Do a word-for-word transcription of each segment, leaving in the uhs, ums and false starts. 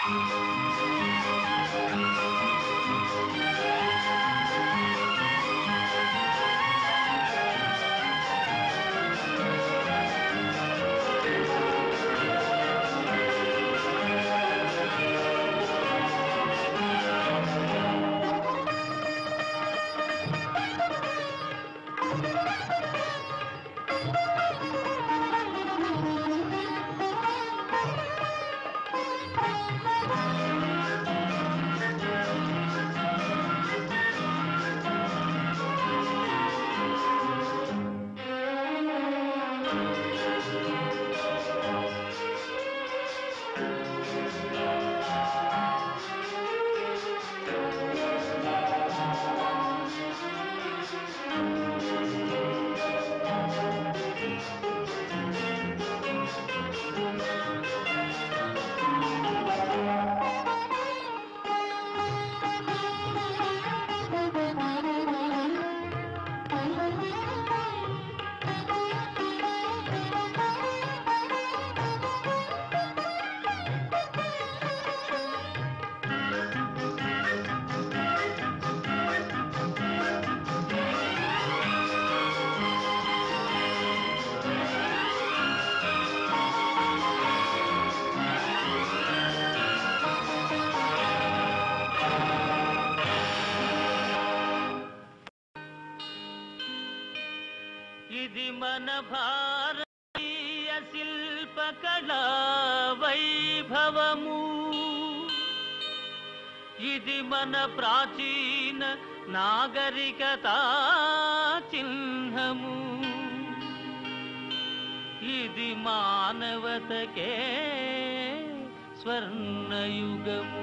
ఇది మన భారతీయ శిల్పకళా వైభవము, ఇది మన ప్రాచీన నాగరికతా చిహ్నము, ఇది మానవతకే స్వర్ణయుగము.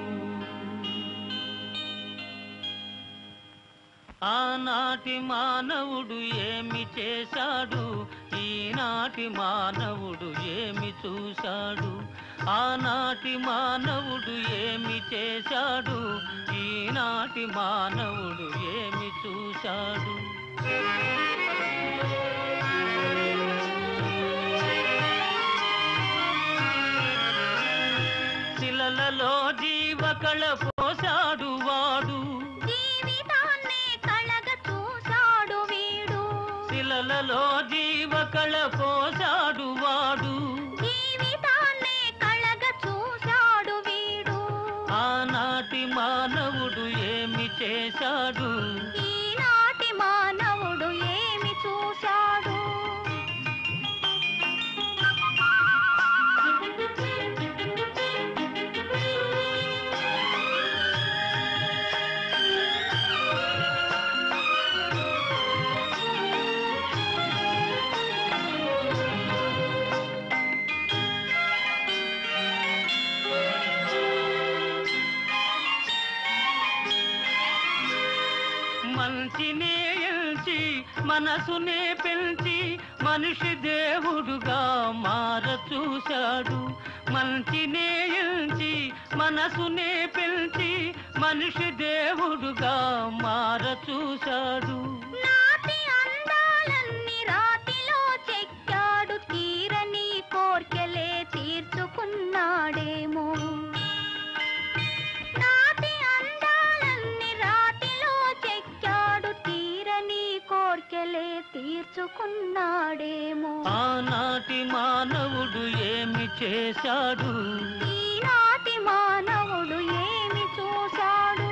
ఆనాటి మానవుడు ఏమి చేశాడు, ఈనాటి మానవుడు ఏమి చూశాడు. ఆనాటి మానవుడు ఏమి చేశాడు, ఈనాటి మానవుడు ఏమి చూశాడు. శిలలలో జీవకళ పోశాడు వాడు, శిలలలో జీవకళ పోశాడు వాడు, జీవితాన్నే కళగ చూశాడు వీడు. ఆనాటి మానవుడు ఏమి చేశాడు, ఈనాటి మానవుడు ఏమి చూశాడు. మంచినే ఎంచి మనసునే పెంచి మనిషి దేవుడుగా మార చూశాడు. మంచినే ఎంచి మనసునే పెంచి మనిషి దేవుడుగా మార చూశాడు. నాటి అందాలన్నీ రాతిలో చెక్కాడు, తీరని కోర్కెలే తీర్చుకున్నాడేమో. నాటి అందాలన్నీ రాతిలో చెక్కాడు, తీరని కోర్కెలే తీర్చుకున్నాడేమో. ఆనాటి మానవుడు ఏమి చేశాడు, ఈనాటి మానవుడు ఏమి చూశాడు.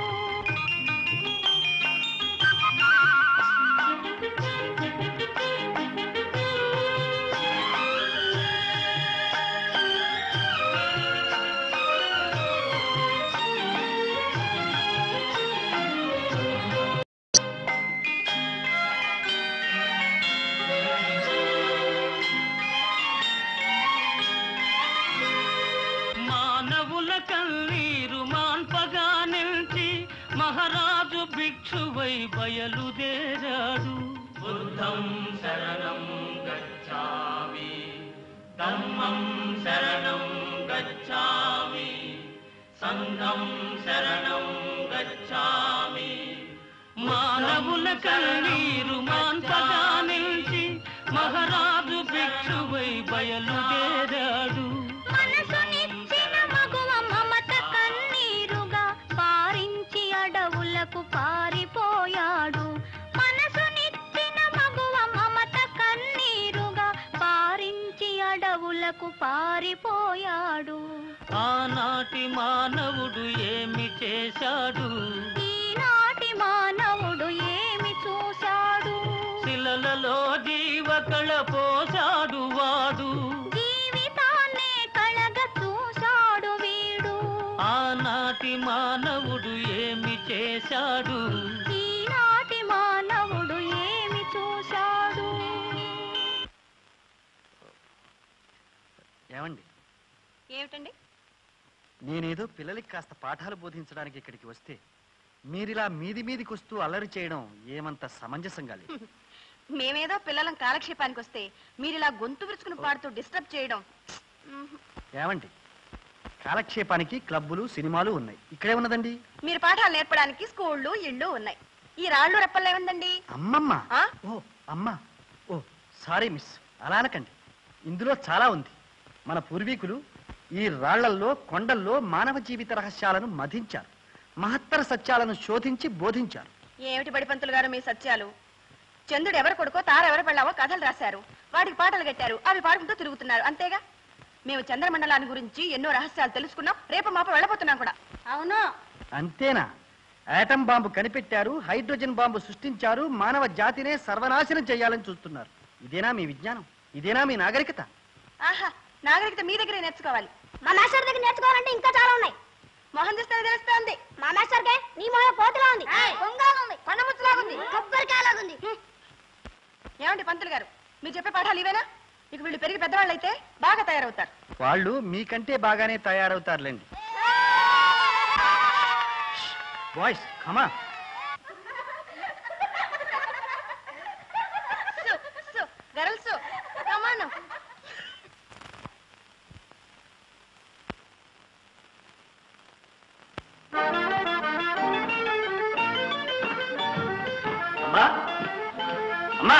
కన్నీరు మాన్పగా నిలిచి మహారాజు భిక్షువై బయలుదేరాడు. బుద్ధం శరణం గచ్ఛామి, ధమ్మం శరణం గచ్ఛామి, సంఘం శరణం గచ్ఛామి. మానవుల కన్నీరు మాన్పగా నిలిచి మహారాజు భిక్షువై బయలుదేరాడు. మనసునిచ్చిన మగువ మమత పారిపోయాడు. ఆనాటి మానవుడు ఏమి చేశాడు? ఈనాటి మానవుడు ఏమి చూశాడు? శిలలలో జీవకళ పోశాడు వాడు. జీవితాన్నే కళగ చూశాడు వీడు. ఆనాటి మానవుడు ఏమి చేశాడు? ఈనాటి మానవుడు ఏమి చూశాడు? ఏమండి? ఏమిటండి? నేనేదో పిల్లలకి కాస్త పాఠాలు బోధించడానికి ఇక్కడికి వస్తే మీరిలా మీది మీదికి వస్తూ అల్లరి చేయడం ఏమంత సమంజసంగా లేదు. మేమేదో పిల్లలం కాలక్షేపానికి వస్తే మీరిలా గొంతు విరుచుకుని పాడుతూ డిస్టర్బ్ చేయడం. ఏమండి? కాలక్షేపానికి క్లబ్బులు సినిమాలు ఉన్నాయి, ఇక్కడే ఉన్నదండి. మీరు పాఠాలు నేర్పడానికి స్కూళ్ళు ఇళ్ళు ఉన్నాయి, ఈ రాళ్ళు రెప్పల్లో ఏముందండి? అమ్మమ్మ. ఆ? ఓ అమ్మ, ఓ సారీ మిస్, అలా అనకండి. ఇందులో చాలా ఉంది. మన పూర్వీకులు ఈ రాళ్లల్లో కొండల్లో మానవ జీవిత రహస్యాలను మధించారు, మహత్తర సత్యాలను శోధించి బోధించారు. ఏమిటి బడిపంతులు గారు మీ సత్యాలు? చంద్రుడు ఎవరు కొడుకో తార ఎవరు పెళ్ళావో కథలు రాశారు, వాటికి పాటలు కట్టారు, అవి పాడుకుంటూ తిరుగుతున్నారు, అంతేగా. మేము చంద్రమండలాన్ని గురించి ఎన్నో రహస్యాలు తెలుసుకున్నాం, రేపు మాప వెళ్ళబోతున్నాం కూడా. అవును. అంతేనా? ఆటం బాంబు కనిపెట్టారు, హైడ్రోజన్ బాంబు సృష్టించారు, మానవ జాతినే సర్వనాశనం చేయాలని చూస్తున్నారు. ఇదేనా మీ విజ్ఞానం? ఇదేనా మీ నాగరికత? ఆహా, నాగరికత మీ దగ్గరే నేర్చుకోవాలి. మా మాస్టర్ దగ్గర నేర్చుకోవాలంటే ఇంకా చాలా ఉన్నాయి. మొహం చూస్తే తెలుస్తోంది. మా మాస్టర్ కే నీ మొహం కోతిలా ఉంది, కొంగలా ఉంది, కొండముచ్చులా ఉంది, కొబ్బరికాయలా ఉంది. ఏమండి పంతులు గారు, మీరు చెప్పే పాఠాలు ఇవేనా? ఇక వీళ్ళు పెరిగి పెద్దవాళ్ళు అయితే బాగా తయారవుతారు. వాళ్ళు మీకంటే బాగానే తయారవుతారులేండి. బాయ్స్ కమా. Girls come on. అమ్మా, అమ్మా,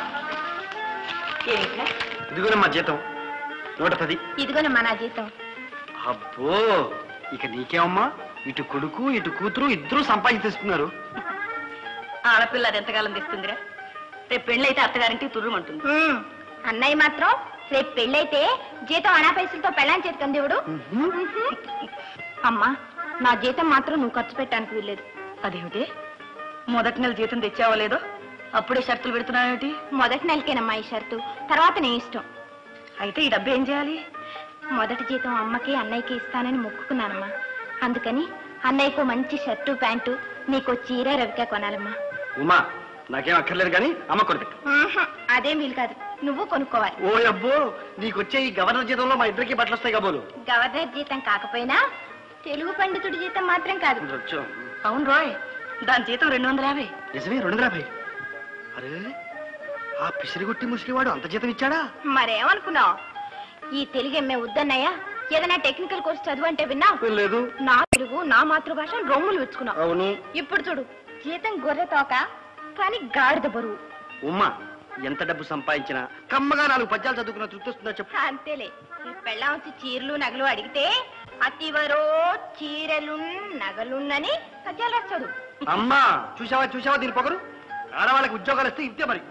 ఇదిగోనమ్మా జీతం, నూట పది. ఇదిగోనమ్మా నా జీతం. అబ్బో, ఇక నీకేమమ్మా, ఇటు కొడుకు ఇటు కూతురు ఇద్దరూ సంపాదించేస్తున్నారు. ఆడపిల్ల అది ఎంతకాలం తెస్తుందిరా? రేపు పెళ్ళైతే అత్తగారింటికి తుర్రుమంటుంది. అన్నయ్య మాత్రం రేపు పెళ్ళైతే జీతం అనా పైసలతో పెళ్ళాని చేతికంది దేవుడు. అమ్మా, నా జీతం మాత్రం నువ్వు ఖర్చు పెట్టడానికి వీల్లేదు. అదేమిటి? మొదటి నెల జీతం తెచ్చావో లేదో అప్పుడే షరతులు పెడుతున్నావేమిటి? మొదటి నెలకేనమ్మా ఈ షరతు, తర్వాత నీ ఇష్టం. అయితే ఈ డబ్బు ఏం చేయాలి? మొదటి జీతం అమ్మకి అన్నయ్యకి ఇస్తానని మొక్కుకున్నానమ్మా, అందుకని అన్నయ్యకు మంచి షర్టు ప్యాంటు, నీకు చీర రవిక కొనాలమ్మా. ఉమా, నాకేం అక్కర్లేదు కానీ అమ్మ కొనిపెట్టు. అదేం వీలు కాదు, నువ్వు కొనుక్కోవాలి. ఓ అబ్బో, నీకొచ్చే ఈ గవర్నర్ జీతంలో మా ఇద్దరికి బట్టలు వస్తాయి కాబోలు. గవర్నర్ జీతం కాకపోయినా తెలుగు పండితుడి జీతం మాత్రం కాదు. అవును రోయ్, దాని జీతం రెండు వందల యాభై. నిజమే, రెండు వందల యాభై. అరే, ఆ పిసిరిగొట్టి ముసిలివాడు అంత జీతం ఇచ్చాడా? మరేమనుకున్నావు? ఈ తెలుగు ఎమ్మె వద్దన్నయ్య, ఏదైనా టెక్నికల్ కోర్స్ చదువు అంటే విన్నా? లేదు. నా తెలుగు నా మాతృభాష రొమ్ములు వెచ్చుకున్నావు. అవును. ఇప్పుడు చూడు, జీతం గొర్రె తోక కానీ గాడిద బరువు. ఉమ్మా, ఎంత డబ్బు సంపాదించినా కమ్మగా నాలుగు పద్యాలు చదువుకున్న తృప్తి వస్తుందా చెప్పు? అంతేలే. ఈ పెళ్ళాం వచ్చి చీరలు నగలు అడిగితే అతివరో చీరలు నగలున్నని పద్యాలు రాస్తాడు. అమ్మా, చూసావా చూసావా దీని పొగరు? ఆడవాళ్ళకి ఉద్యోగాలు ఇస్తే ఇస్తే మరి.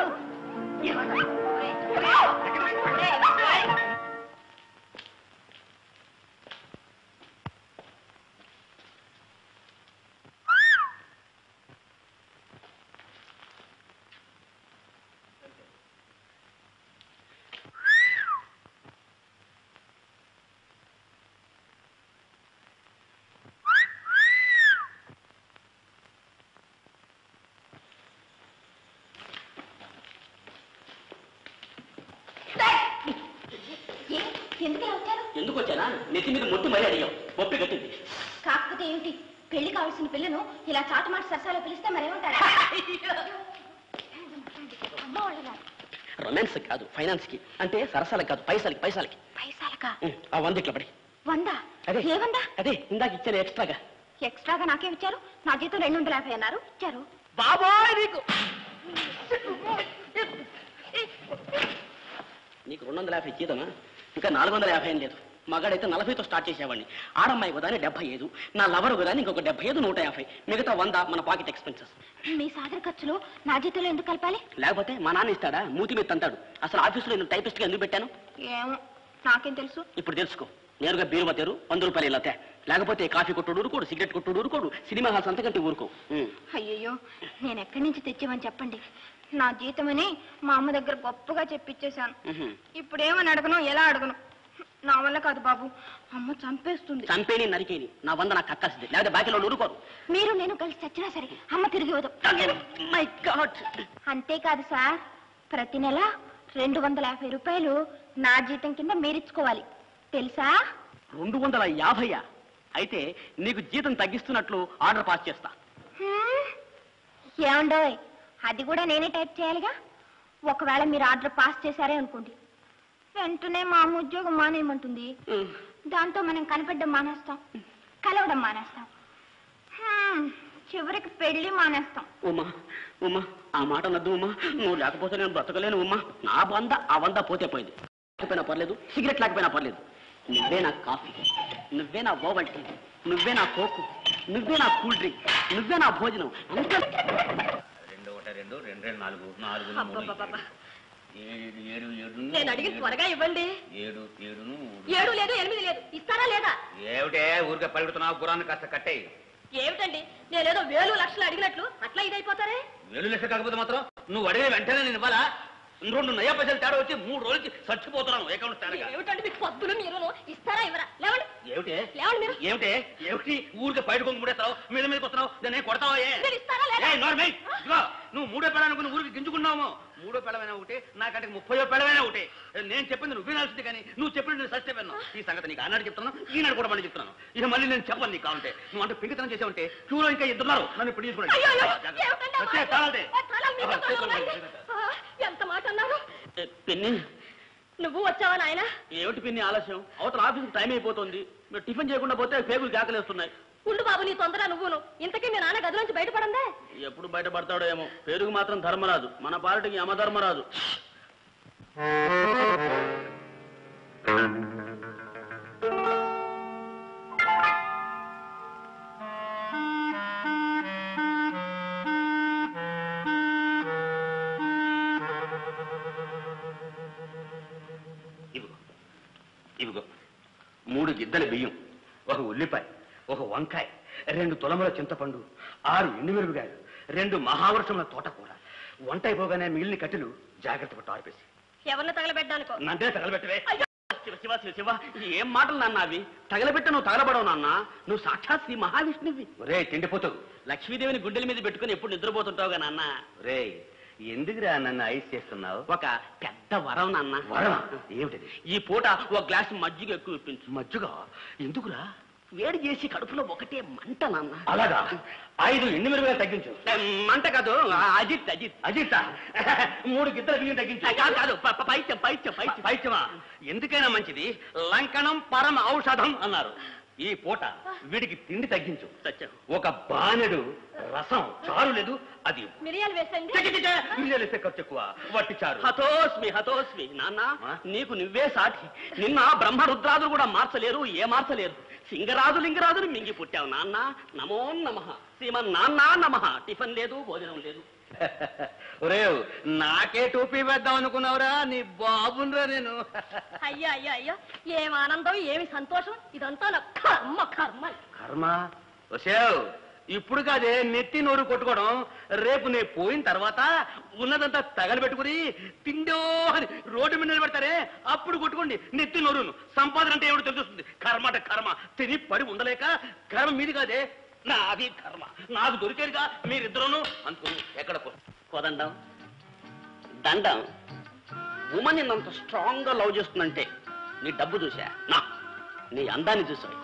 ఎందుకు వచ్చానా? నెత్తి మీద మొత్తం మరీ అడిగాం, ఒప్పి కట్టింది. కాకపోతే ఏమిటి, పెళ్లి కావాల్సిన పిల్లను ఇలా చాటుమాట సరసాలో పిలిస్తే మరేమంటారా? రొమాన్స్ కాదు, ఫైనాన్స్ కి, అంటే సరసాలకు కాదు, పైసలకి. పైసలకి పైసలకా? ఆ వంద ఇట్లా పడి. వందా? అదే ఏ వందా? అదే ఇందాక ఇచ్చాను ఎక్స్ట్రాగా. ఎక్స్ట్రాగా నాకేం ఇచ్చారు? నా జీతం రెండు వందల యాభై అన్నారు, ఇచ్చారు. బాబోయ్, నీకు నీకు రెండు వందల యాభై జీతమా? ఇంకా నాలుగు వందల యాభై ఏం లేదు. మగాడైతే నలభైతో స్టార్ట్ చేసేవాడిని, ఆడమ్మాయి కుదాని డెబ్బై ఐదు, నా లవర్ కుదాని ఇంకొక డెబ్బై ఐదు, నూట యాభై, మిగతా వంద మన పాకెట్ ఎక్స్పెన్సెస్. మీ సాగర ఖర్చులు నా జీతంలో ఎందుకు కలపాలి? లేకపోతే మా నాన్న ఇస్తాడా? మూతి మీద తంతాడు. అసలు ఆఫీసులో నేను టైపిస్ట్ గా ఎందుకు పెట్టాను? ఏమో, నాకేం తెలుసు? ఇప్పుడు తెలుసుకో. నేరుగా బీరువా తెరు, వంద రూపాయలు ఇలా తే. లేకపోతే కాఫీ కొట్టుడు ఊరుకోడు, సిగరెట్ కొట్టుడు ఊరుకోడు, సినిమా హాల్స్ అంతకంటే ఊరుకో. అయ్యయ్యో, నేను ఎక్కడి నుంచి తెచ్చామని చెప్పండి. నా జీతమని మా అమ్మ దగ్గర గొప్పగా చెప్పిచ్చేశాను. ఇప్పుడు ఏమని అడగను, ఎలా అడగను? నా వల్ల కాదు బాబు, అమ్మ చంపేస్తుంది. చంపేని నరికేని నా వంద నాకు కక్కాల్సింది, లేకపోతే బాకీలో ఊరుకోరు. మీరు నేను కలిసి చచ్చినా సరే అమ్మ తిరిగి ఇవ్వదు. My God. అంతేకాదు సార్, ప్రతి నెల రెండు వందల యాభై రూపాయలు నా జీతం కింద మీరిచ్చుకోవాలి, తెలుసా? రెండు వందల యాభైయా? అయితే నీకు జీతం తగ్గిస్తున్నట్లు ఆర్డర్ పాస్ చేస్తా. ఏమండోయ్, అది కూడా నేనే టైప్ చేయాలిగా. ఒకవేళ మీరు ఆర్డర్ పాస్ చేశారే అనుకోండి, వెంటనే మా అమ్మ ఉద్యోగం మానేయమంటుంది. దాంతో మనం కనపడడం మానేస్తాం, కలవడం మానేస్తాం, చివరికి పెళ్లి మానేస్తాం. ఉమా ఉమా ఆ మాట నద్దు ఉమా, నువ్వు లేకపోతే నేను బ్రతకలేను ఉమా. నా వంద ఆ వంద పోతే పోయింది, లేకపోయినా పర్లేదు, సిగరెట్ లేకపోయినా పర్లేదు. నువ్వే నా కాఫీ, నువ్వే నా ఓవల్ టీ, నువ్వే నా కోకు, నువ్వే నా కూల్ డ్రింక్, నువ్వే నా భోజనం. రెండు ఒకటి రెండు రెండు రెండు నాలుగు నాలుగు ఏడు ఏడు నేను అడిగి త్వరగా ఇవ్వండి. ఏడు ఏడును ఏడు లేదు, ఎనిమిది లేదు, ఇస్తారా లేదా? ఏమిటే ఊరికే పలుకుతున్నావు, గురాన్ని కాస్త కట్టే. ఏమిటండి, నేనేదో వేలు లక్షలు అడిగినట్లు అట్లా ఇదైపోతారే? వేలు లెక్క కాకపోతే మాత్రం నువ్వు అడిగిన వెంటనే నేను ఇవ్వాలా? రెండు నయ్యా పైసలు తేడా వచ్చి మూడు రోజులకి చచ్చిపోతున్నాను. ఏకౌంట్ తేడా ఏమిటండి మీకు పొద్దులు మీరు ఇస్తారా ఇవ్వరా? లేవండి. ఏమిటే లేవండి మీరు. ఏమిటే ఏమిటి ఊరికే బయట కొంగు ముడేస్తావు, మీద మీదకి వస్తున్నావు, దాన్ని కొడతావా? మీరు ఇస్తారా లేదా? నువ్వు మూడో పెళ్ళానుకుని ఊరికి గింజుకున్నావు. మూడో పెళ్ళమైనా ఒకటి, నాకంటే ముప్పయో పెళ్ళమైనా ఒకటి. నేను చెప్పింది నువ్వు వినాల్సింది, కానీ నువ్వు చెప్పింది నేను సత్యం విన్నావు. ఈ సంగతి నీకు ఆనాడు చెప్తున్నాను, ఈనాడు కూడా మళ్ళీ చెప్తున్నాను. ఇక మళ్ళీ నేను చెప్పను నీకు కావాలంటే. నువ్వు అంటే పింకితనం చేసావంటే క్యూలో ఇంకా ఇద్దరున్నారు, నన్ను ఇప్పుడు ఎంత మాట అన్నారు? పిన్ని, నువ్వు వచ్చావా నాయన? ఏమిటి పిన్ని ఆలస్యం? అవతల ఆఫీస్కి టైం అయిపోతుంది. మీరు టిఫిన్ చేయకుండా పోతే పేగులు కేకలేస్తున్నాయి. ఉండు బాబు, నీ తొందర నువ్వును. ఇంతకీ మీ నాన్న గది నుంచి బయటపడందే? ఎప్పుడు బయటపడతాడో ఏమో. పేరుకు మాత్రం ధర్మరాజు, మన పార్టీకి యమధర్మరాజు. ఇవిగో ఇవిగో మూడు గిద్దల బియ్యం, ఒక ఉల్లిపాయ, ఒక వంకాయ, రెండు తులముల చింతపండు, ఆరు ఎండుమిరపకాయలు, రెండు మహావర్షముల తోటకూర. వంట అయిపోగానే మిగిలిన కట్టెలు జాగ్రత్త పట్టు ఆర్పేసి. ఎవరిని తగలబెట్టానుకో? నంటే తగలబెట్టవే. శివ శివ శివ శివ, ఏం మాటలు నాన్న అవి? తగలబెట్ట నువ్వు తగలబడవు నాన్న, నువ్వు సాక్షాత్ శ్రీ మహావిష్ణువి. రే తిండిపోతావు. లక్ష్మీదేవిని గుండెల మీద పెట్టుకుని ఎప్పుడు నిద్రపోతుంటావుగా నాన్న. రే ఎందుకురా నన్ను ఐస్ చేస్తున్నావు? ఒక పెద్ద వరం నాన్న. వరం ఏమిటది? ఈ పూట ఒక గ్లాస్ మజ్జిగ ఎక్కువ ఇప్పించు. మజ్జిగ ఎందుకురా? వేడి చేసి కడుపులో ఒకటే మంట నాన్న. అలాగా? ఐదు ఎండు మిరపకాయలు తగ్గించు. మంట కాదు, అజిత్ అజిత్ అజిత్ మూడు గిద్దల బియ్యం తగ్గించు. కాదు కాదు ప- పైత్యం పైత్యం పైత్యం పైత్యమా? ఎందుకైనా మంచిది, లంకణం పరమ ఔషధం అన్నారు. ఈ పూట వీడికి తిండి తగ్గించు. సత్యం. ఒక బాణెడు రసం, చారు లేదు అది మిరియాలు వేసండి. మిరియాలేస్తే ఖర్చు ఎక్కువ, వట్టి చారు. హతోస్మి హతోస్మి నాన్న, ఆ? నీకు నువ్వే సాటి. నిన్న బ్రహ్మ రుద్రాదులు కూడా మార్చలేరు, ఏ మార్చలేరు. సింగరాజు లింగరాజుని మింగి పుట్టావు నాన్న. నమో నమః శ్రీమన్ నాన్న నమః. టిఫిన్ లేదు, భోజనం లేదు. ఒరే నాకే టోపీ వేద్దాం అనుకున్నావురా? నీ బాబునరా నేను. అయ్యో అయ్యో అయ్యో, ఏం ఆనందం, ఏమి సంతోషం. ఇదంతా నా కర్మ కర్మ. కర్మ వసేవ్, ఇప్పుడు కాదే నెత్తి నోరు కొట్టుకోవడం. రేపు నేను పోయిన తర్వాత ఉన్నదంతా తగలబెట్టుకుని తిండో అని రోడ్డు మీద నిలబెడతారే, అప్పుడు కొట్టుకోండి నెత్తి నోరును. సంపాదన అంటే ఏమిటో తెలుస్తుంది. కర్మ అంటే కర్మ, తిని పడి ఉండలేక కర్మ మీది కాదే, నాది కర్మ. నాకు దొరికేదిగా మీరిద్దరూను అనుకుని ఎక్కడ పో. కోదండం దండం. ఉమన్ నిన్నంత స్ట్రాంగ్ గా లవ్ చేస్తుందంటే నీ డబ్బు చూసా, నా నీ అందాన్ని చూసావు.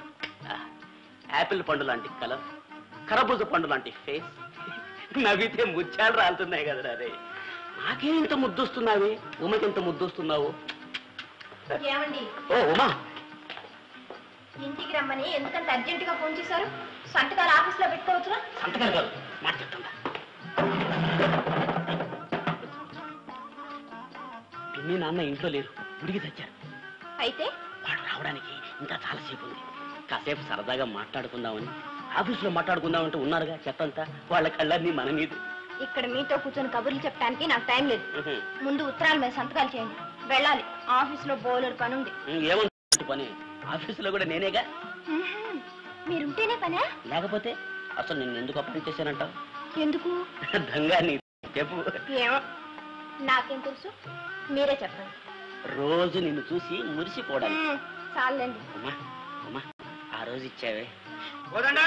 యాపిల్ పండు లాంటి కలర్, కరబూజ పండు లాంటి ఫేస్, నవ్వితే ముత్యాలు రాలుతున్నాయి కదరా రే. నాకే ఇంత ముద్దొస్తున్నావి, ఉమకి ఎంత ముద్దొస్తున్నావు. ఏమండి, ఓ ఉమా, ఇంటికి రమ్మని ఎందుకంత అర్జెంట్ గా ఫోన్ చేశారు? సంతకాలు ఆఫీస్ లో పెట్టుకోవచ్చునా? సంతకాలు కాదు, మాట్లాడుతుందా. పిన్ని నాన్న ఇంట్లో లేరు, గుడికి తెచ్చారు. అయితే వాడు రావడానికి ఇంకా చాలాసేపు ఉంది. కాసేపు సరదాగా మాట్లాడుకుందామని, ఆఫీసులో మాట్లాడుకుందామంటే ఉన్నారుగా చెత్తంతా. వాళ్ళ కళ్ళన్నీ మన మీద. ఇక్కడ మీతో కూర్చొని కబుర్లు చెప్పడానికి నాకు టైం లేదు. ముందు ఉత్తరాల మీద సంతకాలు చేయండి, వెళ్ళాలి, ఆఫీసులో బోలెడు పని ఉంది. ఏమంటే పని? ఆఫీసులో కూడా నేనేగా. మీరుంటేనే పనా? లేకపోతే అసలు నిన్ను ఎందుకు అప్లై చేశానంటావు? ఎందుకు? దంగా నీ చెప్పు. ఏమో నాకేం తెలుసు, మీరే చెప్పండి. రోజు నిన్ను చూసి మురిసిపోవడం. చాలండి. ఉమా ఉమా ఆ రోజు ఇచ్చావే కోదండా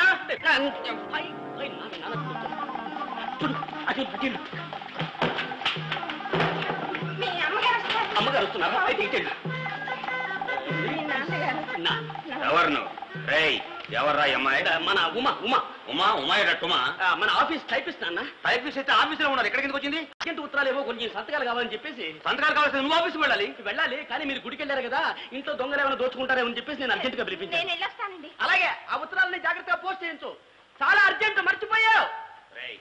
మీ అమ్మగారు వస్తారు. అమ్మగారు వస్తున్నారా? అయితే ఇటు వెళ్ళు. మీ నాన్నగారు. నా ఎవరు నువ్వు? రేయ్ ఎవర్రా ఈ అమ్మాయి? మన ఉమా ఉమా ఉమా ఉమాయి రట్టుమా? ఆ, మన ఆఫీస్ టైపిస్ట్ అన్న. టైపిస్ట్ అయితే ఆఫీసులో ఉన్నారు, ఎక్కడికి ఎందుకు వచ్చింది? అర్జెంట్ ఉత్తరాలు ఏవో కొంచెం సంతకాలు కావాలని చెప్పేసి. సంతకాలు కావాల్సింది నువ్వు ఆఫీస్కి వెళ్ళాలి. వెళ్ళాలి, కానీ మీరు గుడికి వెళ్ళారు కదా, ఇంట్లో దొంగలు ఏమైనా దోచుకుంటారేమో అని చెప్పేసి నేను అర్జెంట్ గా పిలిపించాను. నేను వెళ్ళొస్తానండి. అలాగే ఆ ఉత్తరాలని జాగ్రత్తగా పోస్ట్ చేయించు. చాలా అర్జెంట్, మర్చిపోయావు. రేయ్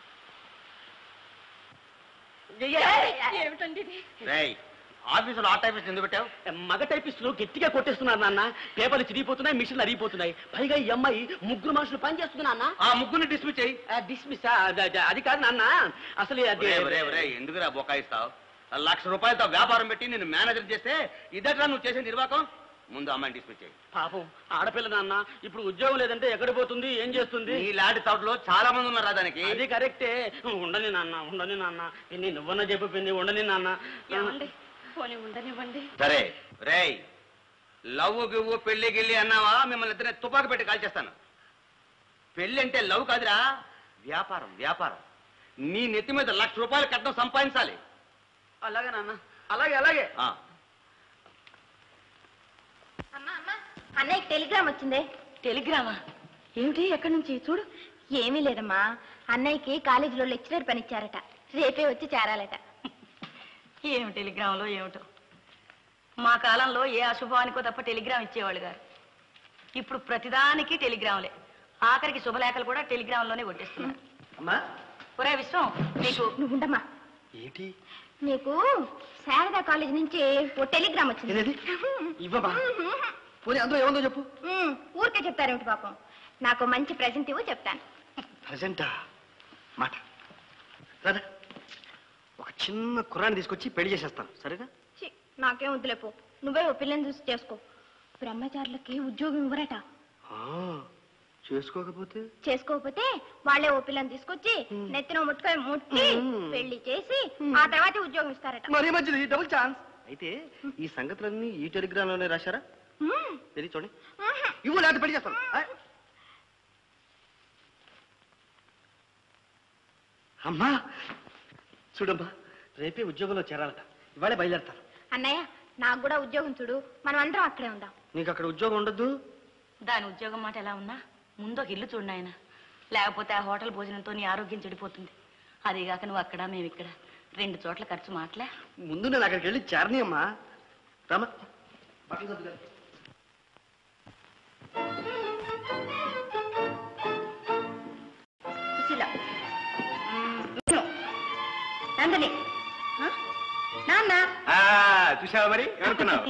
ఏమిటండి ఇది? రేయ్ ఆఫీసులో ఆ టైపిస్ట్ ఎందుకు పెట్టావు? మగ టైపిస్టులు గట్టిగా కొట్టేస్తున్నారు నాన్న. పేపర్లు చిరిగిపోతున్నాయి, మిషన్లు అరిగిపోతున్నాయి. పైగా ఈ అమ్మాయి ముగ్గురు మనుషులు పని చేస్తుంది నాన్న. ఆ ముగ్గురిని డిస్మిస్ చేయి. డిస్మిస్ అది కాదు నాన్న, అసలు అది ఒరేయ్, ఒరేయ్, ఒరేయ్, ఎందుకురా బొకాయిస్తావు? లక్ష రూపాయలతో వ్యాపారం పెట్టి నేను మేనేజర్ చేస్తే ఇద్దట్రా నువ్వు చేసే నిర్వాహకం. ముందు అమ్మాయిని డిస్మిస్ చేయి. పాపం ఆడపిల్ల నాన్న, ఇప్పుడు ఉద్యోగం లేదంటే ఎక్కడ పోతుంది, ఏం చేస్తుంది? ఈ లాంటి తోటలో చాలా మంది ఉన్నారు దానికి. అది కరెక్టే. ఉండని నాన్న, ఉండని నాన్న, పిన్ని నువ్వన్నా చెప్పు పిన్ని, ఉండని నాన్న. ఏమండి, పోనీ ఉండనివ్వండి. సరే రేయ్, లవ్ గివ్వు పెళ్లి గిల్లి అన్నావా మిమ్మల్ని ఇద్దరే తుపాకు పెట్టి కాల్చేస్తాను. పెళ్లి అంటే లవ్ కాదురా, వ్యాపారం వ్యాపారం. నీ నెత్తి మీద లక్ష రూపాయలు కట్నం సంపాదించాలి. అలాగే నాన్న, అలాగే అలాగే. ఆ, అమ్మా అమ్మా, అన్నయ్యకి టెలిగ్రామ్ వచ్చిందే. టెలిగ్రామా? ఏమిటి, ఎక్కడి నుంచి? చూడు. ఏమీ లేదమ్మా, అన్నయ్యకి కాలేజీలో లెక్చరర్ పని ఇచ్చారట, రేపే వచ్చి చేరాలట. ఏమి టెలిగ్రామ్లో ఏమిటో. మా కాలంలో ఏ అశుభానికో తప్ప టెలిగ్రామ్ ఇచ్చేవాళ్ళు గారు. ఇప్పుడు ప్రతిదానికి టెలిగ్రాములే. ఆఖరికి శుభలేఖలు కూడా టెలిగ్రామ్లోనే కొట్టేస్తున్నారు. అమ్మా ఒరే విశ్వం, నీకు నువ్వు ఉండమ్మా. ఏంటి నీకు శారదా కాలేజ్ నుంచి ఓ టెలిగ్రామ్ వచ్చింది. ఏది? ఇవ్వమా? పోనీ అందులో ఏముందో చెప్పు. ఉమ్, ఊరికే చెప్తారేమిటి పాపం. నాకు మంచి ప్రెజెంట్ ఇవ్వు, చెప్తాను. ప్రజెంటా? మాట రాదా, ఒక చిన్న కుర్రాన్ని తీసుకొచ్చి పెళ్లి చేసేస్తాను, సరేనా? ఛీ, నాకేం వద్దులేపో. నువ్వే ఓ పిల్లని చూసి చేసుకో. బ్రహ్మచారులకి ఉద్యోగం ఇవ్వరట. ఆ, చేసుకోకపోతే చేసుకోకపోతే వాళ్ళే ఓ పిల్లని తీసుకొచ్చి నెత్తిన ముట్టుకొని ముట్టి మ్మ్. పెళ్లి చేసి ఆ తర్వాత ఉద్యోగం ఇస్తారట. మరీ మంచిది, డబుల్ ఛాన్స్. అయితే ఈ సంగతులన్నీ ఈ టెలిగ్రామ్ లోనే రాశారా? మ్మ్. తెలియ చూడండి, మ్మ్. ఇవ్వు లేకపోతే పెళ్లి చేస్తాను. ఆ? అమ్మా చూడమ్మా, రేపే ఉద్యోగంలో చేరాలట, ఇవాళే బయలుదేరతాను. అన్నయ్య, నాకు కూడా ఉద్యోగం చూడు, మనం అందరం అక్కడే ఉందాం. నీకు అక్కడ ఉద్యోగం ఉండద్దు? దాని ఉద్యోగం మాట ఎలా ఉన్నా ముందు ఒక ఇల్లు చూడు ఆయన. లేకపోతే ఆ హోటల్ భోజనంతో నీ ఆరోగ్యం చెడిపోతుంది. అదేగాక నువ్వు అక్కడ మేము ఇక్కడ, రెండు చోట్ల ఖర్చు మాటలే. ముందు నేను అక్కడికి వెళ్ళి చేరని అమ్మా. రామా సుశీల, మ్మ్, విను. నందిని, ఆ? నాన్న. చూసావా మరి ఏమనుకున్నావు?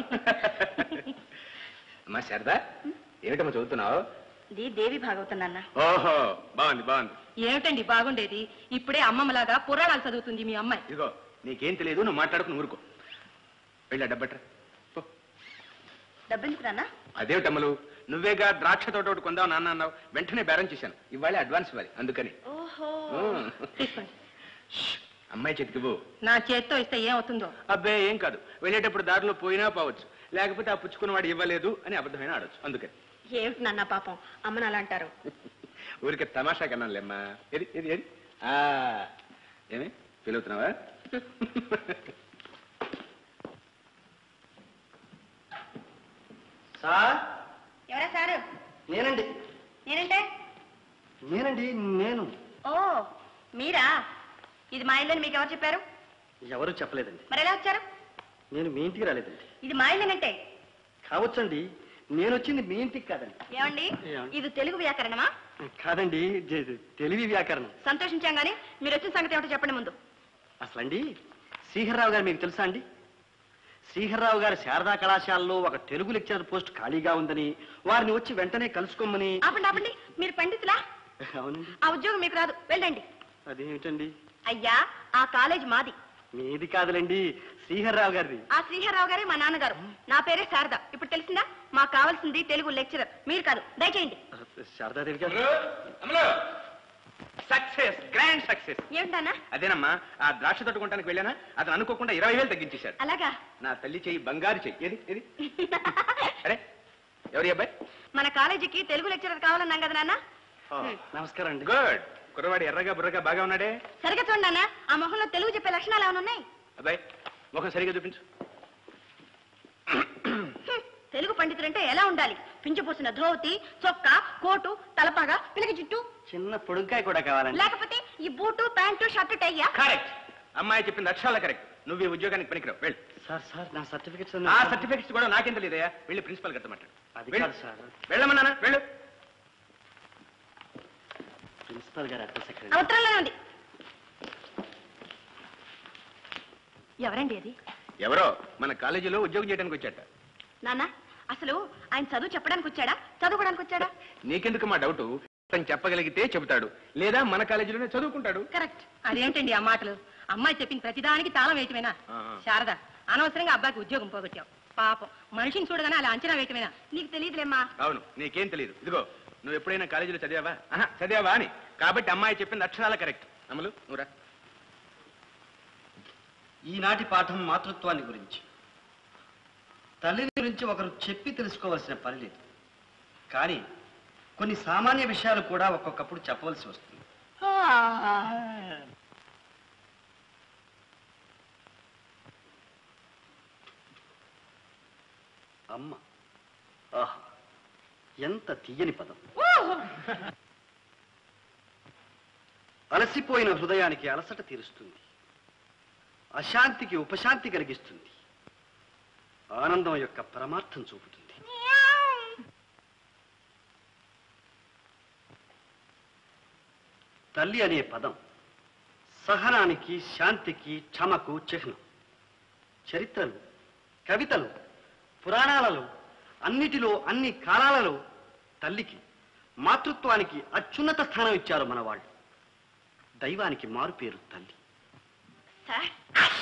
అమ్మా శారదా, ఏమిటమ్మా చదువుతున్నావు? ఇది దేవి భాగవతం నాన్న. ఓహో, బాగుంది బాగుంది. ఏమిటండి బాగుండేది, ఇప్పుడే అమ్మమ్మలాగా పురాణాలు చదువుతుంది మీ అమ్మాయి. ఇదిగో నీకేం తెలియదు, నువ్వు మాట్లాడుకుని ఊరుకో. వెళ్ళా డబ్బట్రా. డబ్బెందుకు నాన్న? అదేమిటమ్మలు, నువ్వేగా ద్రాక్ష తోట ఒకటి కొందావు నాన్న అన్నావు, వెంటనే బేరం చేశాను. ఇవాళ అడ్వాన్స్ ఇవ్వాలి అందుకని. ఓహో, ఉమ్. తీసుకోండి. ష్, అమ్మాయి చేతికివ్వు. నా చేత్తో ఇస్తే ఏమవుతుందో. అబ్బే ఏం కాదు, వెళ్ళేటప్పుడు దారిలో పోయినా పోవచ్చు, లేకపోతే ఆ పుచ్చుకున్నవాడు ఇవ్వలేదు అని అబద్ధమైన ఆడొచ్చు అందుకని. ఏమిటి నాన్న పాపం, అమ్మని అలా అంటారు. ఊరికే తమాషా కన్నానులేమ్మా. ఏది ఏది ఏది ఆ, ఏమి పిలువుతున్నావా? సార్, ఎవరా సారు? నేనండి నేనంటే? నేనండి నేను. ఓ మీరా? ఇది మా ఇల్లు అని మీకు ఎవరు చెప్పారు? ఎవరు చెప్పలేదండి. మరి ఎలా వచ్చారు? నేను మీ ఇంటికి రాలేదండి. ఇది మా ఇల్లునంటే? కావచ్చండి, నేను వచ్చింది మీ ఇంటికి కాదండి. ఏమండి, ఏమండి? ఇది తెలుగు వ్యాకరణమా? కాదండి, జ- తెలివి వ్యాకరణం. సంతోషించాం గానీ మీరు వచ్చిన సంగతి ఏమిటో చెప్పండి ముందు. అసలండి శ్రీహర్రావు గారు మీకు తెలుసా అండి? శ్రీహర్రావు గారి శారదా కళాశాలలో ఒక తెలుగు లెక్చరర్ పోస్ట్ ఖాళీగా ఉందని, వారిని వచ్చి వెంటనే కలుసుకోమని. ఆపండి ఆపండి, మీరు పండితులా? అవునండి. ఆ ఉద్యోగం మీకు రాదు, వెళ్ళండి. అదేమిటండి? అయ్యా, ఆ కాలేజ్ మాది, మీది కాదులేండి, శ్రీహర్రావు గారిది. ఆ శ్రీహర్రావు గారే మా నాన్నగారు. నా పేరే శారద. ఇప్పుడు తెలిసిందా? మాకు కావాల్సింది తెలుగు లెక్చరర్, మీరు కాదు. దయచేయండి. శారదాదేవి గారు. Success, grand success. ఏమిటన్నా? అదేనమ్మా, ఆ ద్రాక్ష తోట కొనడానికి వెళ్ళానా, అతను అనుకోకుండా ఇరవై వేలు తగ్గించేశాడు. అలాగా? నా తల్లి చెయ్యి బంగారు చెయ్యి. ఏది ఏది అరే ఎవరి అబ్బాయి? మన కాలేజీకి తెలుగు లెక్చరర్ కావాలన్నాం కదా నాన్న. నమస్కారం అండి. గుడ్. కుర్రవాడు ఎర్రగా బుర్రగా బాగా ఉన్నాడే. సరిగ్గా చూడండి నాన్న, ఆ మొహంలో తెలుగు చెప్పే లక్షణాలు ఏమైనా ఉన్నాయి? అబ్బాయి ముఖం సరిగా చూపించు. తెలుగు పండితులంటే ఎలా ఉండాలి? పించిపోసిన ధోతి, చొక్కా, కోటు, తలపాగా, పిల్లకి జుట్టు, చిన్న పొడుగ్గాయ కూడా కావాలండి. లేకపోతే ఈ బూటు, ప్యాంటు, షర్టు, టయ్యా? కరెక్ట్. అమ్మాయి చెప్పింది అక్షరాల కరెక్ట్. నువ్వు ఈ ఉద్యోగానికి పనికిరావు. వెళ్ళు. సార్ సార్ నా సర్టిఫికెట్స్ ఆ సర్టిఫికెట్స్ కూడా నాకేం తెలియదయా. వెళ్ళి ప్రిన్సిపల్ కట్టమంటాడు. అది కాదు సార్. వెళ్ళమన్నానా? వెళ్ళు. ప్రిన్సిపల్ గారు అడ్రస్ ఎక్కడ? అవతరంలోనే ఉంది. ఎవరండి అది? ఎవరో మన కాలేజీలో ఉద్యోగం చేయడానికి వచ్చాట. నాన్న, అసలు ఆయన చదువు చెప్పడానికి వచ్చాడా, చదువుకోవడానికి వచ్చాడా? నీకెందుకు మా డౌట్? తను చెప్పగలిగితే చెబుతాడు, లేదా మన కాలేజీలోనే చదువుకుంటాడు. కరెక్ట్. అదేంటండి ఆ మాటలు? అమ్మాయి చెప్పిన ప్రతిదానికి తాళం వేయటమేనా? ఆహా. శారద, అనవసరంగా అబ్బాయికి ఉద్యోగం పోగొట్టావు. పాపం, మనిషిని చూడగానే అలా అంచనా వేయటమేనా? నీకు తెలియదులేమ్మా. అవును, నీకేం తెలియదు. ఇదిగో, నువ్వు ఎప్పుడైనా కాలేజీలో చదివావా? ఆహా, చదివావా అని. కాబట్టి అమ్మాయి చెప్పింది అక్షరాల కరెక్ట్. అమలు నువ్వురా. ఈనాటి పాఠం మాతృత్వాన్ని గురించి. తల్లిని గురించి ఒకరు చెప్పి తెలుసుకోవాల్సిన పని లేదు, కానీ కొన్ని సామాన్య విషయాలు కూడా ఒక్కొక్కప్పుడు చెప్పవలసి వస్తుంది. అమ్మ, ఆహా, ఎంత తీయని పదం. అలసిపోయిన హృదయానికి అలసట తీరుస్తుంది, అశాంతికి ఉపశాంతి కలిగిస్తుంది, ఆనందం యొక్క పరమార్థం చూపుతుంది. తల్లి అనే పదం సహనానికి, శాంతికి, క్షమకు చిహ్నం. చరిత్రలు, కవితలు, పురాణాలలో అన్నిటిలో, అన్ని కాలాలలో తల్లికి, మాతృత్వానికి అత్యున్నత స్థానం ఇచ్చారు మన వాళ్ళు. దైవానికి మారు పేరు తల్లి. సార్,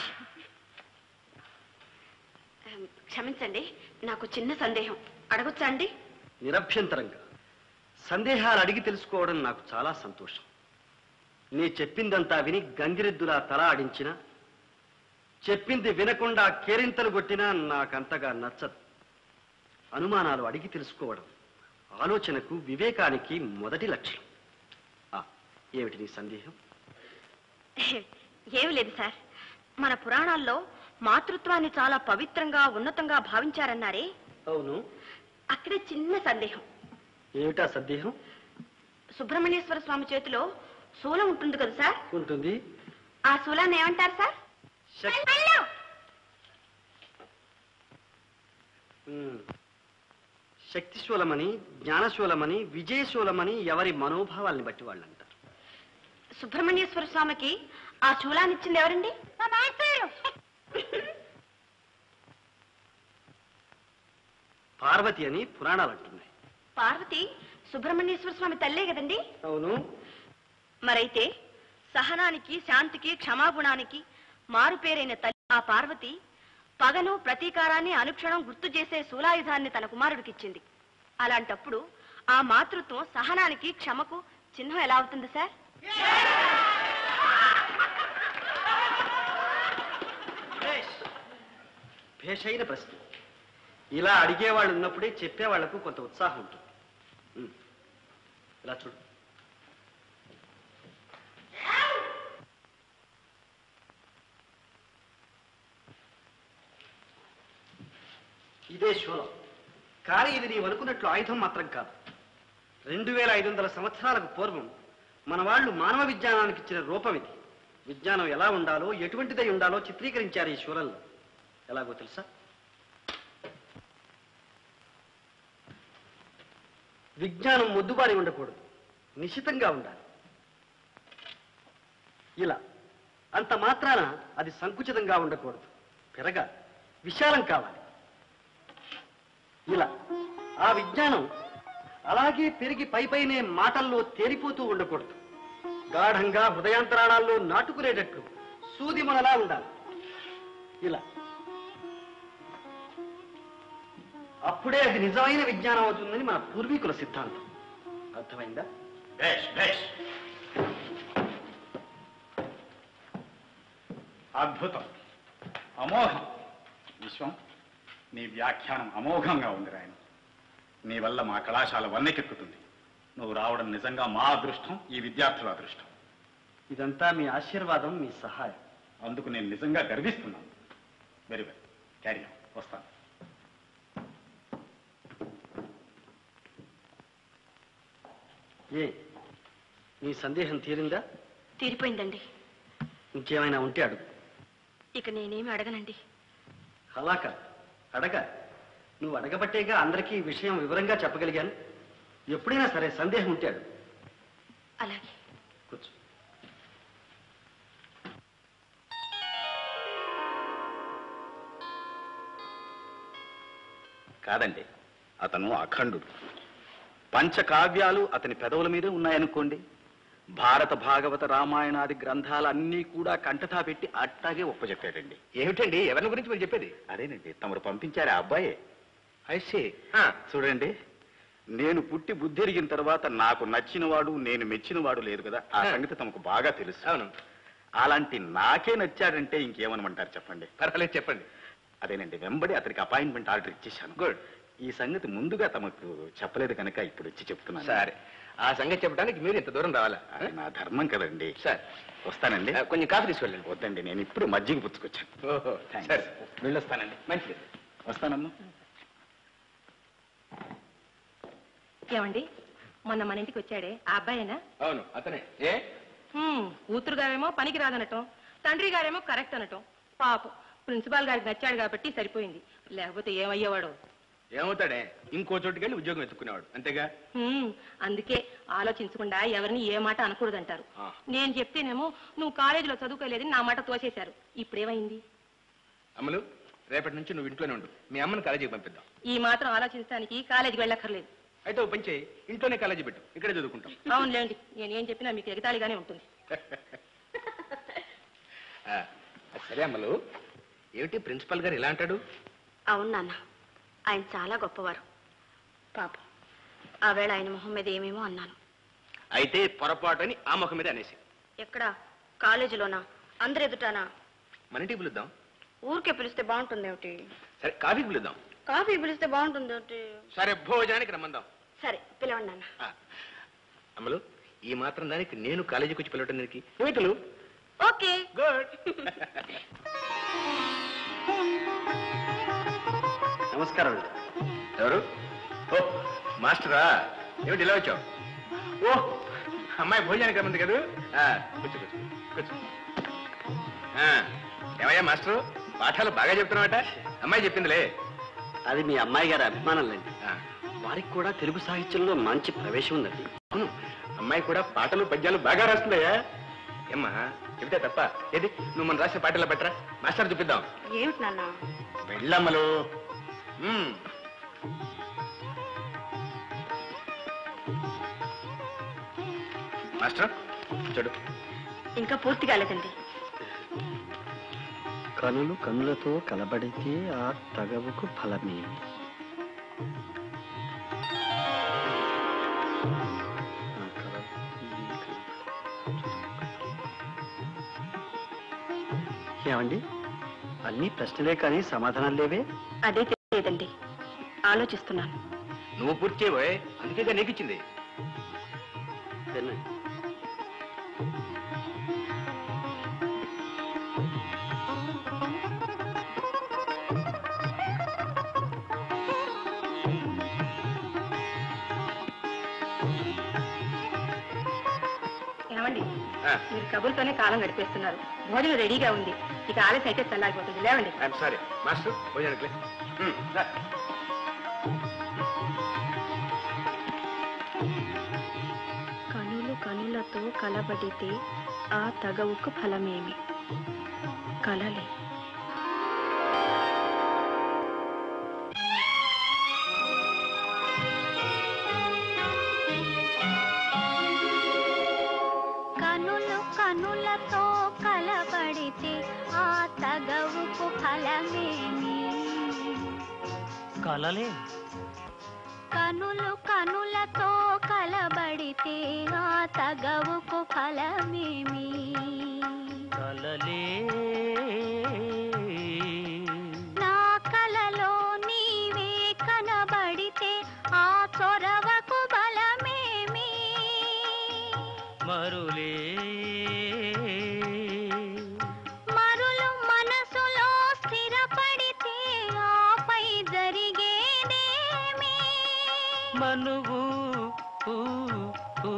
క్షమించండి, నాకు చిన్న సందేహం. అడగొచ్చా అండి? నిరభ్యంతరంగా. సందేహాలు అడిగి తెలుసుకోవడం నాకు చాలా సంతోషం. నీ చెప్పిందంతా విని గంగిరెద్దులా తల ఆడించినా, చెప్పింది వినకుండా కేరింతలు కొట్టినా నాకంతగా నచ్చదు. అనుమానాలు అడిగి తెలుసుకోవడం ఆలోచనకు, వివేకానికి మొదటి లక్షణం. ఆ, ఏమిటి నీ సందేహం? ఏమి లేదు సార్, మన పురాణాల్లో మాతృత్వాన్ని చాలా పవిత్రంగా, ఉన్నతంగా భావించారన్నారే. అవును. అక్కడే చిన్న సందేహం. ఏమిటా సందేహం? సుబ్రహ్మణ్యేశ్వర స్వామి చేతిలో శూలం ఉంటుంది కదా సార్, ఉంటుంది. ఆ శూలాన్ని ఏమంటారు సార్? శక్తి. శక్తిశూలమని, జ్ఞానశూలమని, విజయశూలమని ఎవరి మనోభావాల్ని బట్టి వాళ్ళు అంటారు. సుబ్రహ్మణ్యేశ్వర స్వామికి ఆ శూలాన్ని ఇచ్చింది ఎవరండి? పార్వతి అని పురాణాలు అంటున్నాయి. పార్వతి సుబ్రహ్మణ్యేశ్వర స్వామి తల్లే కదండి? అవును. మరైతే సహనానికి, శాంతికి, క్షమాగుణానికి మారు పేరైన తల్లి ఆ పార్వతి పగను, ప్రతీకారాన్ని అనుక్షణం గుర్తు చేసే శూలాయుధాన్ని తన కుమారుడికిచ్చింది. అలాంటప్పుడు ఆ మాతృత్వం సహనానికి, క్షమకు చిహ్నం ఎలా అవుతుంది సార్? భేషైన ప్రశ్న. ఇలా అడిగేవాళ్ళు ఉన్నప్పుడే చెప్పేవాళ్లకు కొంత ఉత్సాహం ఉంటుంది. ఉమ్, ఇలా చూడు. ఇదే శూలం. కానీ ఇది నీవు అనుకున్నట్లు ఆయుధం మాత్రం కాదు. రెండు వేల ఐదు వందల సంవత్సరాలకు పూర్వం మన వాళ్ళు మానవ విజ్ఞానానికి ఇచ్చిన రూపం ఇది. విజ్ఞానం ఎలా ఉండాలో, ఎటువంటిదై ఉండాలో చిత్రీకరించారు ఈ శూలంలో. ఎలాగో తెలుసా? విజ్ఞానం మొద్దుబారి ఉండకూడదు, నిశితంగా ఉండాలి. ఇలా అంత మాత్రాన అది సంకుచితంగా ఉండకూడదు, పెరగాలి, విశాలం కావాలి. ఇలా ఆ విజ్ఞానం అలాగే పెరిగి పైపైనే మాటల్లో తేలిపోతూ ఉండకూడదు, గాఢంగా హృదయాంతరాళాల్లో నాటుకునేటట్లు సూది మనలా ఉండాలి. ఇలా. అప్పుడే అది నిజమైన విజ్ఞానం అవుతుందని మన పూర్వీకుల సిద్ధాంతం. అర్థమైందా? బేష్ బేష్. అద్భుతం, అమోఘం. విశ్వం, నీ వ్యాఖ్యానం అమోఘంగా ఉంది రాయన. నీ వల్ల మా కళాశాల వన్నెకెక్కుతుంది. నువ్వు రావడం నిజంగా మా అదృష్టం, ఈ విద్యార్థుల అదృష్టం. ఇదంతా మీ ఆశీర్వాదం, మీ సహాయం. అందుకు నేను నిజంగా గర్విస్తున్నాను. Very well, carry on. వస్తాను. ఏ నీ సందేహం తీరిందా? తీరిపోయిందండి. ఇంకేమైనా ఉంటే అడుగు. ఇక నేనేమి అడగనండి. అలా కాదు, అడగ. నువ్వు అడగబట్టేగా అందరికీ ఈ విషయం వివరంగా చెప్పగలిగాను. ఎప్పుడైనా సరే సందేహం ఉంటే అడుగు. అలాగే. కూర్చో. కాదండి, అతను అఖండుడు. పంచకావ్యాలు అతని పెదవుల మీదే ఉన్నాయనుకోండి. భారత భాగవత రామాయణాది గ్రంథాలన్నీ కూడా కంటతా పెట్టి అట్టాగే ఒప్పచెప్పాడండి. ఏమిటండి ఎవరి గురించి మీరు చెప్పేది? అదేనండి, తమరు పంపించారు ఆ అబ్బాయే. ఐసే. చూడండి, నేను పుట్టి బుద్ధిరిగిన తర్వాత నాకు నచ్చినవాడు, నేను మెచ్చినవాడు లేదు కదా. ఆ సంగతి తమకు బాగా తెలుసు. అవును. అలాంటి నాకే నచ్చాడంటే ఇంకేమనమంటారు చెప్పండి? పర్వాలేదు, చెప్పండి. అదేనండి, వెంబడి అతనికి అపాయింట్మెంట్ ఆర్డర్ ఇచ్చేశాను. గుడ్. ఈ సంగతి ముందుగా తమకు చెప్పలేదు కనుక ఇప్పుడు వచ్చి చెప్తున్నాను. సరే, ఆ సంగతి చెప్పడానికి మీరు ఇంత దూరం రావాలా? అది నా ధర్మం కదండి. సార్ వస్తానండి. ఆ, కొంచెం కాఫీ తీసుకెళ్ళండి. వద్దండి, నేను ఇప్పుడు మజ్జిగ పుచ్చుకొచ్చాను. ఓహో, థాంక్స్. సరే, వెళ్ళొస్తానండి. మంచిది. వస్తానమ్మా. ఏమండి, మొన్న మన ఇంటికి వచ్చాడే ఆ అబ్బాయేనా? అవును, అతనే. ఏ హ్మ్, కూతురు గారేమో పనికి రాదనటం, తండ్రి గారేమో కరెక్ట్ అనటం. పాపం ప్రిన్సిపాల్ గారికి నచ్చాడు కాబట్టి సరిపోయింది, లేకపోతే ఏమయ్యేవాడు? ఏమవుతాడే, ఇంకో చోటుకి వెళ్ళి ఉద్యోగం ఎత్తుకునేవాడు, అంతేగా. హ్మ్, అందుకే ఆలోచించకుండా ఎవరిని ఏ మాట అనకూడదంటారు. ఆ. నేను చెప్తేనేమో నువ్వు కాలేజీలో చదువుకోలేదని నా మాట తోసేశారు. ఇప్పుడేమైంది? అమలు, రేపటి నుంచి నువ్వు ఇంట్లోనే ఉండు. మీ అమ్మని కాలేజీకి పంపిద్దాం. ఈ మాత్రం ఆలోచించడానికి కాలేజీకి వెళ్ళక్కర్లేదు. అయితే ఓ పని చేయి, ఇంట్లోనే కాలేజీ పెట్టు, ఇక్కడే చదువుకుంటాం. అవునులేండి, నేను ఏం చెప్పినా మీకు ఎగతాళిగానే ఉంటుంది. ఆ, సరే అమ్మలు, ఏమిటి ప్రిన్సిపాల్ గారు ఇలా అంటాడు? అవును నాన్న, ఆయన చాలా గొప్పవారు. పాపం ఆ వేళ ఆయన మొహం మీద ఏమేమో అన్నాను. అయితే పొరపాటు అని ఆ ముఖం మీద అనేసి. ఎక్కడ? కాలేజీలోనా? అందరు ఎదుటానా? మన ఇంటికి పిలుద్దాం. ఊరికే పిలిస్తే బాగుంటుంది ఏమిటి? సరే, కాఫీకి పిలుద్దాం. కాఫీ పిలిస్తే బాగుంటుంది ఏమిటి? సరే, భోజనానికి రమ్మందాం. సరే, పిలవండి నాన్న. ఆ, అమలు, ఈ మాత్రం దానికి నేను కాలేజీకి వచ్చి పిలవటం దానికి నువ్వు ఓకే. గుడ్. నమస్కారం అండి. ఎవరు? ఓ, మాస్టరా, ఏమిటి ఇలా వచ్చావు? ఓ, అమ్మాయి భోజనానికి రమ్మంది కదా. ఆ, కూర్చో కూర్చో కూర్చో. ఆ, ఏమయ్యా మాస్టరు, పాఠాలు బాగా చెప్తున్నావట. అమ్మాయి చెప్పిందిలే. అది మీ అమ్మాయి గారి అభిమానులండి. ఆ, వారికి కూడా తెలుగు సాహిత్యంలో మంచి ప్రవేశం ఉందండి. అవును, అమ్మాయి కూడా పాటలు పద్యాలు బాగా రాస్తుందయ్యా. ఏమ్మా, చెబితే తప్ప ఏది నువ్వు మన రాసిన పాటల్లో పెట్టరా, మాస్టర్ చూపిద్దాం. ఏమిటి నాన్న? వెళ్ళమ్మలు. మ్మ్. మాస్టర్ చూడు. ఇంకా పూర్తి కాలేదండి. కనులు కనులతో కలబడితే ఆ తగవుకు ఫలమేమి. ఏమండి, అన్ని ప్రశ్నలే కానీ సమాధానాలు లేవే? అదే తెలియదండి, ఆలోచిస్తున్నాను. నువ్వు పూర్తి చేయబోయే, అందుకేగా నీకు ఇచ్చింది. తినండి. ఏమండి, ఆ, మీరు కబుర్తోనే కాలం గడిపేస్తున్నారు. భోజనం రెడీగా ఉంది, ఇక ఆలస్యం అయితే చల్లారిపోతుంది. లేవండి. ఐఎమ్ సారీ మాస్టర్, భోజనానికి. మ్మ్, రా. కనులు కనులతో కలబడితే ఆ తగవుకు ఫలమేమి? కలలే. కనులు కనులతో కలబడితే ఆ తగవుకు ఫలమేమి? కలలే కనులు కనులతో కలబడితే ఆ తగవుకు ఫలమేమి? కలలే నా కలలో నీవే కనబడితే ఆ చొరవకు బలమేమి? మరులే మరులు మనసులో స్థిరపడితే ఆపై జరిగేదేమి? మనువు ఊ, ఊ.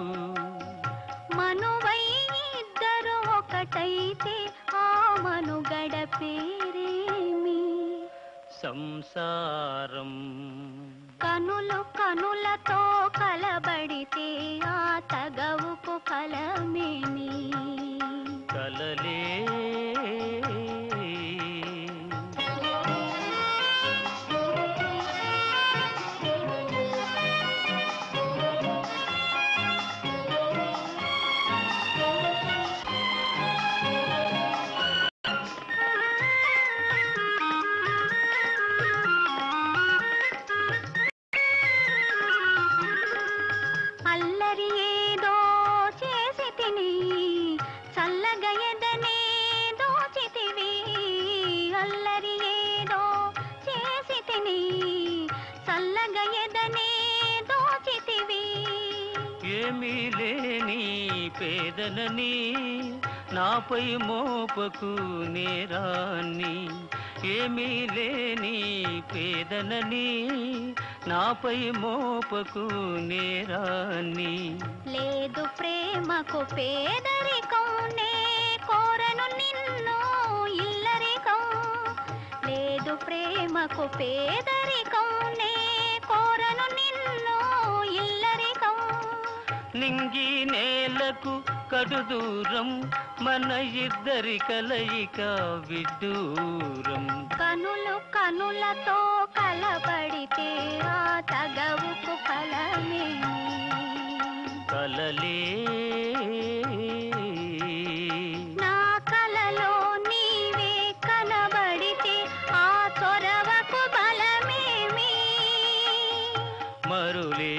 మనువై ఇద్దరు ఒకటైతే ఆ మనుగడ పేరేమి? సంసారం కనులు కనులతో కలబడితే ఆ తగవుకు ఫలమేమి? కలలే అల్లరి ఏదో చేసి తిని చల్లగా ఎదనే దోచితివి. అల్లరి ఏదో చేసి తిని చల్లగా ఎదనే దోచితివి. ఏమీ లేని పేదనని నాపై మోపకు నేరాన్ని. ఏమీ లేని పేదనని నాపై మోపకు నేరాన్ని. లేదు ప్రేమకు పేదరికం, నే కోరను నిన్ను ఇల్లరికం. లేదు ప్రేమకు పేదరికం, నే కోరను నిన్ను ఇల్లరికం. నింగి నేలకు కడు దూరం, మన ఇద్దరి కలయిక విడ్డూరం. కనులు కనులతో కలబడితే ఆ తగవుకు ఫలమేమి? కలలే నా కలలో నీవే కనబడితే ఆ చొరవకు బలమేమి? మరులే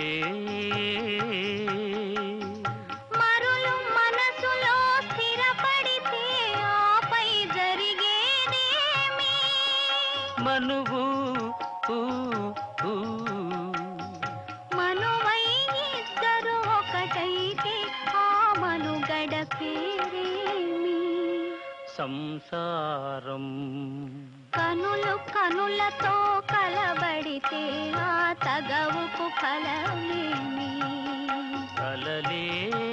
మరులు మనసులో స్థిరపడితే ఆపై జరిగేదేమి? మనువు ఊ, ఊ. మనువై ఇద్దరు ఒకటైతే ఆ మనుగడ పేరేమి? సంసారం కనులు కనులతో కలబడితే ఆ తగవుకు ఫలమేమి? కలలే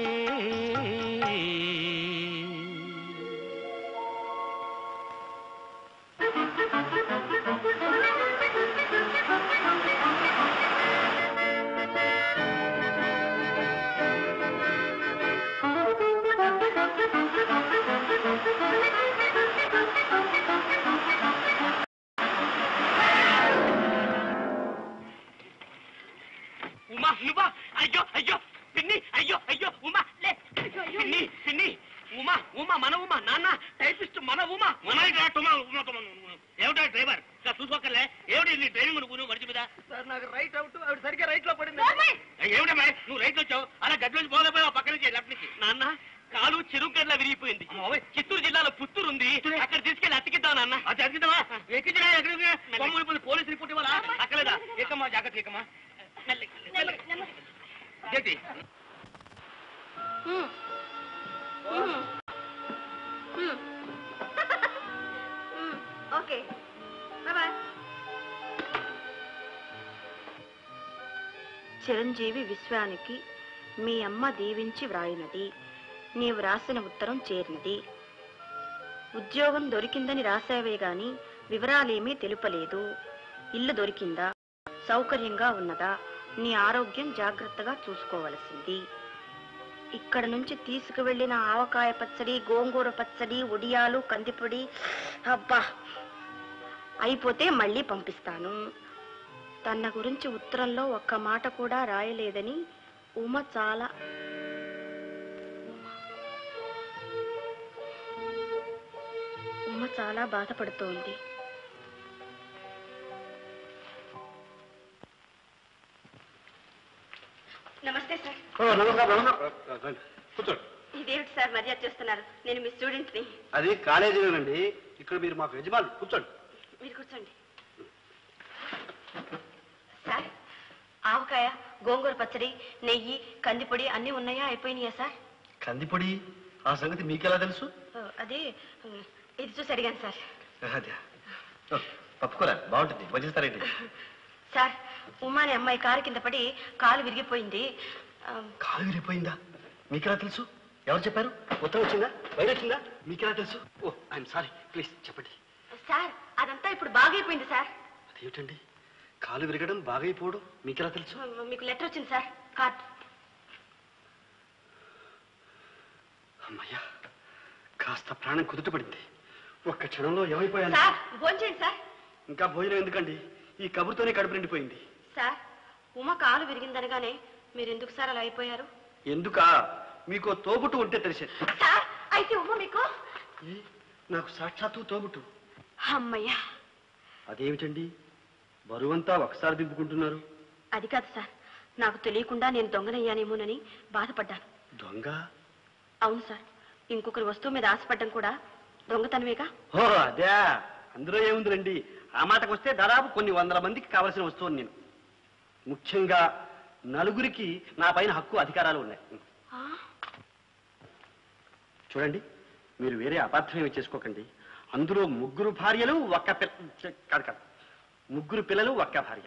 ఉమా నువ్వా? అయ్యో అయ్యో పిన్ని, అయ్యో అయ్యో ఉమా లే. పిన్ని పిన్ని ఉమా ఉమా మన ఉమా నాన్న టైపిస్ట్ మన ఉమా ఉమా ఏమిటా డ్రైవర్ చూసుకోకలే. ఏమిటి నీ డ్రైవింగ్ నువ్వు మనిషి మీద? సార్ నాకు రైట్ అవుట్ ఆవిడ సరిగ్గా రైట్ లో పడింది. ఏమిటమ్మా నువ్వు రైట్ వచ్చావు, అలా గడ్డలోంచి పోలేపోయావు పక్క నుంచి లెఫ్ట్ నుంచి. నాన్న కాలు చెరుగడ్లా విరిగిపోయింది. చిత్తూరు జిల్లాలో పుత్తూరు ఉంది, అక్కడ తీసుకెళ్లి అతికిద్దాం నాన్న. అది అతికిద్దామా? ఎక్కించడా ఎక్కడ పోలీసు రిపోర్ట్ ఇవ్వాలా? అక్కలేదా? ఎక్కమ్మా జాగ్రత్త ఎక్కమ్మా. ఏంటి ఓకే బాయ్. చిరంజీవి విశ్వానికి మీ అమ్మ దీవించి వ్రాయినది. నీవు రాసిన ఉత్తరం చేరినది. ఉద్యోగం దొరికిందని రాసావే గాని వివరాలేమీ తెలుపలేదు. ఇల్లు దొరికిందా? సౌకర్యంగా ఉన్నదా? నీ ఆరోగ్యం జాగ్రత్తగా చూసుకోవలసింది. ఇక్కడ నుంచి తీసుకువెళ్లిన ఆవకాయ పచ్చడి, గోంగూర పచ్చడి, ఉడియాలు, కందిపొడి అబ్బా అయిపోతే మళ్ళీ పంపిస్తాను. తన గురించి ఉత్తరంలో ఒక్క మాట కూడా రాయలేదని ఉమ చాలా చాలా బాధపడుతూ ఉంది. నమస్తే సార్. కూర్చోండి. ఇదేమిటి సార్ మర్యాద చేస్తున్నారు? నేను మీ స్టూడెంట్ని. అది కాలేజీలోనండి. ఇక్కడ మీరు మాకు యజమాని. కూర్చోండి. మీరు కూర్చోండి. సార్, ఆవకాయ, గోంగూర పచ్చడి, నెయ్యి, కందిపొడి అన్నీ ఉన్నాయా? అయిపోయినాయా సార్? కందిపొడి? ఆ సంగతి మీకెలా తెలుసు? అది ఇది చూసి అడిగాను సార్. అదే పప్పుకోరా, బాగుంటుంది. వజిస్తారేంటి? సార్, ఉమాని అమ్మాయి కారు కింద పడి కాలు విరిగిపోయింది. కాలు విరిగిపోయిందా? మీకెలా తెలుసు? ఎవరు చెప్పారు? ఉత్తరం వచ్చిందా? వైర్ వచ్చిందా? మీకెలా తెలుసు? ఓ ఐఎమ్ సారీ, ప్లీజ్ చెప్పండి. సార్, అదంతా ఇప్పుడు బాగైపోయింది సార్. అదేమిటండి, కాలు విరగడం బాగైపోవడం మీకెలా తెలుసు? మీకు లెటర్ వచ్చింది సార్, కార్డ్. అమ్మయ్యా, కాస్త ప్రాణం కుదుటపడింది. ఒక్క క్షణంలో ఏమైపోయాను. Sir, భోంచేయండి sir. ఇంకా భోజనం ఎందుకండి? ఈ కబురుతోనే కడుపు నిండిపోయింది. సార్, ఉమ కాలు విరిగిందనగానే మీరు ఎందుకు సార్ అలా అయిపోయారు? ఎందుకా? మీకు తోబుట్టు ఉంటే తెలిసేది. సార్, అయితే ఉమ మీకు? నాకు సాక్షాత్తు తోబుట్టు. అమ్మయ్యా. అదేమిటండి, బరువంతా ఒకసారి దింపుకుంటున్నారు? అది కాదు సార్, నాకు తెలియకుండా నేను దొంగనయ్యానేమోనని బాధపడ్డాను. దొంగ? అవును సార్, ఇంకొకరి వస్తువు మీద ఆశపడ్డం కూడా దొంగతనమేగా. ఓ అదే, అందులో ఏముందిరండి. ఆ మాటకు వస్తే దాదాపు కొన్ని వందల మందికి కావలసిన వస్తువుని నేను, ముఖ్యంగా నలుగురికి నా పైన హక్కు అధికారాలు ఉన్నాయి. చూడండి, మీరు వేరే అపార్థం చేసుకోకండి. అందులో ముగ్గురు భార్యలు ఒక్క పిల్ల కాదు కాదు ముగ్గురు పిల్లలు ఒక్క భార్య.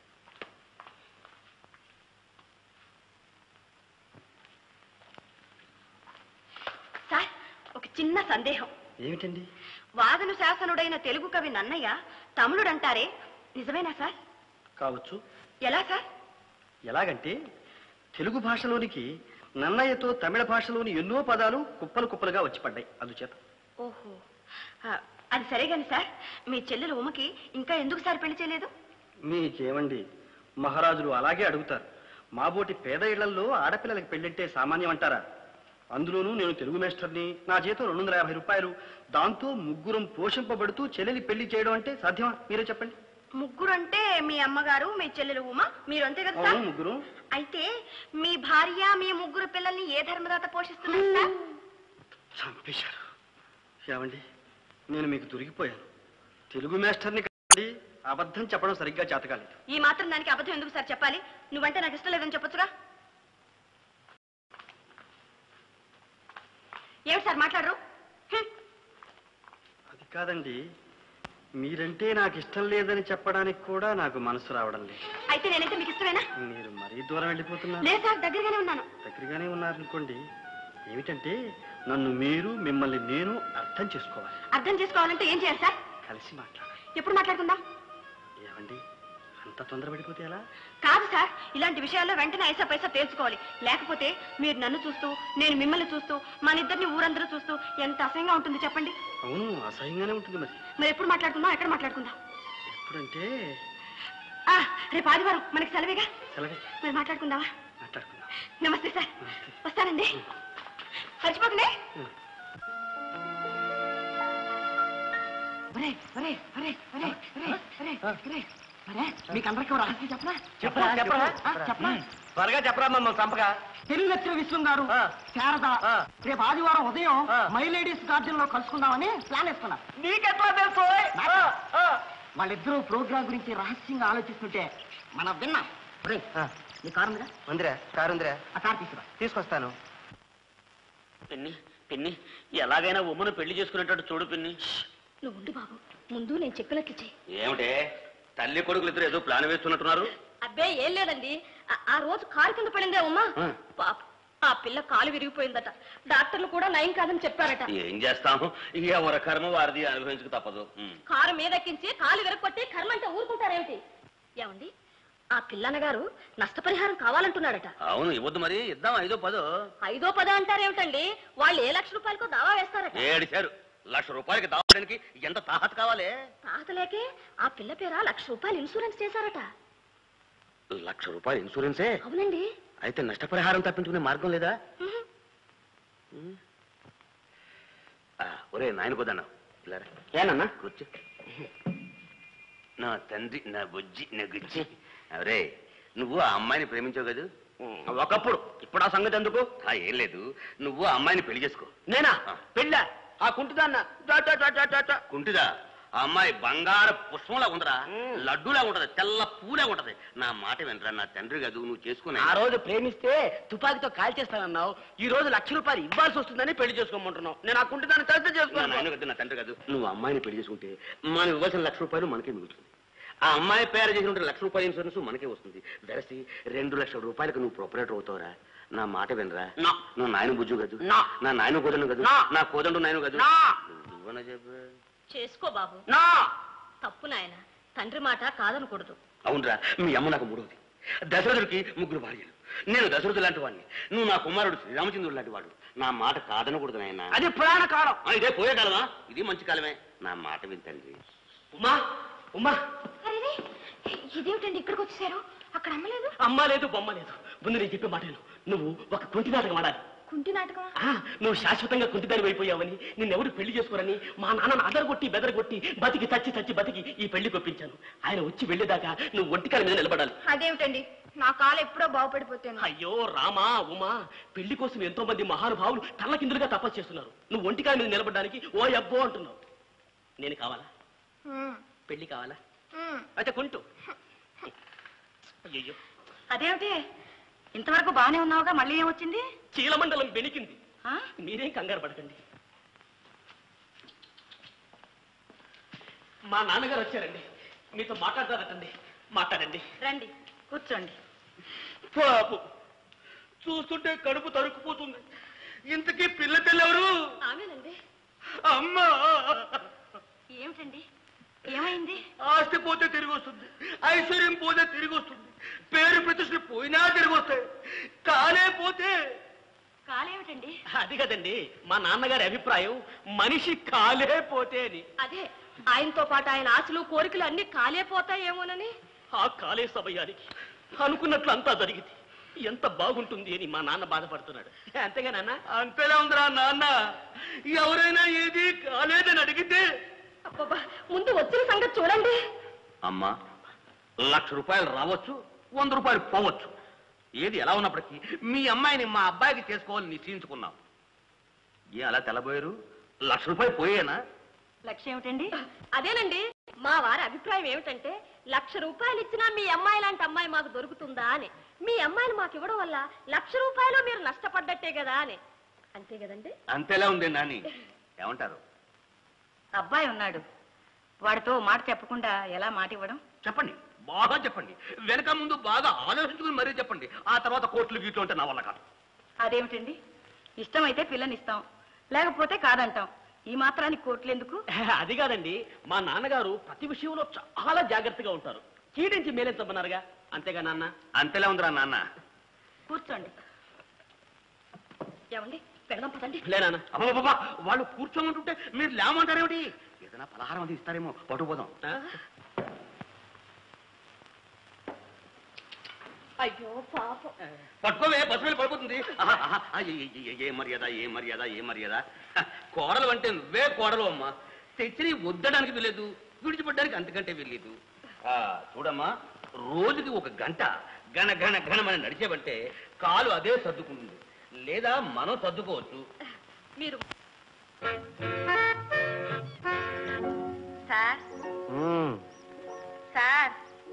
సార్, ఒక చిన్న సందేహం. ఏమిటండి? వాదను శాసనుడైన తెలుగు కవి నన్నయ్య తమిళుడంటారే, నిజమేనా సార్? కావచ్చు. ఎలా సార్? ఎలాగంటే, తెలుగు భాషలోనికి నన్నయ్యతో తమిళ భాషలోని ఎన్నో పదాలు కుప్పలు కుప్పలుగా వచ్చి పడ్డాయి, అందుచేత. ఓహో, అది సరే గాని సార్, మీ చెల్లెలు ఉమకి ఇంకా ఎందుకు సార్ పెళ్లి చేయలేదు? మీకేమండి, మహారాజులు అలాగే అడుగుతారు. మాబోటి పేద ఇళ్లలో ఆడపిల్లలకి పెళ్ళంటే సామాన్యం అంటారా? అందులోనూ నేను తెలుగు మేస్టర్ని, నా జీతం రెండు వందల యాభై రూపాయలు. దాంతో ముగ్గురం పోషింపబడుతూ చెల్లెలి పెళ్లి చేయడం అంటే సాధ్యమా? మీరే చెప్పండి. ముగ్గురు అంటే మీ అమ్మగారు, మీ చెల్లెలు ఉమ, మీరు అంతే కదా సార్? ముగ్గురు. అయితే మీ భార్య, మీ ముగ్గురు పిల్లల్ని ఏ ధర్మదాత పోషిస్తున్నారు సార్? చంపేశారు. ఏమండి, నేను మీకు దొరికిపోయాను. తెలుగు మేస్టర్ని కాదండి, అబద్ధం చెప్పడం సరిగ్గా చేతకాలేదు. ఈ మాత్రం దానికి అబద్ధం ఎందుకు సార్ చెప్పాలి? నువ్వంటే నాకు ఇష్టం లేదని చెప్పొచ్చుగా. ఏమిటి సార్ మాట్లాడరు? అది కాదండి, మీరంటే నాకు ఇష్టం లేదని చెప్పడానికి కూడా నాకు మనసు రావడం లేదు. అయితే నేనంటే మీకు ఇష్టమేనా? మీరు మరీ దూరం వెళ్ళిపోతున్నారు. లేదు సార్, దగ్గరగానే ఉన్నాను. దగ్గరగానే ఉన్నారనుకోండి. ఏమిటంటే, నన్ను మీరు, మిమ్మల్ని నేను అర్థం చేసుకోవాలి. అర్థం చేసుకోవాలంటే ఏం చేయాలి సార్? కలిసి మాట్లాడాలి. ఎప్పుడు మాట్లాడుకుందాం? ఏమండి, అంత తొందరపడిపోతే ఎలా? కాదు సార్, ఇలాంటి విషయాల్లో వెంటనే ఐసా పైసా తేల్చుకోవాలి. లేకపోతే మీరు నన్ను చూస్తూ, నేను మిమ్మల్ని చూస్తూ, మన ఇద్దరిని ఊరందరూ చూస్తూ ఎంత అసహ్యంగా ఉంటుంది చెప్పండి. అవును, అసహ్యంగానే ఉంటుంది. మరి మరి ఎప్పుడు మాట్లాడుకుందాం? ఎక్కడ మాట్లాడుకుందాం? ఎప్పుడంటే రేపు ఆదివారం, మనకి సెలవేగా. సెలవే. మరి మాట్లాడుకుందామా? మాట్లాడుకుందాం. నమస్తే సార్, వస్తానండి. మర్చిపోకండి. మీకందరికీ రహస్యం చెప్పనా? చెప్పరా చెప్పరా చెప్పనా? త్వరగా చెప్పరా మమ్మల్ని చంపగా. తెలుగు లెక్చర్ విశ్వం గారు, శారద రేపు ఆదివారం ఉదయం మై లేడీస్ గార్డెన్ లో కలుసుకుందామని ప్లాన్ వేసుకున్నారు. నీకెట్లా తెలుసు? వాళ్ళిద్దరూ ప్రోగ్రామ్ గురించి రహస్యంగా ఆలోచిస్తుంటే మనం విన్నాం. నీ కారు ఉందిరా? ఉందిరా, కారు ఉందిరా. ఆ కారు తీసుకురా. తీసుకొస్తాను. పిన్ని పిన్ని, ఎలాగైనా ఉమ్మను పెళ్లి చేసుకునేటట్టు చూడు పిన్ని. నువ్వు ఉండు బాబు, ముందు నేను చెప్పినట్లు చెయ్యి. ఏమిటే, తల్లి కొడుకులు ఇద్దరు ఏదో ప్లాన్ వేస్తున్నట్టున్నారు? అబ్బే ఏం లేదండి, ఆ రోజు కారు కింద పడిందే ఉమ్మా. పాప, ఆ పిల్ల కాలు విరిగిపోయిందట. డాక్టర్లు కూడా నయం కాదని చెప్పారట. ఏం చేస్తాము, ఎవరి కర్మ వారిది, అనుభవించక తప్పదు. కారు మీదెక్కించి కాలు విరగొట్టి కర్మ అంటే ఊరుకుంటారేమిటి? ఏమండి, ఆ పిల్లన్న గారు నష్టపరిహారం కావాలంటున్నాడట. అవును, ఇవ్వద్దు మరి, ఇద్దాం. ఐదో పదో. ఐదో పదో అంటారేమిటండి? వాళ్ళు ఏ లక్ష రూపాయలకో దావా వేస్తారట. ఏడిచారు. లక్ష రూపాయలకి దావడానికి ఎంత తాహత కావాలి? తాహత లేకే ఆ పిల్ల పేర లక్ష రూపాయలు ఇన్సూరెన్స్ చేశారట. లక్ష రూపాయలు ఇన్సూరెన్సే? అవునండి. అయితే నష్టపరిహారం తప్పించుకునే మార్గం లేదా? ఒరే నాయన కొదన్నా, ఏనన్నా కూర్చో. నా తండ్రి, నా బుజ్జి, నా గుజ్జి. అవరే, నువ్వు ఆ అమ్మాయిని ప్రేమించావు కదా ఒకప్పుడు. ఇప్పుడు ఆ సంగతి ఎందుకు? ఏం లేదు, నువ్వు ఆ అమ్మాయిని పెళ్లి చేసుకో. నేనా పెళ్ళా? ఆ కుంటిదా కుంటిదా ఆ అమ్మాయి బంగారు పుష్పంలా ఉండరా, లడ్డూలా ఉంటది, తెల్ల పూలా ఉంటది. నా మాట వినరా, నా తండ్రి కాదు, నువ్వు చేసుకున్నా. ఆ రోజు ప్రేమిస్తే తుపాకీతో కాల్చేస్తానన్నావు, ఈ రోజు లక్ష రూపాయలు ఇవ్వాల్సి వస్తుందని పెళ్లి చేసుకోమంటున్నావు. నేను ఆ కుంటిదాన్ని కలిసి చేసుకున్నాను. నాయన కాదు, నా తండ్రి కాదు. నువ్వు అమ్మాయిని పెళ్లి చేసుకుంటే మనం ఇవ్వాల్సిన లక్ష రూపాయలు మనకే మిగులుతుంది. ఆ అమ్మాయి పేరు చేసిన లక్ష రూపాయల ఇన్సూరెన్స్ మనకే వస్తుంది. వెరసి రెండు లక్షల రూపాయలకు నువ్వు ప్రొపరేటర్ అవుతావురా. నా మాట వినరా. నువ్వు నాయన బుజ్జు కాదు, నా నాయన కోదండు కాదు, నా కోదండు నాయన కాదు. నువ్వనా చెప్పు. చేసుకో బాబు, నా తప్పు నాయన, తండ్రి మాట కాదనకూడదు. అవునరా, మీ అమ్మ నాకు మూడవది. దశరథుడికి ముగ్గురు భార్యలు, నేను దశరథుడు లాంటి వాడిని, నువ్వు నా కుమారుడు శ్రీరామచంద్రుడు లాంటి వాడు. నా మాట కాదనకూడదు నాయన. అది పురాణ కాలం. ఇదే పోయే కాలమా? ఇది మంచి కాలమే. నా మాట వింతండి. ఉమా ఉమా అరే, ఇదేమిటండి ఇక్కడికి వచ్చేసారు? అక్కడ అమ్మలేదు. అమ్మ లేదు, బొమ్మ లేదు. ముందు నేను చెప్పే మాట విను. నువ్వు ఒక కుంటి నాటకం ఆడాలి. కుంటి నాటకం? నువ్వు శాశ్వతంగా కుంటిదారి అయిపోయావని, నిన్నెవడు పెళ్లి చేసుకోరని మా నాన్నను అదరగొట్టి బెదరగొట్టి బతికి చచ్చి చచ్చి బతికి ఈ పెళ్లి కొప్పించాను. ఆయన వచ్చి వెళ్ళేదాకా నువ్వు ఒంటికాల మీద నిలబడాలి. అదేమిటండి, నా కాలు ఎప్పుడో బాగుపడిపోతాను. అయ్యో రామా ఉమా, పెళ్లి కోసం ఎంతో మంది మహానుభావులు తల్లకిందులుగా తపస్సు చేస్తున్నారు. నువ్వు ఒంటికాల మీద నిలబడడానికి ఓ అబ్బో అంటున్నావు. నేను కావాలా? పెళ్లి కావాలా? అయితే కుంటూ. అయ్యో, అదేమిటి ఇంతవరకు బాగానే ఉన్నావుగా, మళ్ళీ ఏమొచ్చింది? చీలమండలం బెనికింది. మీరేం కంగారు పడకండి. మా నాన్నగారు వచ్చారండి, మీతో మాట్లాడతారటండి. మాట్లాడండి. రండి, కూర్చోండి. పాపు, చూస్తుంటే కడుపు తరుక్కుపోతుంది. ఇంతకీ పిల్ల పిల్లెవరు? ఆమెనండి. అమ్మా, ఏమిటండి, ఏమైంది? ఆస్తి పోతే తిరిగి వస్తుంది, ఐశ్వర్యం పోతే తిరిగి వస్తుంది, పేరు ప్రతిష్టలు పోయినా తిరిగి వస్తాయి, కాలే పోతే. కాలేమిటండి? అది కదండి మా నాన్నగారి అభిప్రాయం, మనిషి కాలే పోతే అని. అదే, ఆయనతో పాటు ఆయన ఆశలు కోరికలు అన్ని కాలేపోతాయేమోనని. ఆ కాలే సమయానికి అనుకున్నట్లు అంతా జరిగింది. ఎంత బాగుంటుంది అని మా నాన్న బాధపడుతున్నాడు. అంతేగా నాన్న? అంతేలా ఉందిరా నాన్న. ఎవరైనా ఏది కాలేదని అడిగితే అబ్బబ్బా, ముందు వచ్చిన సంగతి చూడండి. అమ్మా, లక్ష రూపాయలు రావచ్చు, వంద రూపాయలు పోవచ్చు. ఏది ఎలా ఉన్నప్పటికీ మీ అమ్మాయిని మా అబ్బాయికి చేసుకోవాలని నిశ్చయించుకున్నాం. ఏ అలా తెల్లబోయారు? లక్ష రూపాయలు పోయేనా? లక్ష్యం ఏమిటండి? అదేనండి, మా వారి అభిప్రాయం ఏమిటంటే లక్ష రూపాయలు ఇచ్చినా మీ అమ్మాయి లాంటి అమ్మాయి మాకు దొరుకుతుందా అని. మీ అమ్మాయిని మాకు ఇవ్వడం వల్ల లక్ష రూపాయలు మీరు నష్టపడ్డట్టే కదా అని. అంతే కదండి? అంతేలా ఉంది నాని. ఏమంటారు? అబ్బాయి ఉన్నాడు, వాడితో మాట చెప్పకుండా ఎలా మాట ఇవ్వడం? చెప్పండి, బాగా చెప్పండి. వెనక ముందు బాగా ఆలోచించుకుని మరీ చెప్పండి. ఆ తర్వాత కోట్లు గీట్లు అంటే నా వల్ల కాదు. అదేమిటండి, ఇష్టమైతే పిల్లనిస్తాం, లేకపోతే కాదంటాం. ఈ మాత్రానికి కోట్లు ఎందుకు? అది కాదండి, మా నాన్నగారు ప్రతి విషయంలో చాలా జాగ్రత్తగా ఉంటారు. చీటించి మేలెత్తమన్నారుగా. అంతేగా నాన్న? అంతేలా ఉందిరా నాన్న. కూర్చోండి. ఏమండి, పెడదాం పదండి. లేనా? అమ్మా, వాళ్ళు కూర్చోమంటుంటే మీరు లేమంటారేమిటి? ఏదైనా పలహారం అది ఇస్తారేమో, పట్టుకుపోదాం. అయ్యో పాపం. పట్టుకోవే, బస్సు వెళ్ళి పడిపోతుంది. ఆహా, ఆహా, ఏ, ఏ, ఏ, ఏ మర్యాద, ఏ మర్యాద, ఏ మర్యాద. కోడలు అంటే నువ్వే కోడలు అమ్మా. తెచ్చి వద్దడానికి వెళ్ళలేదు, విడిచిపడ్డానికి అంతకంటే వెళ్ళలేదు. చూడమ్మా, రోజుకి ఒక గంట గణ గణ గణమని నడిచేవంటే కాలు అదే సర్దుకుంటుంది, లేదా మనం సర్దుకోవచ్చు. మీరు సార్ సార్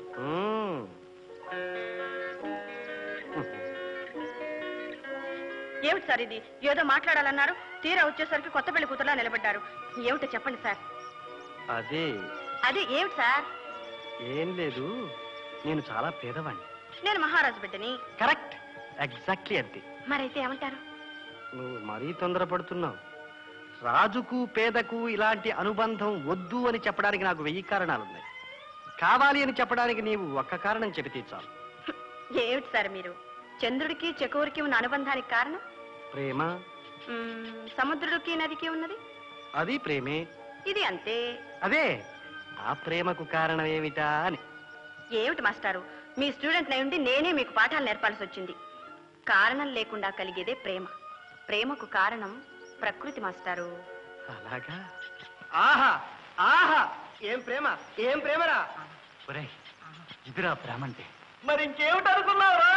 ఏమిటి సార్ ఇది? ఏదో మాట్లాడాలన్నారు, తీరా వచ్చేసరికి కొత్త పెళ్లి కూతురులా నిలబడ్డారు. ఏమిటో చెప్పండి సార్. అదే అదే ఏమిటి సార్? ఏం లేదు, నేను చాలా పేదవాణ్ణి. నేను మహారాజు బిడ్డని. కరెక్ట్, ఎగ్జాక్ట్లీ అంతే. మరైతే ఏమంటారు? నువ్వు మరీ తొందరపడుతున్నావు. రాజుకు పేదకు ఇలాంటి అనుబంధం వద్దు అని చెప్పడానికి నాకు వెయ్యి కారణాలున్నాయి. కావాలి అని చెప్పడానికి నీవు ఒక్క కారణం చెబితే చాలు. ఏమిటి సార్ మీరు? చంద్రుడికి చకోరికి ఉన్న అనుబంధానికి కారణం ప్రేమ. సముద్రుడికి నదికి ఉన్నది అది ప్రేమే. ఇది అంతే. అదే, ఆ ప్రేమకు కారణం ఏమిటా అని. ఏమిటి మాస్టారు, మీ స్టూడెంట్ అయి ఉండి నేనే మీకు పాఠాలు నేర్పాల్సి వచ్చింది. కారణం లేకుండా కలిగేదే ప్రేమ. ప్రేమకు కారణం ప్రకృతి మాస్టారు. అలాగా? ఆహా ఆహా ఏం ప్రేమ ఏం ప్రేమరా. ఇదిరా ప్రేమ అంటే. మరి ఇంకేమిటి అనుకున్నావురా?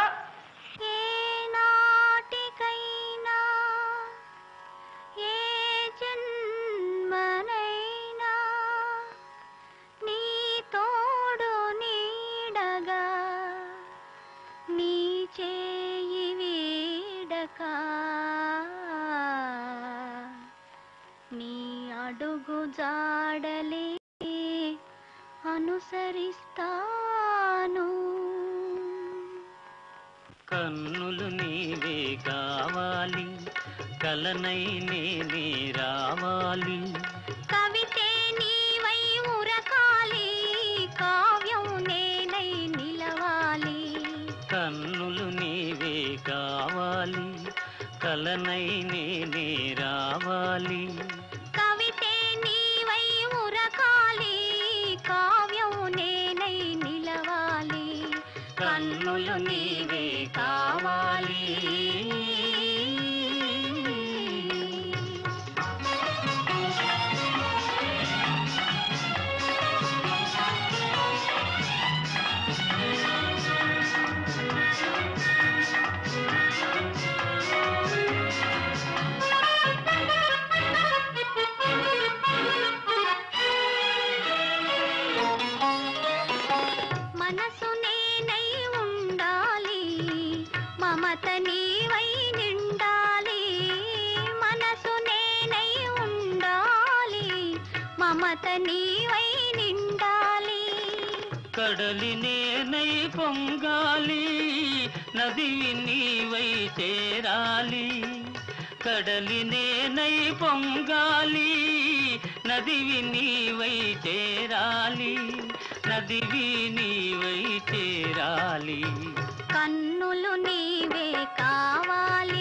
ఏనాటికైనా ఏ జన్మనైనా నీ తోడు నీడగా నీ చేయి వీడక నీ అడుగు జాడలే అనుసరిస్తాను. కన్నులు నీవే కావాలి, కలనై నేనే రావాలి. కవితే నీవై ఉరకాలి, కావ్యం నేనై నిలవాలి. కన్నులు నీవే కావాలి, కలనై నేనే రావాలి. కవితే నీవై ఉరకాలి, కావ్యం నేనై నిలవాలి. కన్నులు నీవే కావాలి. మనసు నేనై ఉండాలి, మమత నీవై నిండాలి. మనసు నేనై ఉండాలి, మమత నీవై నిండాలి. కడలి నేనై పొంగాలి, నదివి నీవై చేరాలి. కడలి నేనై పొంగాలి, నదివి నీవై చేరాలి. నదివి నీవై చేరాలి. కన్నులు నీవే కావాలి.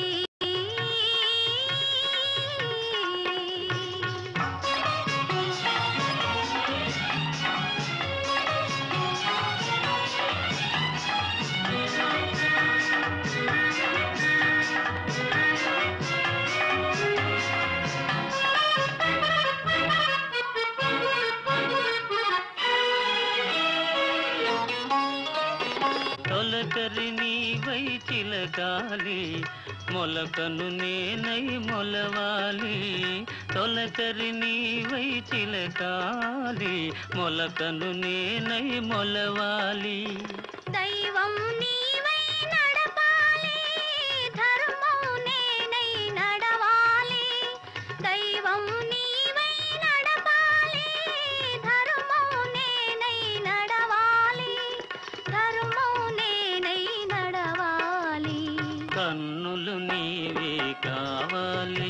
తొలకరి నీవై చిలకాలి, మొలకను నేనై మొలవాలి. తొలకరి నీవై చిలకాలి, మొలకను నేనై మొలవాలి. దైవం నీవై నడపాలి, ధర్మం నేనై నడవాలి. దైవం నీవై నడపాలి, ధర్మం నేనై నడవాలి. ధర్మం నేనై నడవాలి. కన్నులు నీవే కావాలి.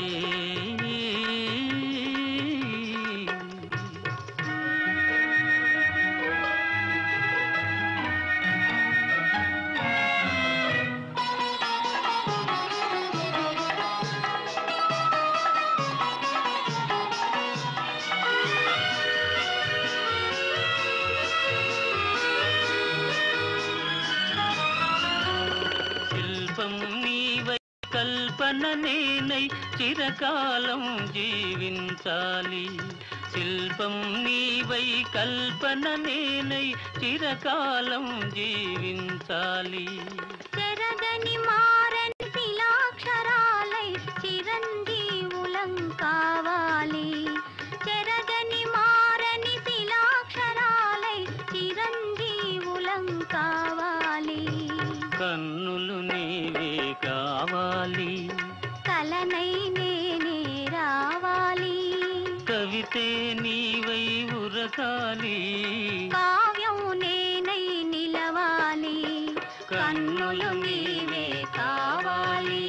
శిల్పం నీవై కల్పన నేనై చిరకాలం జీవించాలి. శిల్పం నీవై కల్పన నేనై చిరకాలం జీవించాలి. చెరగని మారని శిలాక్షరాలై చిరంజీవులం కావాలి. చెరగని మారని శిలాక్షరాలై చిరంజీవులం కావాలి. కన్నులు నీవే కావాలి, కలనై నేనే రావాలి. కవితే నీవై ఉరకాలి. కావ్యం నేనై నిలవాలి. కన్నులు నీవే కావాలి.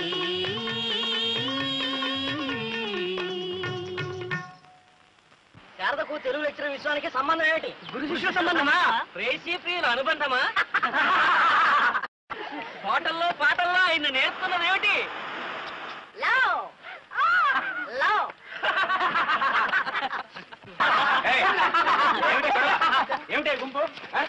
శారదకు తెలుగు లెక్చరర్ విశ్వానికి సంబంధం ఏమిటి? గురు శిష్యుల సంబంధమా? ప్రేసి ప్రియుల అనుబంధమా? పాటల్లో పాటల్లో ఆయన నేర్చుకున్నది ఏమిటి? లవ్ లవ్ ఏయ్, ఏమిటి గొడవ? ఏమిటి ఈ గుంపు ఆ?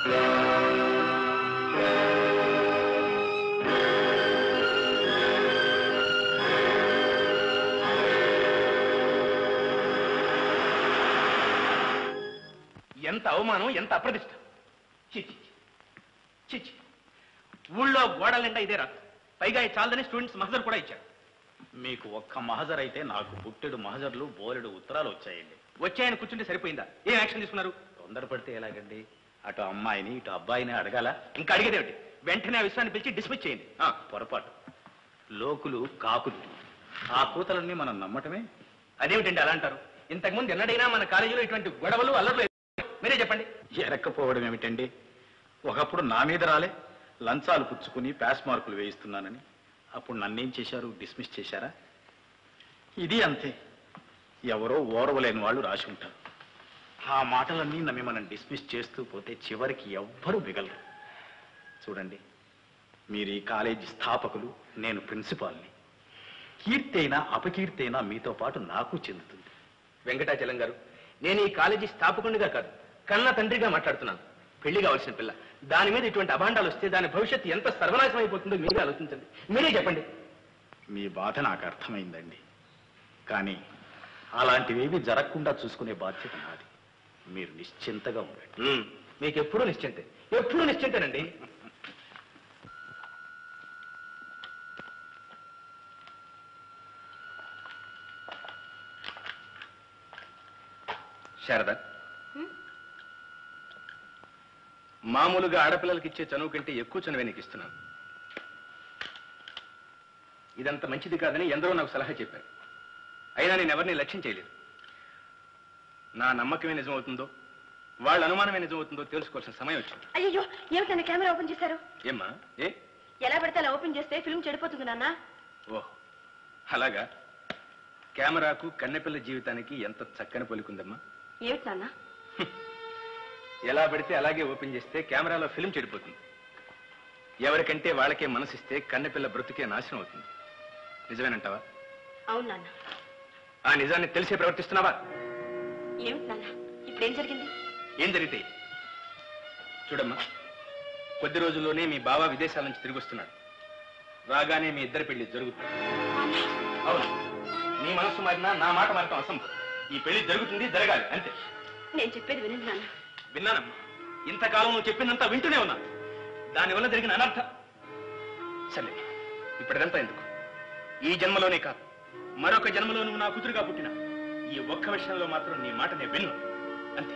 ఎంత అవమానం, ఎంత అప్రదిష్ట. చిచి చిచి, ఊళ్ళో గోడల నిండా ఇదే రాదు. పైగా ఈ చాలని స్టూడెంట్స్ మహజర్ కూడా ఇచ్చారు. మీకు ఒక్క మహజర్ అయితే నాకు బుట్టెడు మహజర్లు బోలెడు ఉత్తరాలు వచ్చాయండి. వచ్చాయని కూర్చుంటే సరిపోయిందా? ఏం యాక్షన్ తీసుకున్నారు? తొందరపడితే ఎలాగండి? అటు అమ్మాయిని ఇటు అబ్బాయిని అడగాల. ఇంకా అడిగేదేమిటి? వెంటనే ఆ విషయాన్ని పిలిచి డిస్మిస్ చేయండి. ఆ, పొరపాటు. లోకులు కాకులు, ఆ కూతలన్నీ మనం నమ్మటమే. అదేమిటండి అలా అంటారు? ఇంతకుముందు ఎన్నడైనా మన కాలేజీలో ఇటువంటి గొడవలు అల్లర్లు మీరే చెప్పండి. ఎరక్కపోవడం ఏమిటండి? ఒకప్పుడు నా మీద రాలే, లంచాలు పుచ్చుకుని పాస్ మార్కులు వేయిస్తున్నానని. అప్పుడు నన్నేం చేశారు? డిస్మిస్ చేశారా? ఇది అంతే. ఎవరో ఓర్వలేని వాళ్ళు రాసి ఉంటారు. ఆ మాటలన్నీ నమ్మి మనం డిస్మిస్ చేస్తూ పోతే చివరికి ఎవ్వరూ మిగలరు. చూడండి, మీరు ఈ కాలేజీ స్థాపకులు, నేను ప్రిన్సిపాల్ని. కీర్తి అయినా అపకీర్తి అయినా మీతో పాటు నాకు చెందుతుంది. వెంకటాచలం గారు, నేను ఈ కాలేజీ స్థాపకునిగా కాదు, కన్న తండ్రిగా మాట్లాడుతున్నాను. పెళ్లి కావాల్సిన పిల్ల, దాని మీద ఇటువంటి అభాండాలు వస్తే దాని భవిష్యత్తు ఎంత సర్వనాశనం అయిపోతుందో మీరే ఆలోచించండి. మీరే చెప్పండి. మీ బాధ నాకు అర్థమైందండి. కానీ అలాంటివేవి జరగకుండా చూసుకునే బాధ్యత నాది. మీరు నిశ్చింతగా ఉండండి. మీకు ఎప్పుడూ నిశ్చింతే, ఎప్పుడూ నిశ్చింతేనండి. శారద, మామూలుగా ఆడపిల్లలకి ఇచ్చే చనువు కంటే ఎక్కువ చనువే నీకు ఇస్తున్నాను. ఇదంత మంచిది కాదని ఎందరో నాకు సలహా చెప్పారు. అయినా నేను ఎవరిని లక్ష్యం చేయలేదు. నా నమ్మకమే నిజమవుతుందో, వాళ్ళ అనుమానమే నిజమవుతుందో తెలుసుకోవాల్సిన సమయం వచ్చింది. అయ్యో, ఏమిటన్నా కెమెరా ఓపెన్ చేశారు? ఏమ్మా? ఏ ఎలా పెడితే అలా ఓపెన్ చేస్తే ఫిల్మ్ చెడిపోతుంది నాన్న. ఓహ్, అలాగా? కెమెరాకు కన్నెపిల్ల జీవితానికి ఎంత చక్కని పలుకుందమ్మా. ఏమిటి నాన్న? ఎలా పడితే అలాగే ఓపెన్ చేస్తే కెమెరాలో ఫిల్మ్ చెడిపోతుంది. ఎవరికంటే వాళ్ళకే మనసిస్తే కన్నెపిల్ల బ్రతుకే నాశనం అవుతుంది. నిజమేనంటావా? అవును నాన్న. ఆ నిజాన్ని తెలిసే ప్రవర్తిస్తున్నావా? ఏమిటి నాన్న, ఇప్పుడేం జరిగింది? ఏం జరిగితే? చూడమ్మా, కొద్ది రోజుల్లోనే మీ బావ విదేశాల నుంచి తిరిగి వస్తున్నాడు. రాగానే మీ ఇద్దరి పెళ్లి జరుగుతుంది. అవును, నీ మనస్సు మారినా నా మాట మారటం అసంభవం. ఈ పెళ్లి జరుగుతుంది, జరగాలి, అంతే. నేను చెప్పేది వినండి నాన్న. విన్నానమ్మా, ఇంతకాలం నువ్వు చెప్పిందంతా వింటూనే ఉన్నాను. దానివల్ల జరిగిన అనర్థం. సరే, ఇప్పటిదంతా ఎందుకు? ఈ జన్మలోనే కాదు, మరొక జన్మలో నువ్వు నా కూతురుగా పుట్టిన ఈ ఒక్క విషయంలో మాత్రం నీ మాట నేను విన్ను, అంతే.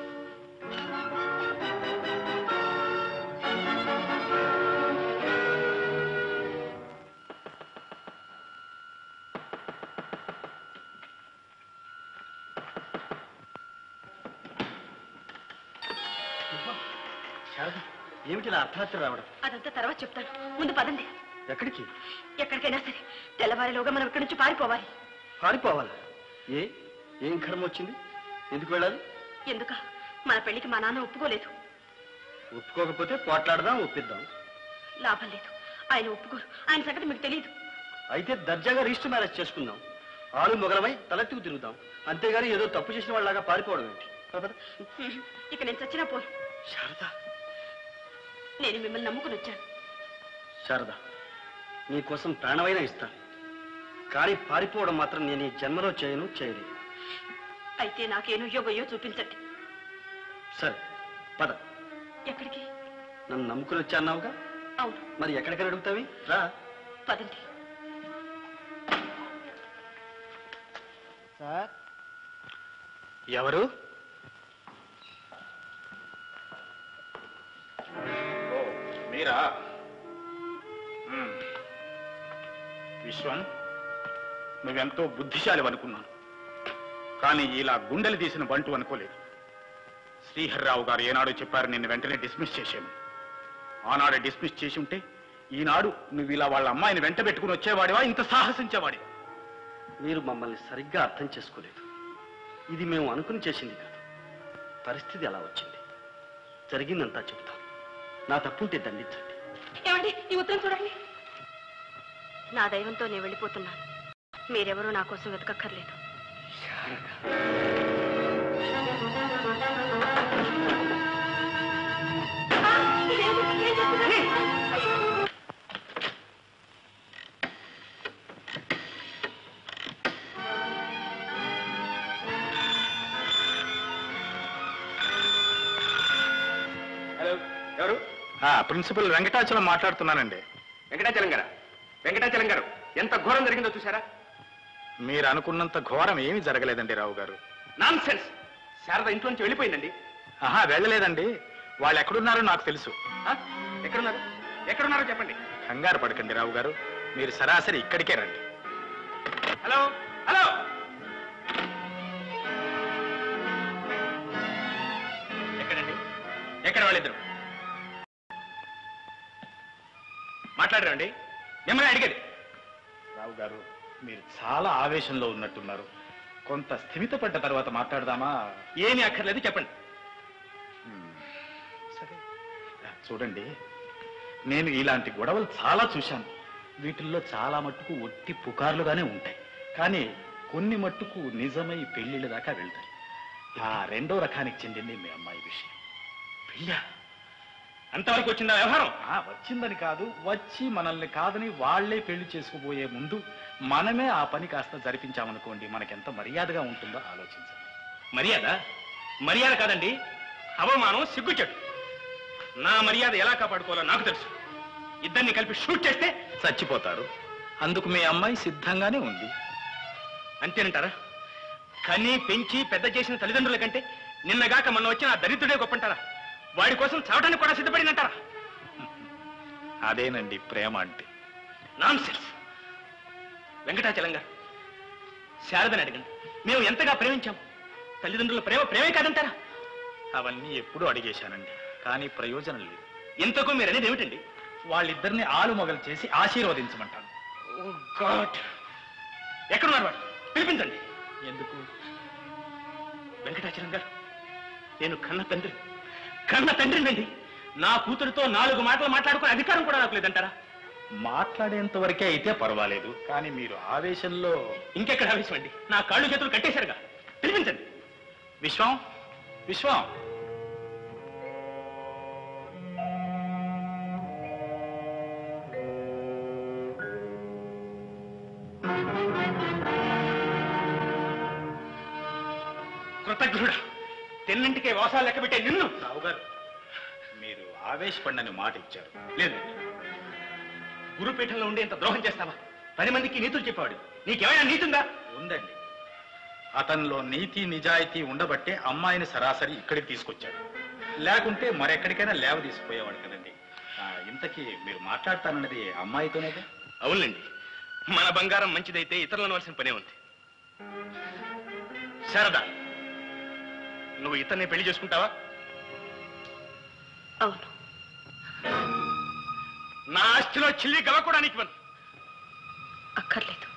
ఏమిటి ఇలా అర్ధరాత్రి రావడం? అదంతా తర్వాత చెప్తాను, ముందు పదండి. ఎక్కడికి? ఎక్కడికైనా సరే తెల్లవారిలోగా మనం ఇక్కడి నుంచి పారిపోవాలి. పారిపోవాలా? ఏ ఏం కర్మ వచ్చింది? ఎందుకు వెళ్ళాలి? ఎందుక? మన పెళ్లికి మా నాన్న ఒప్పుకోలేదు. ఒప్పుకోకపోతే పోట్లాడదాం, ఒప్పిద్దాం. లాభం లేదు, ఆయన ఒప్పుకోరు. ఆయన సంగతి మీకు తెలియదు. అయితే దర్జాగా రిజిస్టర్ మ్యారేజ్ చేసుకుందాం. ఆరు మొగలమై తలెత్తుకు తిరుగుతాం. అంతేగాని ఏదో తప్పు చేసిన వాళ్ళలాగా పారిపోవడం ఏంటి? ఇక నేను చచ్చినా పోను. శారద, నేను మిమ్మల్ని నమ్ముకుని వచ్చాను. శారద, నీకోసం ప్రాణమైనా ఇస్తాను. కానీ పారిపోవడం మాత్రం నేను ఈ జన్మలో చేయను, చేయలేదు. అయితే నాకేనో యోగయో చూపించండి. సరే, పద. ఎక్కడికి? నన్ను నమ్ముకుని వచ్చాన్నావుగా, అవును. మరి ఎక్కడికని అడుగుతావి? రా. పదండి. సార్, ఎవరు? మీరా? విశ్వం, నువ్వెంతో బుద్ధిశాలి అనుకున్నాను, కానీ ఇలా గుండెలు తీసిన బంటు అనుకోలేదు. శ్రీహర్రావు గారు ఏనాడు చెప్పారు నిన్ను వెంటనే డిస్మిస్ చేశాను. ఆనాడు డిస్మిస్ చేసి ఉంటే ఈనాడు నువ్వు ఇలా వాళ్ళ అమ్మాయిని వెంట పెట్టుకుని వచ్చేవాడివా, ఇంత సాహసించేవాడి? మీరు మమ్మల్ని సరిగ్గా అర్థం చేసుకోలేదు. ఇది మేము అనుకుని చేసింది కాదు. పరిస్థితి అలా వచ్చింది. జరిగిందంతా చెబుతాను. నా తప్పుంటే దండించండి. ఏమండి, ఈ ఉత్తరం చూడండి. నా దైవంతో నేను వెళ్ళిపోతున్నాను. మీరెవరూ నా కోసం వెతకక్కర్లేదు. ఆ! ఎవరు? ప్రిన్సిపల్ వెంకటాచలం మాట్లాడుతున్నానండి. వెంకటాచలం గారా? వెంకటాచలం గారు, ఎంత ఘోరం జరిగిందో చూసారా? మీరు అనుకున్నంత ఘోరం ఏమీ జరగలేదండి రావు గారు. Non sense. శారద ఇంట్లో నుంచి వెళ్ళిపోయిందండి. ఆహా, వెళ్ళలేదండి. వాళ్ళు ఎక్కడున్నారో నాకు తెలుసు. ఎక్కడున్నారు? ఎక్కడున్నారో చెప్పండి. కంగారు పడకండి రావు గారు, మీరు సరాసరి ఇక్కడికే రండి. హలో హలో, ఎక్కడండి? ఎక్కడ వాళ్ళిద్దరు? మాట్లాడరండి, మిమ్మల్ని అడిగేది. రావు గారు, మీరు చాలా ఆవేశంలో ఉన్నట్టున్నారు. కొంత స్థిమిత పడ్డ తర్వాత మాట్లాడదామా? ఏమీ అక్కర్లేదు, చెప్పండి. సరే, చూడండి, నేను ఇలాంటి గొడవలు చాలా చూశాను. వీటిల్లో చాలా మట్టుకు ఒట్టి పుకార్లుగానే ఉంటాయి, కానీ కొన్ని మట్టుకు నిజమై పెళ్లిళ్ళ దాకా వెళ్తాయి. ఆ రెండో రకానికి చెందింది మీ అమ్మాయి విషయం. పెళ్ళా? అంతవరకు వచ్చిందా వ్యవహారం? వచ్చిందని కాదు, వచ్చి మనల్ని కాదని వాళ్లే పెళ్లి చేసుకుపోయే ముందు మనమే ఆ పని కాస్త జరిపించామనుకోండి, మనకెంత మర్యాదగా ఉంటుందో ఆలోచించండి. మర్యాద? మర్యాద కాదండి, అవమానం, సిగ్గుచెట్టు. నా మర్యాద ఎలా కాపాడుకోవాలో నాకు తెలుసు. ఇద్దరిని కలిపి షూట్ చేస్తే చచ్చిపోతారు. అందుకు మీ అమ్మాయి సిద్ధంగానే ఉంది. అంతేనంటారా? కని పెంచి పెద్ద చేసిన తల్లిదండ్రుల కంటే నిన్నగాక మొన్న వచ్చిన ఆ దరిద్రుడే గొప్పంటారా? వాడి కోసం చావడానికి కూడా సిద్ధపడినంటారా? అదేనండి ప్రేమ అంటే. Non sense. వెంకటాచలం గారు, శారదని అడగండి, మేము ఎంతగా ప్రేమించాం. తల్లిదండ్రుల ప్రేమ ప్రేమే కాదంటారా? అవన్నీ ఎప్పుడూ అడిగేశానండి, కానీ ప్రయోజనం లేదు. ఇంతకు మీరు అనేది ఏమిటండి? వాళ్ళిద్దరిని ఆలుమొగలు చేసి ఆశీర్వదించమంటాను. ఓ గాడ్, ఎక్కడున్నారు వాడు? పిలిపించండి. ఎందుకు? వెంకటాచలం గారు, నేను కన్న తండ్రి కన్న తండ్రినండి. నా కూతురితో నాలుగు మాటలు మాట్లాడుకునే అధికారం కూడా నాకు లేదంటారా? మాట్లాడేంత వరకే అయితే పర్వాలేదు, కానీ మీరు ఆవేశంలో. ఇంకెక్కడ ఆవేశం అండి? నా కాళ్ళు చేతులు కట్టేశారుగా. పిలిపించండి. విశ్వం, విశ్వం. కృతజ్ఞుడా, తెన్నింటికే వాసాలు లెక్క పెట్టే నిన్ను. రావు గారు, మీరు ఆవేశపడినని మాట ఇచ్చారు. లేదు, గురుపీఠంలో ఉండి ఇంత ద్రోహం చేస్తావా? పది మందికి నీతులు చెప్పాడు. నీకేమైనా నీతుందా? ఉందండి. అతనిలో నీతి నిజాయితీ ఉండబట్టే అమ్మాయిని సరాసరి ఇక్కడికి తీసుకొచ్చాడు. లేకుంటే మరెక్కడికైనా లేవ తీసుకుపోయేవాడు కదండి. ఇంతకీ మీరు మాట్లాడతానన్నది అమ్మాయితోనే? అవునండి, మన బంగారం మంచిదైతే ఇతరులను వలసిన పనే ఉంది. శారదా, నువ్వు ఇతన్ని పెళ్లి చేసుకుంటావా? అవును. నా ఆస్తిలో చిల్లి గవ్వకూడానికి ఇవ్వను. అక్కర్లేదు.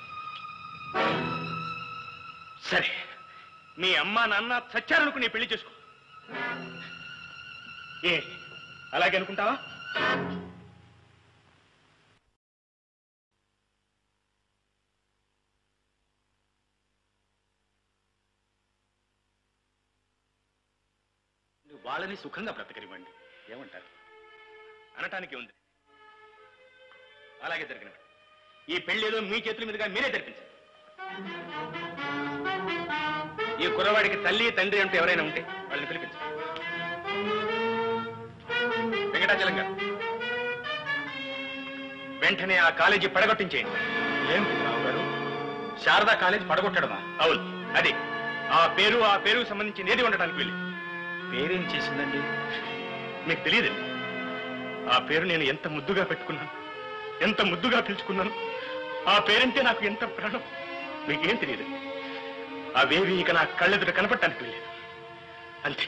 సరే, మీ అమ్మ నాన్న చచ్చారనుకు నీ పెళ్లి చేసుకో. ఏ అలాగే అనుకుంటావా? వాళ్ళని సుఖంగా బ్రతకనివ్వండి. ఏమంటారు? అనటానికి ఉంది. అలాగే జరిగిన ఈ పెళ్లి ఏదో మీ చేతుల మీదుగా మీరే జరిపించారు. ఈ కుర్రవాడికి తల్లి తండ్రి అంటే ఎవరైనా ఉంటే వాళ్ళని పిలిపించండి. వెంకటాచలం గారు, వెంటనే ఆ కాలేజీ పడగొట్టించేయండి. ఏం రావు గారు, శారదా కాలేజ్ పడగొట్టడమా? అవును, అదే. ఆ పేరు ఆ పేరుకు సంబంధించి ఏది ఉండటానికి వెళ్ళి. పేరేం చేసిందండి? మీకు తెలియదండి. ఆ పేరు నేను ఎంత ముద్దుగా పెట్టుకున్నాను, ఎంత ముద్దుగా పిలుచుకున్నాను. ఆ పేరంటే నాకు ఎంత ప్రాణం. మీకేం తెలియదు. అవేవి ఇక నా కళ్ళెదుట కనపడటానికి వెళ్ళలేదు. అంతే.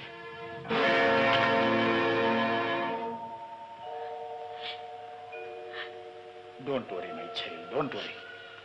Don't worry my child, don't worry.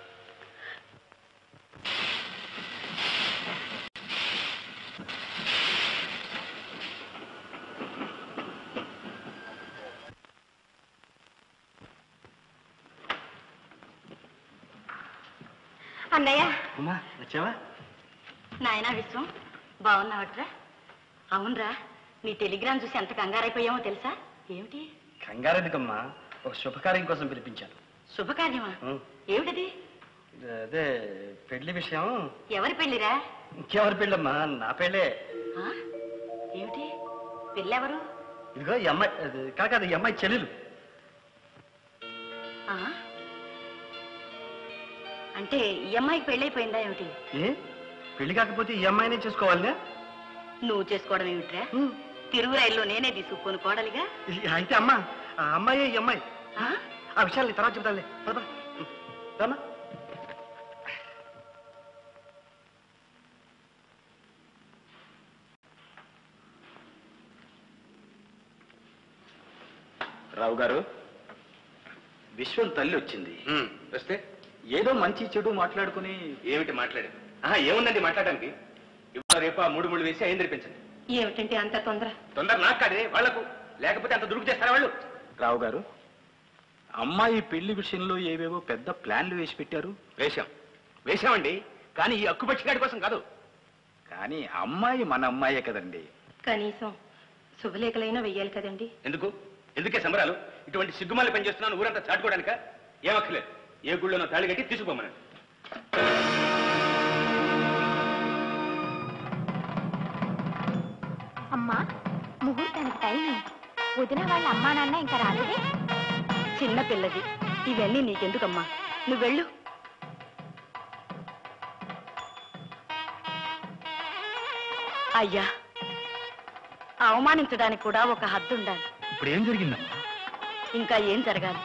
అన్నయ్య. అమ్మా, వచ్చావా? నాయనా విశ్వం, బాగున్నావట్రా? అవునరా, నీ టెలిగ్రామ్ చూసి ఎంత కంగారైపోయామో తెలుసా? ఏమిటి? కంగారెందుకమ్మా, ఒక శుభకార్యం కోసం పిలిపించాను. శుభకార్యమా? ఏమిటది? అదే పెళ్లి విషయం. ఎవరి పెళ్లిరా? ఇంకెవరి పెళ్ళమ్మా, నా పెళ్ళే. ఏమిటి? పెళ్ళెవరు? ఇదిగో ఈ అమ్మాయి అది కాక అది ఈ అమ్మాయి చెల్లెలు. అంటే ఈ అమ్మాయికి పెళ్ళైపోయిందా ఏమిటి? ఏ పెళ్లి కాకపోతే ఈ అమ్మాయినే చేసుకోవాలిగా? నువ్వు చేసుకోవడం ఏమిట్రా? తిరుగు రైల్లో నేనే తీసుకుపోను కోడలిగా. అయితే అమ్మా ఆ అమ్మాయే ఈ అమ్మాయి. ఆ విషయాలు తర్వాత చెప్తానులే. రామా రావు గారు, విశ్వం తల్లి వచ్చింది. వస్తే ఏదో మంచి చెడు మాట్లాడుకుని. ఏమిటి మాట్లాడేది? ఆహా, ఏముందండి మాట్లాడడానికి? ఇప్పుడు రేపు ఆ మూడు మూడు వేసి అయింది తెరిపించండి. ఏమిటంటే అంత తొందర? తొందర నాకు కాదే, వాళ్లకు. లేకపోతే అంత దురుకు చేస్తారా వాళ్ళు? రావు గారు, అమ్మాయి పెళ్లి విషయంలో ఏవేవో పెద్ద ప్లాన్లు వేసి పెట్టారు. వేశాం వేశామండి, కానీ ఈ అక్కుపక్షిగాడి కోసం కాదు. కానీ అమ్మాయి మన అమ్మాయే కదండి. కనీసం శుభలేఖలైనా వెయ్యాలి కదండి. ఎందుకు? ఎందుకే సంబరాలు? ఇటువంటి సిగ్గుమాలి పని చేస్తున్నాను ఊరంతా చాటుకోవడానిక? ఏమక్కర్లేదు, ఏ గుళ్ళోనో తాళి కట్టి తీసుకుపోమనండి. అమ్మా, ముహూర్తానికి టైం అయింది. వదిన వాళ్ళ అమ్మా నాన్న ఇంకా రాలేదే? చిన్న పిల్లది, ఇవన్నీ నీకెందుకమ్మా, నువ్వు వెళ్ళు. అయ్యా, అవమానించడానికి కూడా ఒక హద్దు ఉండాలి. ఇప్పుడు ఏం జరిగిందమ్మా? ఇంకా ఏం జరగాలి?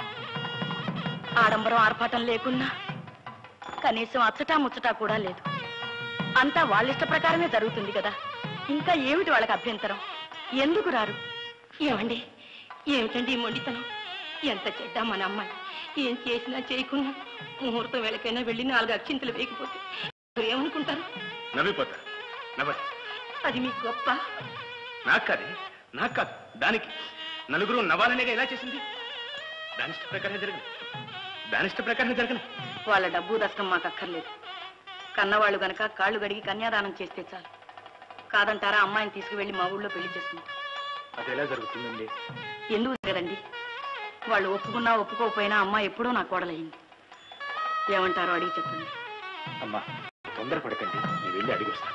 ఆడంబరం ఆర్భాటం లేకున్నా కనీసం అచ్చటా ముచ్చటా కూడా లేదు. అంతా వాళ్ళ ఇష్ట ప్రకారమే జరుగుతుంది కదా. ఇంకా ఏమిటి వాళ్ళకి అభ్యంతరం? ఎందుకు రారు? ఏమండి, ఏమిటండి ఈ మొండితనం? ఎంత చెడ్డా మన అమ్మాయి. ఏం చేసినా చేయకున్నా ముహూర్తం వేళకైనా వెళ్ళి నాలుగు అక్షింతలు వేయకపోతే ఏమనుకుంటారు? నవ్విపోతా. నవ్వదు. అది మీకు గొప్ప. నాకు కాదే, నాకు కాదు, దానికి. నలుగురు నవ్వాలనేగా ఎలా చేసింది? దాని ఇష్ట ప్రకారం జరగను, దాని ఇష్ట ప్రకారం జరగను. వాళ్ళ డబ్బు దశకం మాకు అక్కర్లేదు. కన్నవాళ్ళు గనక కాళ్ళు గడిగి కన్యాదానం చేస్తే చాలు. కాదంటారా అమ్మాయిని తీసుకువెళ్ళి మా ఊళ్ళో పెళ్లి చేసుకుంటాం. అది ఎలా జరుగుతుందండి? ఎందుకు జరగదండి? వాళ్ళు ఒప్పుకున్నా ఒప్పుకోకపోయినా అమ్మాయి ఎప్పుడూ నా కోడలయ్యింది. ఏమంటారో అడిగి చెప్పండి. అమ్మా, తొందరపడకండి, నేను వెళ్ళి అడిగి వస్తాను.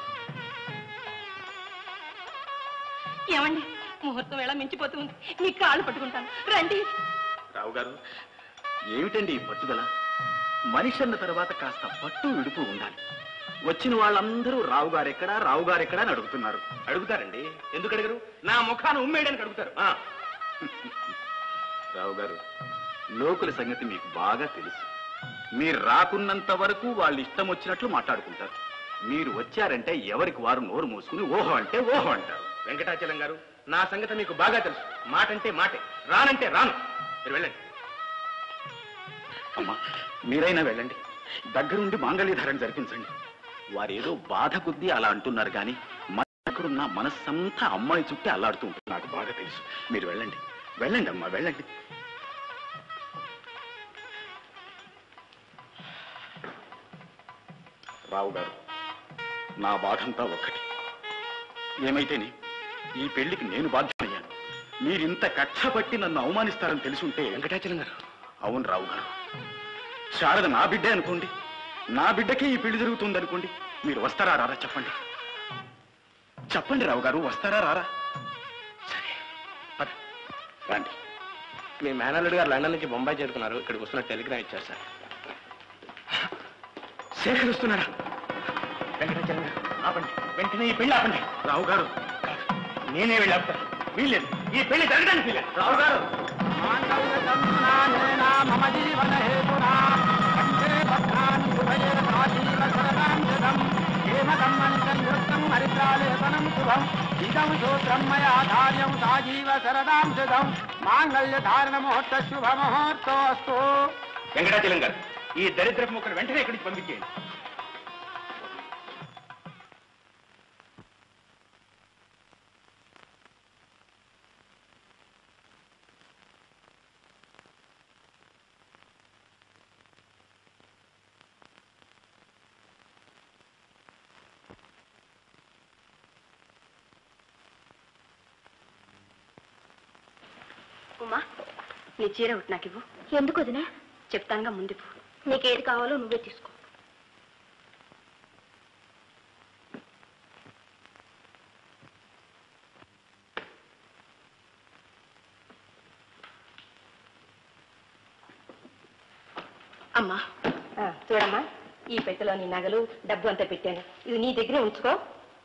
ఏమండి, ముహూర్తం వేళ మించిపోతుంది. మీ కాళ్ళు పట్టుకుంటాను, రండి. రావు గారు, ఏమిటండి ఈ పట్టుదల? మనిషి అన్న తర్వాత కాస్త పట్టు విడుపు ఉండాలి. వచ్చిన వాళ్ళందరూ రావు గారెక్కడా రావు గారెక్కడా అని అడుగుతున్నారు. అడుగుతారండి, ఎందుకు అడగరు? నా ముఖాన్ని ఉమ్మేయడానికి అడుగుతారు. రావు గారు, లోకుల సంగతి మీకు బాగా తెలుసు. మీరు రాకున్నంత వరకు వాళ్ళు ఇష్టం వచ్చినట్లు మాట్లాడుకుంటారు. మీరు వచ్చారంటే ఎవరికి వారు నోరు మూసుకుని ఓహో అంటే ఓహో అంటారు. వెంకటాచలం గారు, నా సంగతి మీకు బాగా తెలుసు. మాట అంటే మాటే, రానంటే రాను. మీరు వెళ్ళండి. అమ్మా, మీరైనా వెళ్ళండి. దగ్గరుండి మాంగళ్యధారణ జరిపించండి. వారేదో బాధ కొద్దీ అలా అంటున్నారు కానీ మనకున్న మనస్సంతా అమ్మాయి చుట్టే అల్లాడుతూ ఉంటుంది. నాకు బాగా తెలుసు. మీరు వెళ్ళండి, వెళ్ళండి అమ్మా, వెళ్ళండి. రావు గారు, నా బాధంతా ఒక్కటి. ఏమైతేనే ఈ పెళ్లికి నేను బాధ్యమయ్యాను. మీరింత కక్ష పట్టి నన్ను అవమానిస్తారని తెలుసుంటే. వెంకటాచలం గారు. అవును రావు గారు, శారద నా బిడ్డే అనుకోండి, నా బిడ్డకే ఈ పెళ్లి జరుగుతుంది అనుకోండి. మీరు వస్తారా రారా చెప్పండి, చెప్పండి రావు గారు, వస్తారా రారా? సరే, రండి. మీ మేనల్లుడు గారు లండన్ నుంచి బొంబాయి చేరుకున్నారు. ఇక్కడికి వస్తున్న టెలిగ్రామ్ ఇచ్చారు సార్. శేఖర్ వస్తున్నాడా? వెంకటాచలం గారు, ఆపండి, వెంటనే ఈ పెళ్లి ఆపండి. రావు గారు, నేనే వెళ్ళి ఆపుతాను. వీల్లేదు, ఈ పెళ్లి జరగడానికి వీలేదు. రావు గారు, వెంకటాచలం గారు, ఈ దరిద్రపు ముక్కను వెంటనే ఇక్కడి నుంచి పంపించేయండి. ఉమా, నీ చీర ఒకటి నాకు ఇవ్వు. ఎందుకు వదినా? చెప్తానుగా, ముందు నీకేది కావాలో నువ్వే తీసుకో. అమ్మా చూడమ్మా, ఈ పెట్టెలో నీ నగలు డబ్బు అంతా పెట్టాను. ఇది నీ దగ్గరే ఉంచుకో.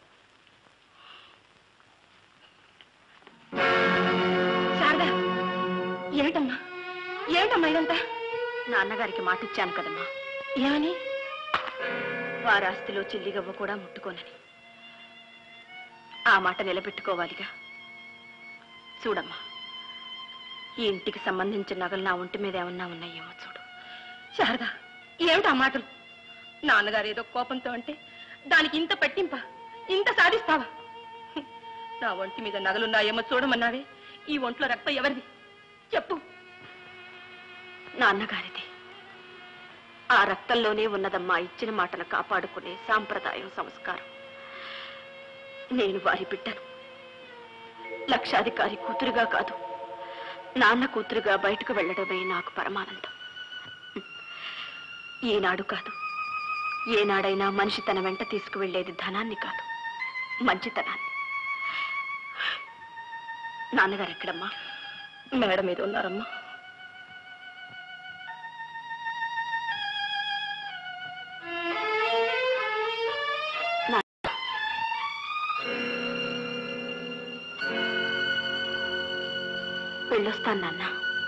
శారదా, ఏమిటమ్మా ఏమిటమ్మా ఇదంతా? నాన్నగారికి మాట ఇచ్చాను కదమ్మా. ఏమని? వారి ఆస్తిలో చెల్లిగవ్వ కూడా ముట్టుకోనని. ఆ మాట నిలబెట్టుకోవాలిగా. చూడమ్మా, ఈ ఇంటికి సంబంధించిన నగలు నా ఒంటి మీద ఏమన్నా ఉన్నాయేమో చూడు. శారదా, ఏమిటి ఆ మాటలు? నాన్నగారు ఏదో కోపంతో అంటే దానికి ఇంత పట్టింప, ఇంత సాధిస్తావా? నా ఒంటి మీద నగలున్నాయేమో చూడమన్నావే, ఈ ఒంట్లో రక్తం ఎవరిది చెప్పు. నాన్నగారిది. ఆ రక్తంలోనే ఉన్నదమ్మా ఇచ్చిన మాటను కాపాడుకునే సాంప్రదాయం, సంస్కారం. నేను వారి బిడ్డను. లక్షాధికారి కూతురుగా కాదు, నాన్న కూతురుగా బయటకు వెళ్ళడమే నాకు పరమానందం. ఈనాడు కాదు, ఏనాడైనా మనిషి తన వెంట తీసుకువెళ్లేది ధనాన్ని కాదు, మంచితనాన్ని. నాన్నగారు ఎక్కడమ్మా? మేడ మీద ఉన్నారమ్మా. వెళ్ళొస్తాను నాన్న.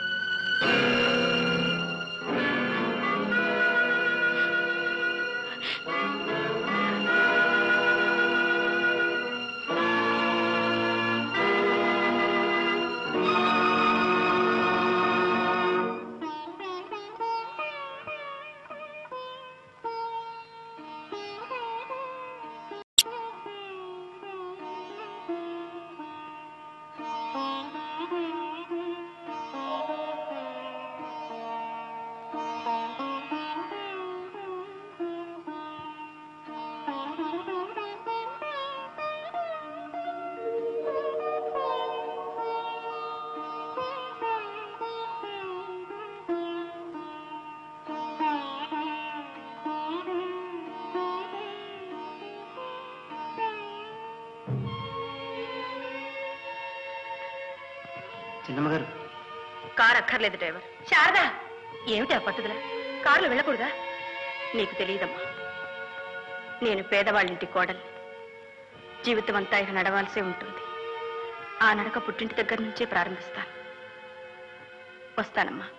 చిన్నమ్మగారు, కారు అక్కర్లేదు డ్రైవర్. శారదా, ఏమిటి ఆ పట్టుదల? కారులో వెళ్ళకూడదా? నీకు తెలియదమ్మా, నేను పేదవాళ్ళింటి కోడల్ని. జీవితం అంతా ఇక నడవాల్సే ఉంటుంది. ఆ నడక పుట్టింటి దగ్గర నుంచే ప్రారంభిస్తాను. వస్తానమ్మా.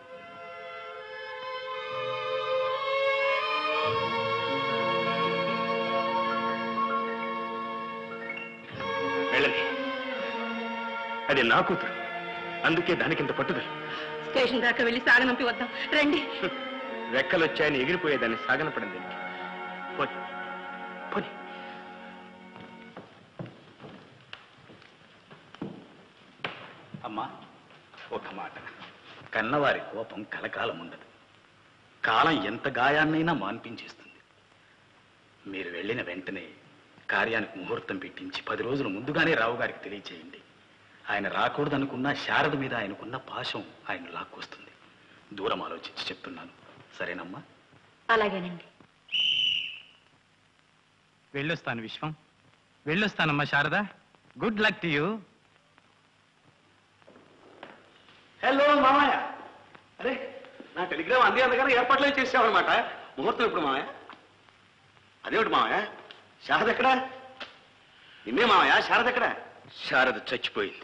వెళ్ళండి. అది నా కూతురు, అందుకే దానికింత పట్టుదల. స్టేషన్ దాకా వెళ్ళి సాగనంపి వద్దాం రండి. రెక్కలొచ్చాయని ఎగిరిపోయేదాన్ని సాగనపడింది. పోనీ పోనీ. అమ్మా, ఒక మాట. కన్నవారి కోపం కలకాలం ఉండదు. కాలం ఎంత గాయాన్నైనా మాన్పించేస్తుంది. మీరు వెళ్ళిన వెంటనే కార్యానికి ముహూర్తం పెట్టించి పది రోజుల ముందుగానే రావు గారికి తెలియచేయండి. ఆయన రాకూడదనుకున్న శారద మీద ఆయనకున్న పాశం ఆయన లాక్కొస్తుంది. దూరం ఆలోచించి చెప్తున్నాను. సరేనమ్మా? అలాగేనండి. వెళ్ళొస్తాను విశ్వం, వెళ్ళొస్తానమ్మా Sharada. Good luck to you. Hello మామయ్య. అరే, నా టెలిగ్రామ్ అంది అందుకని ఏర్పాట్లు చేసావన్నమాట. ముహూర్తం ఇప్పుడు మామయ్య. అదేమిటి మామయ్య, శారద ఎక్కడా? నిన్నే మామయ్య, శారద ఎక్కడా? శారద చచ్చిపోయింది.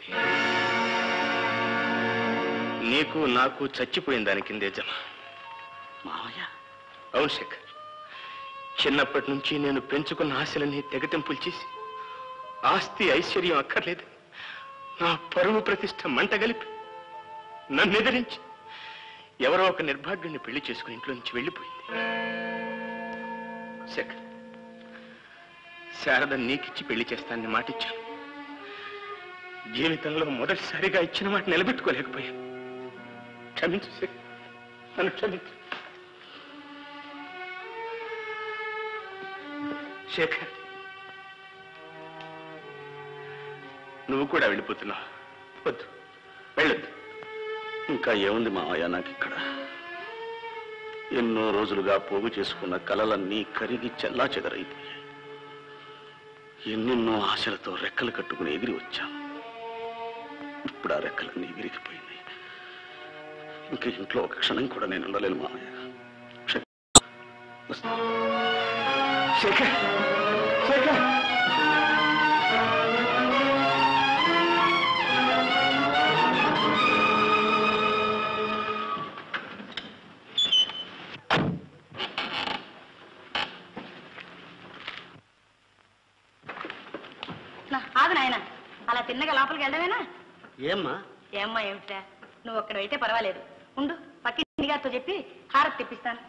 నీకు నాకు చచ్చిపోయిన దాని కిందే జమ. మామయ్య? అవును శేఖర్, చిన్నప్పటి నుంచి నేను పెంచుకున్న ఆశలన్నీ తెగతింపులు చేసి ఆస్తి ఐశ్వర్యం అక్కర్లేదు, నా పరువు ప్రతిష్ట మంట గలిపి నన్ను ఎదిరించి ఎవరో ఒక నిర్భాగ్యుడిని పెళ్లి చేసుకుని ఇంట్లో నుంచి వెళ్ళిపోయింది. శేఖర్, శారద నీకిచ్చి పెళ్లి చేస్తానని మాటిచ్చాను. జీవితంలో మొదటిసారిగా ఇచ్చిన మాట నిలబెట్టుకోలేకపోయాను. క్షమించు శేఖర్, నన్ను క్షమించు. శేఖర్, నువ్వు కూడా వెళ్ళిపోతున్నావు. వద్దు, వెళ్ళొద్దు. ఇంకా ఏముంది మావయ్య నాకు ఇక్కడ? ఎన్నో రోజులుగా పోగు చేసుకున్న కలలన్నీ కరిగి చెల్లా చెదరైపోయాయి. ఎన్నెన్నో ఆశలతో రెక్కలు కట్టుకుని ఎగిరి వచ్చాం. ఇప్పుడు ఆ రెక్కలన్నీ విరిగిపోయినాయి. ఇంకా ఇంట్లో ఒక క్షణం కూడా నేను ఉండలేను మావయ్య. శేఖర్ శేఖర్ ఆగు నాయన, అలా తిన్నగా లోపలికి వెళ్ళడమేనా? ఏమ్మా? ఏమ్మా ఏమిట్రా, నువ్వు అక్కడ అయితే పర్వాలేదు. ఉండు, పక్కింటి గారితో చెప్పి హారతి తెప్పిస్తాను.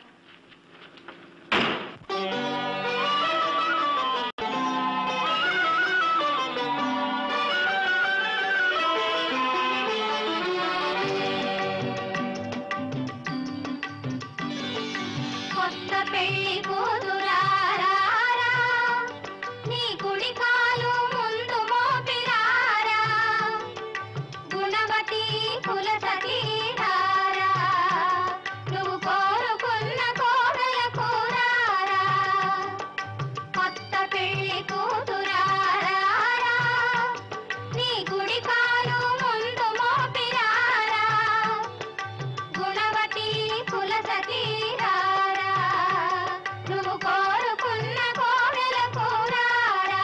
కొత్త పెళ్లి కూతురారా, నీ కుడి కాలు ముందు మోపిరారా, గుణవతి కులసతీరారా, నువ్వు కోరుకున్న కోడల కూరారా. కొత్త పెళ్లి కూతురారా, నీ కుడి కాలు ముందు మోపిరారా, గుణవతి కులసతీరారా, నువ్వు కోరుకున్న కోడల కూరారా.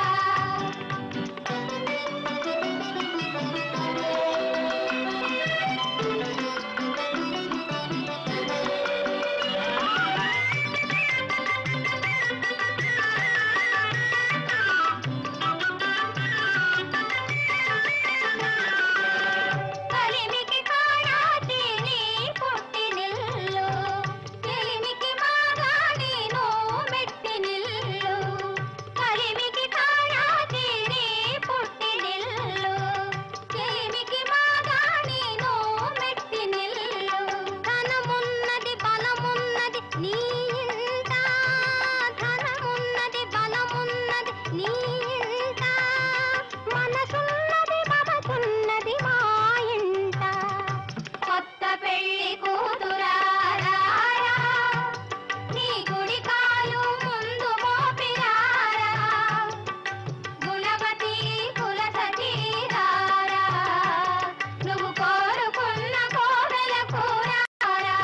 కలిమికి కాడాతి నీ పుట్టినిల్లు, తెలిమికి మాగాడి నువ్వు మెట్టినిల్లు. కలిమికి కాడాతి నీ పుట్టినిల్లు, తెలిమికి మాగాడి నువ్వు మెట్టినిల్లు. ధనమున్నది బలమున్నది నీ ఇంట, ధనమున్నది బలమున్నది నీ ఇంట, మనసున్నది మమతున్నది మా ఇంట. కొత్త పెళ్లి కూతురారా, నీ గుడి కాలు ముందు మోపిరారా, గుణవతి కులసతీరారా, నువ్వు కోరుకున్న కోడల కూరారా.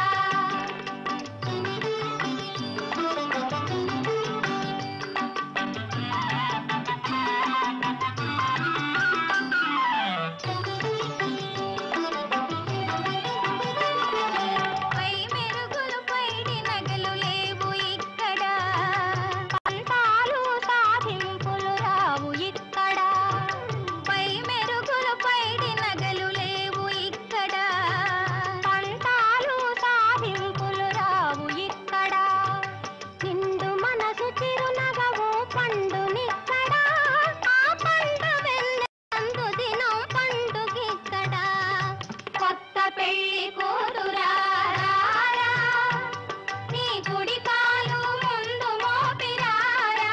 పై మెరుగులు పైడి నగలు లేవు ఇక్కడ, పంతాలు సాధింపులు రావు ఇక్కడ. పై మెరుగులు పైడి నగలు లేవు ఇక్కడ, పంతాలు సాధింపులు రావు ఇక్కడ. నిండు మనసు చిరునగవు పండునిక్కడ, ఆ పండు వెన్నెలందు దినం పండుగిక్కడ. కొత్త పెళ్లి కూతురారా, నీ గుడి కాలు ముందు మోపిరారా,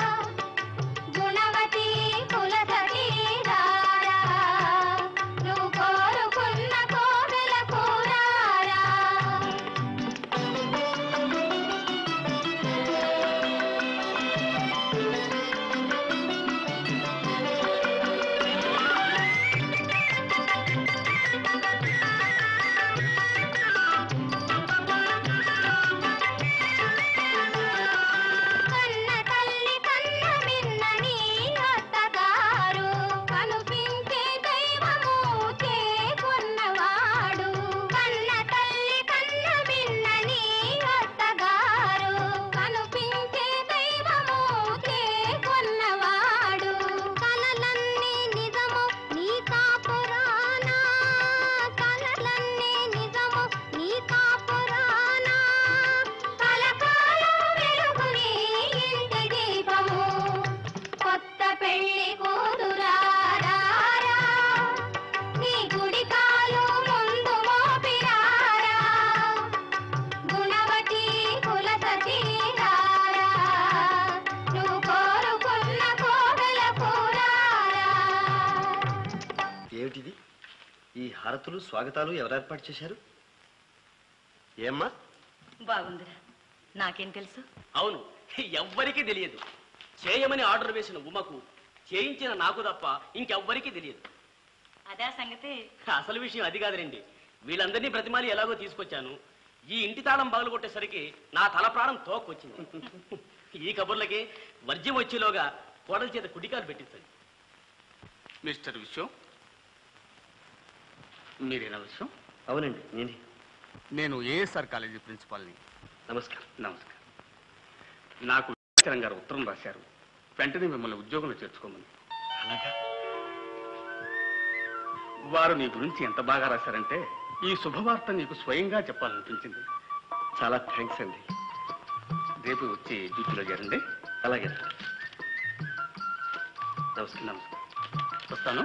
గుణవతి కులసతీరారా, నువ్వు కోరుకున్న కోడల కూరారా. కన్న తల్లి కన్న మిన్న నీ అత్తగారు, కనుపించే దైవము చేకొన్నవాడు. కన్న తల్లి కన్న మిన్న నీ అత్తగారు, కనుపించే దైవము చేకొన్నవాడు. కలలన్నీ నిజము నీ కాపురాన, కలలన్నీ నిజము నీ కాపురాన, కలకాలం వెలుగు నీ ఇంటి దీపము. కొత్త పెళ్లి కూతురారా, నీ గుడి కాలు ముందు మోపిరారా, గుణవతి కులసతీరారా, నువ్వు కోరుకున్న కోడల కూరారా. ఏమిటిది? ఈ హారతులు స్వాగతాలు ఎవరు ఏర్పాటు చేశారు? ఏమ్మా? బాగుందిరా, నాకేం తెలుసు? అవును, ఎవ్వరికీ తెలియదు. చేయమని ఆర్డర్ వేసిన ఉమకు చేయించిన నాకు తప్ప ఇంకెవ్వరికీ తెలియదు. అదే సంగతి. అసలు విషయం అది కాదులేండి. వీళ్ళందరినీ ప్రతిమాలి ఎలాగో తీసుకొచ్చాను. ఈ ఇంటి తాళం పగలు కొట్టేసరికి నా తల ప్రాణం తోకొచ్చింది. ఈ కబుర్లకి వర్జ్యం వచ్చేలోగా కోడల చేత కుడికాలు పెట్టించండి. మిస్టర్ విశ్వం, మీరేనా విశ్వం? అవునండి నేనే. నేను ఏఎస్ఆర్ కాలేజీ ప్రిన్సిపాల్ని. నమస్కారం. నమస్కారం. నాకు చరణ్ గారు ఉత్తరం రాశారు, వెంటనే మిమ్మల్ని ఉద్యోగంలో చేర్చుకోమని. అలాగా? వారు నీ గురించి ఎంత బాగా రాశారంటే ఈ శుభవార్త నీకు స్వయంగా చెప్పాలనిపించింది. చాలా థ్యాంక్స్ అండి. రేపు వచ్చి డ్యూటీలో చేరండి. అలాగే. నమస్కారం. నమస్కారం. వస్తాను.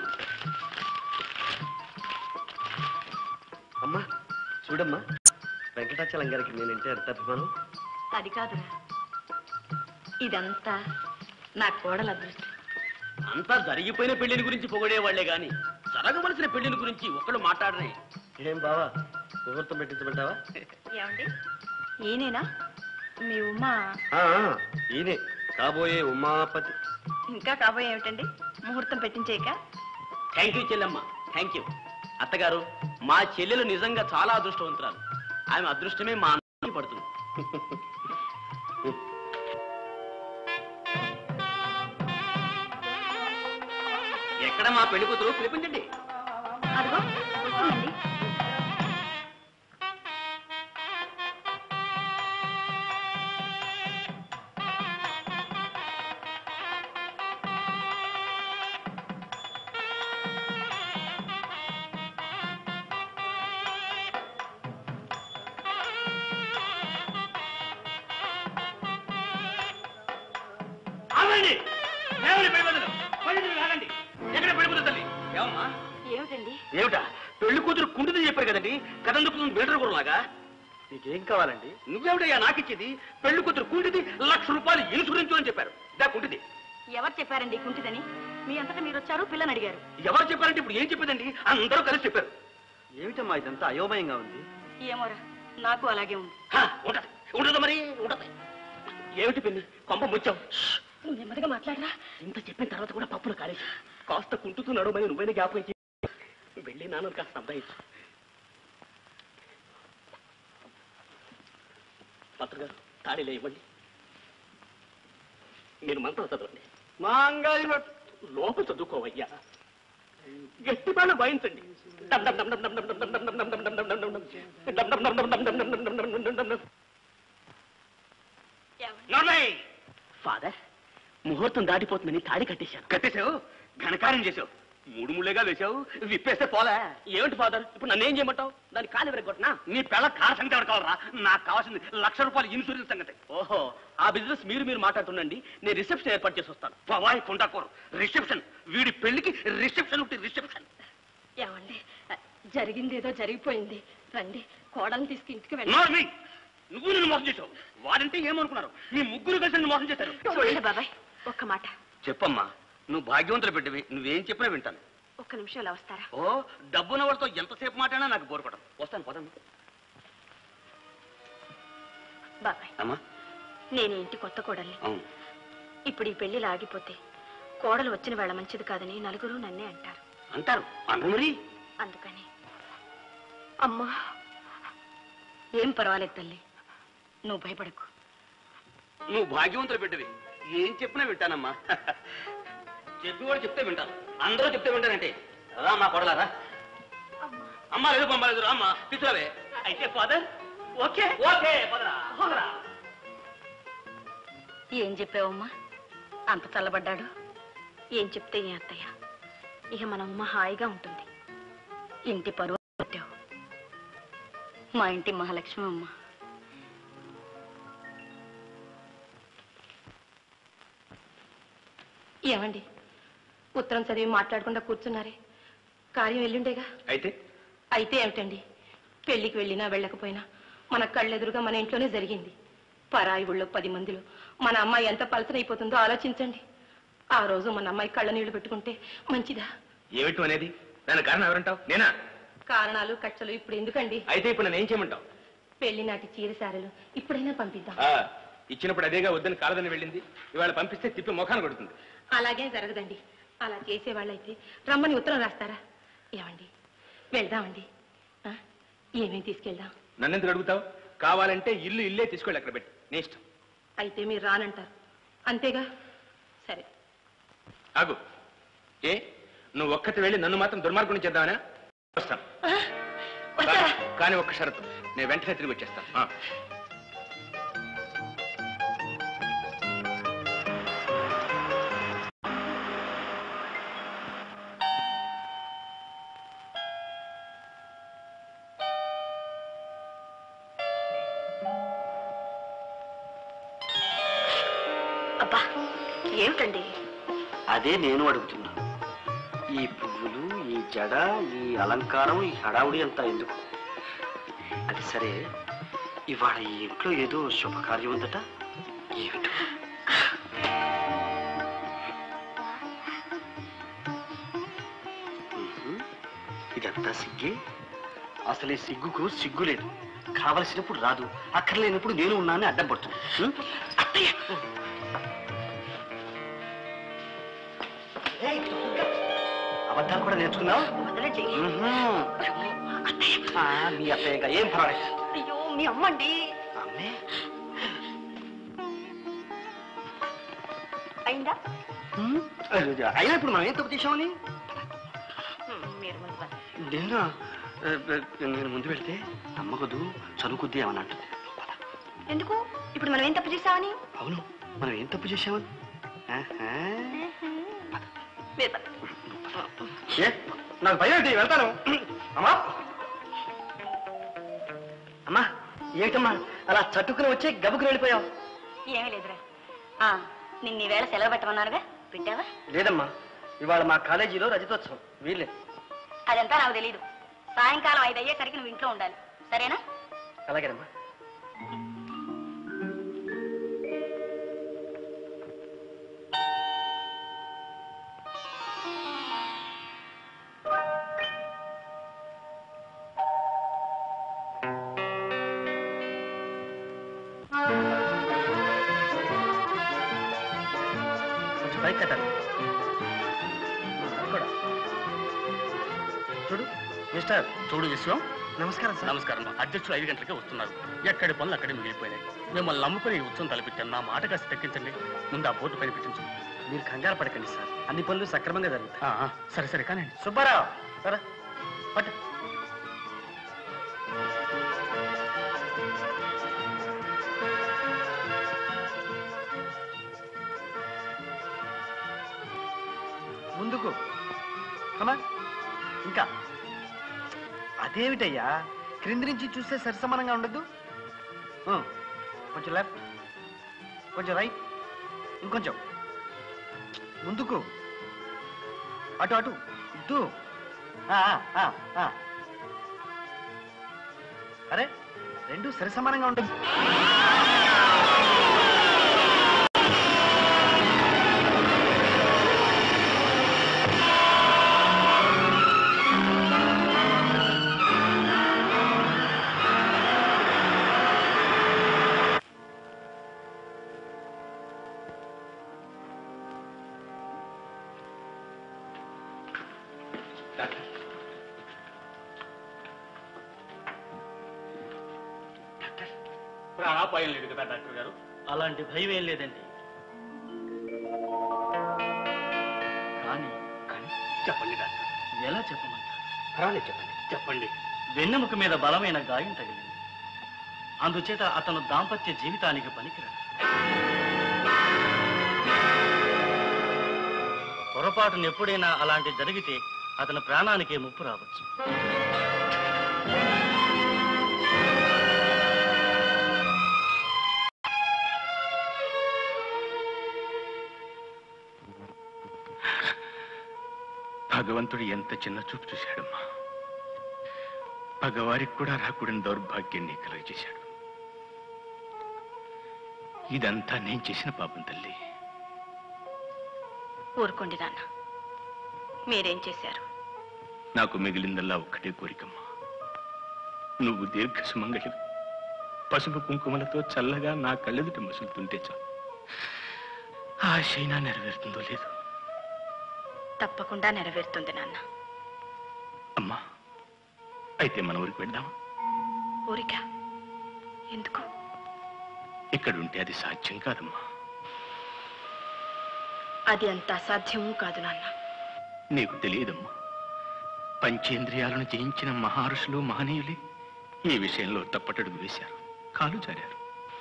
అమ్మా చూడమ్మా, వెంకటాచలం గారికి నేనంటే ఎంత అభిమానం. అది కాదురా, ఇదంతా నా కోడల అదృష్టం. అంతా జరిగిపోయిన పెళ్లిని గురించి పొగడేవాళ్లే గాని జరగవలసిన పెళ్లిని గురించి ఒక్కడు మాట్లాడరే. ఏం బావా, ముహూర్తం పెట్టించమంటావా? ఏమండి, ఈయనేనా మీ ఉమా? ఈయనే కాబోయే ఉమాపతి. ఇంకా కాబోయే ఏమిటండి, ముహూర్తం పెట్టించేయక? థ్యాంక్ యూ చెల్లెమ్మ, థ్యాంక్ యూ. అత్తగారు, మా చెల్లెలు నిజంగా చాలా అదృష్టవంతురాలు. ఆమె అదృష్టమే మా అన్నకి పడుతుంది. ఎక్కడ మా పెళ్లి కూతురు? పిలిపించండి. అదిగో వస్తుందండి. ఆగండి, ఏమని పెళ్లి కూతురు? ఆగండి, ఎక్కడ పెళ్లి కూతురు తల్లి? ఏమమ్మా? ఏమిటండి? ఏమిటా, పెళ్లి కూతురు కుంటిదని చెప్పారు కదండి, కదందుకు మీటర్ కూరలాగా. నీకేం కావాలండి? నువ్వేమిటయ్యా నాకిచ్చేది? పెళ్లి కూతురు కుంటిది, లక్ష రూపాయలు ఇన్సూరెన్స్ అని చెప్పారు. దా కుంటిది. ఎవరు చెప్పారండి కుంటిదని? మీ అంతటా మీరు వచ్చారు, పిల్లని అడిగారు. ఎవరు చెప్పారంటే ఇప్పుడు ఏం చెప్పేదండి? అందరూ కలిసి చెప్పారు. ఏమిటమ్మా ఇదంతా అయోమయంగా ఉంది. ఏమోరా, నాకు అలాగే ఉంది. ఉంటది ఉండదు మరి ఉంటది. ఏమిటి పిన్ని కొంప ముచ్చావు? నువ్వు నెమ్మదిగా మాట్లాడరా. ఇంత చెప్పిన తర్వాత కూడా పప్పులు కాలేసి కాస్త కుంటుతున్నాడు మరి నువ్వైనా జ్ఞాపకం చేయి. వెళ్ళి నాన్న కాస్త సంపాదించు. పత్ర గారు తాళిలే ఇవ్వండి. మీరు మంత్రం చదవండి. లోపల చదువుకోవయ్యా. గట్టి బాగా వాయించండి. ఫాదర్, ముహూర్తం దాటిపోతుందని తాడి కట్టేశాను. కట్టేశావు, ఘనకార్యం చేసావు. మూడు ముళ్ళేగా వేసావు, విప్పేస్తే పోలే. ఏమిటి ఫాదర్, ఇప్పుడు నన్ను ఏం చేయమంటావు? దాని కాలు విరగొట్టనా? నీ పిల్ల కార్ సంగతి ఎవరు కావాలరా? నాకు కావాల్సింది లక్ష రూపాయలు ఇన్సూరెన్స్ సంగతి. ఓహో, ఆ బిజినెస్ మీరు మీరు మాట్లాడుతుండండి. నేను రిసెప్షన్ ఏర్పాటు చేసి వస్తాను. పవాయి కుండాకోరు రిసెప్షన్, వీడి పెళ్లికి రిసెప్షన్ ఒకటి రిసెప్షన్. ఏమండి, జరిగిందేదో జరిగిపోయింది. రండి, కోడల్ని తీసుకు ఇంటికి వెళ్ళి. నోర్మి, నువ్వు నిన్ను మోసం చేసావు. వాడంటే ఏమనుకున్నారు? నీ ముగ్గురు కలిసి నిన్ను మోసం చేశారు. చూడండి బాబాయ్, ఒక్క మాట. చెప్పమ్మా, నువ్వు భాగ్యవంతులు పెట్టివి. నువ్వేం చెప్పినా వింటాను. ఒక్క నిమిషం ఇలా వస్తారా? ఓ, డబ్బున్న వాళ్ళతో ఎంతసేపు మాట్లాడినా నాకు బోరుపడదు. వస్తాను పదండి. బాబాయ్, అమ్మా, నేను ఇంటి కొత్త కోడల్ని. అవును. ఇప్పుడు ఈ పెళ్లి ఆగిపోతే కోడలు వచ్చిన వేళ మంచిది కాదని నలుగురు నన్నే అంటారు. అంటారు అను మరి. అందుకని అమ్మా, ఏం పర్వాలేదు తల్లి, నువ్వు భయపడకు. నువ్వు భాగ్యవంతులు పెట్టివి. ఏం చెప్పినా వింటానమ్మా. చెప్పి కూడా చెప్తే వింటాను. అందరూ చెప్తే వింటానంటే రా మా కొడలారా. అమ్మా లేదు బొమ్మ లేదు, అమ్మా తీసుకురావే. అయితే ఫాదర్ ఓకే ఓకే పదరా, పదరా. ఏం చెప్పావమ్మా? అంత చల్లబడ్డాడు. ఏం చెప్తే ఏ అత్తయ్య, ఇక మన ఉమ్మ హాయిగా ఉంటుంది. ఇంటి పరువు పెట్టావు. మా ఇంటి మహాలక్ష్మి అమ్మ. ఏమండి, ఉత్తరం చదివి మాట్లాడకుండా కూర్చున్నారే? కార్యం ఎల్లుండేగా. అయితే అయితే ఏమిటండి, పెళ్లికి వెళ్ళినా వెళ్ళకపోయినా మన కళ్ళెదురుగా మన ఇంట్లోనే జరిగింది. పరాయి ఊళ్ళో పది మందిలో మన అమ్మాయి ఎంత పలసనైపోతుందో ఆలోచించండి. ఆ రోజు మన అమ్మాయి కళ్ళ నీళ్లు పెట్టుకుంటే మంచిదా? ఏమిటి అనేది? దాని కారణం ఎవరంటావు? నేనా? కారణాలు కక్షలు ఇప్పుడు ఎందుకండి? అయితే ఇప్పుడు నన్ను ఏం చేయమంటావు? పెళ్లి నాటి చీర సారెలు ఇప్పుడైనా పంపిద్దాం. ఆ, ఇచ్చినప్పుడు అదేగా వద్దని కాలదని వెళ్ళింది. ఇవాళ పంపిస్తే తిప్పి ముఖాన్ని కొడుతుంది. అలాగే జరగదండి. అలా చేసేవాళ్ళైతే రమ్మని ఉత్తరం రాస్తారా? ఏమండి, వెళ్దామండి. ఆ, ఏమేమి తీసుకెళ్దాం? నన్నెందుకు అడుగుతావు? కావాలంటే ఇల్లు ఇల్లే తీసుకెళ్ళి అక్కడ పెట్టి నీ ఇష్టం. అయితే మీరు రానంటారు అంతేగా? సరే. ఆగు. ఏ నువ్వు ఒక్కటి వెళ్ళి నన్ను మాత్రం దుర్మార్గుని చేద్దామనా? వస్తాను, కానీ ఒక్క షరతు, నేను వెంటనే తిరిగి వచ్చేస్తాను. అబ్బా ఏమిటండి? అదే నేను అడుగుతున్నా. ఈ పువ్వులు, ఈ జడ, ఈ అలంకారం, ఈ హడావుడి అంతా ఎందుకు? అది సరే, ఇవాళ ఈ ఇంట్లో ఏదో శుభకార్యం ఉందట, ఏమిటో? ఇదంతా సిగ్గే. అసలు ఈ సిగ్గుకు సిగ్గు లేదు. కావలసినప్పుడు రాదు, అక్కర్లేనప్పుడు నేను ఉన్నానని అడ్డం పడుతున్నా. అత్తయ్య, అబద్ధాలు కూడా నేర్చుకున్నావు? మీ అత్తయ్యగా ఏం పర్వాలేదు. అయ్యో మీ అమ్మండి. అమ్మే అయిందా? అయినా ఇప్పుడు మనం ఏం తప్పు చేసామని? నేనా? నేను ముందు పెడితే నమ్మకదు, చదువుకుద్ది ఏమని అంటుంది. ఎందుకు? ఇప్పుడు మనం ఏం తప్పు చేసామని? అవును, మనం ఏం తప్పు చేసామని. నాకు భయం ఏంటి? వెళ్తాను. అమ్మా అమ్మా, ఏంటమ్మా అలా చట్టుకుని వచ్చి గబుకుని వెళ్ళిపోయావు? ఏమీ లేదురా. నిన్న వేళ సెలవు పెట్టమన్నారుగా, పెట్టావా? లేదమ్మా, ఇవాళ మా కాలేజీలో రజతోత్సవం, వీళ్ళే. అదంతా నాకు తెలీదు. సాయంకాలం ఐదు అయ్యేసరికి నువ్వు ఇంట్లో ఉండాలి, సరేనా? అలాగేనమ్మా. చూడు మిస్టర్. చూడు విశ్వం, నమస్కారం సార్. నమస్కారం. అధ్యక్షులు ఐదు గంటలకే వస్తున్నారు. ఎక్కడి పనులు అక్కడే మిగిలిపోయినాయి. మిమ్మల్ని నమ్ముకుని ఈ ఉత్సవం తలపెట్టాను. నా మాట కాస్త తెక్కించండి. ముందు ఆ బోర్డు పైన పెట్టించు. మీరు కంగారు పడకండి సార్, అన్ని పనులు సక్రమంగా జరుగుతాయి. ఆ, సరే సరే కానీ సుబ్బారావు సరే పట్టు. ముందుకు కమా. ఇంకా అదేమిటయ్యా, క్రింది నుంచి చూస్తే సరిసమానంగా ఉండద్దు. కొంచెం లెఫ్ట్, కొంచెం రైట్, ఇంకొంచెం ముందుకు, అటు అటు ఇటు. అరే, రెండు సరిసమానంగా ఉండదు. ప్రాణాపాయం లేదు కదా డాక్టర్ గారు? అలాంటి భయం ఏం లేదండి. కానీ కానీ చెప్పండి డాక్టర్. ఎలా చెప్పమంటారు? పర్వాలేదు చెప్పండి. చెప్పండి. వెన్నెముక మీద బలమైన గాయం తగిలింది. అందుచేత అతను దాంపత్య జీవితానికి పనికిరాడు. పొరపాటున ఎప్పుడైనా అలాంటి జరిగితే అతని ప్రాణానికే ముప్పు రావచ్చు. భగవంతుడు ఎంత చిన్న చూపు చూశాడమ్మా. పగవారికి కూడా రాకూడని దౌర్భాగ్యాన్ని కలుగజేశాడు. ఇదంతా నేను చేసిన పాపం తల్లి. ఊరుకోండి నాన్న, మీరేం చేశారు? నాకు మిగిలిందల్లా ఒక్కటే కోరికమ్మా. నువ్వు దీర్ఘ సుమంగళి, పసుపు కుంకుమలతో చల్లగా నా కళ్ళెదుట మసులుతుంటే చాలు. ఆ ఆశైనా నెరవేరుతుందో లేదు. తప్పకుండా నెరవేరుతుంది నాన్న. అమ్మా, అయితే మన ఊరికి వెళ్దామా? ఊరికా? ఎందుకు? ఇక్కడుంటే అది సాధ్యం కాదమ్మా. అది అంత అసాధ్యమూ కాదు నాన్న. నీకు తెలియదమ్మా, పంచేంద్రియాలను జయించిన మహర్షులు మహనీయులే ఈ విషయంలో తప్పటడుగు వేశారు, కాలు జారారు.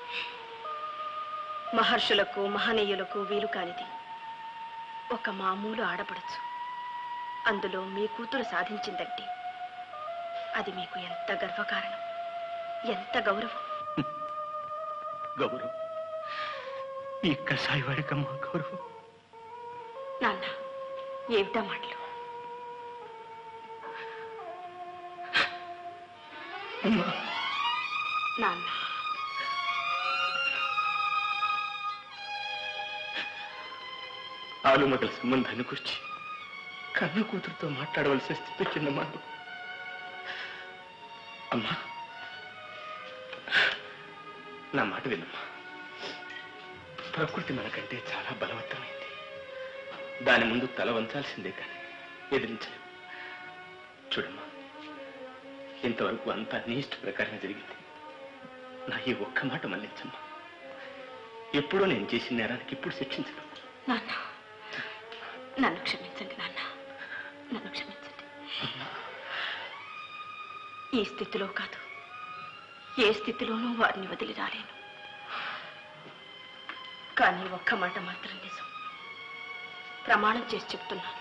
మహర్షులకు మహనీయులకు వీలు కానిది ఒక మామూలు ఆడపడచ్చు. అందులో మీ కూతురు సాధించిందంటే అది మీకు ఎంత గర్వకారణం, ఎంత గౌరవం. గౌరవం? ఈ కసాయివాడికమ్మా గౌరవం? నాన్న, ఏమిటా మాటలు? నాన్న, ఆలుమగల సంబంధాన్ని గురించి కన్న కూతురుతో మాట్లాడవలసిన స్థితి వచ్చిందమ్మా. అమ్మా, నా మాట వినమ్మా. ప్రకృతి మనకంటే చాలా బలవంతమైంది. దాని ముందు తల వంచాల్సిందే కానీ ఎదిరించలేం. చూడమ్మా, ఇంతవరకు అంతా నీ ఇష్ట ప్రకారం జరిగింది. నా ఈ ఒక్క మాట మన్నించమ్మా. ఎప్పుడో నేను చేసిన నేరానికి ఇప్పుడు శిక్షించడం. నాన్న, నన్ను క్షమించండి నాన్న, నన్ను క్షమించండి. ఈ స్థితిలో కాదు, ఏ స్థితిలోనూ వారిని వదిలి రాలేను. కానీ ఒక్క మాట మాత్రం నిజం, ప్రమాణం చేసి చెప్తున్నాను.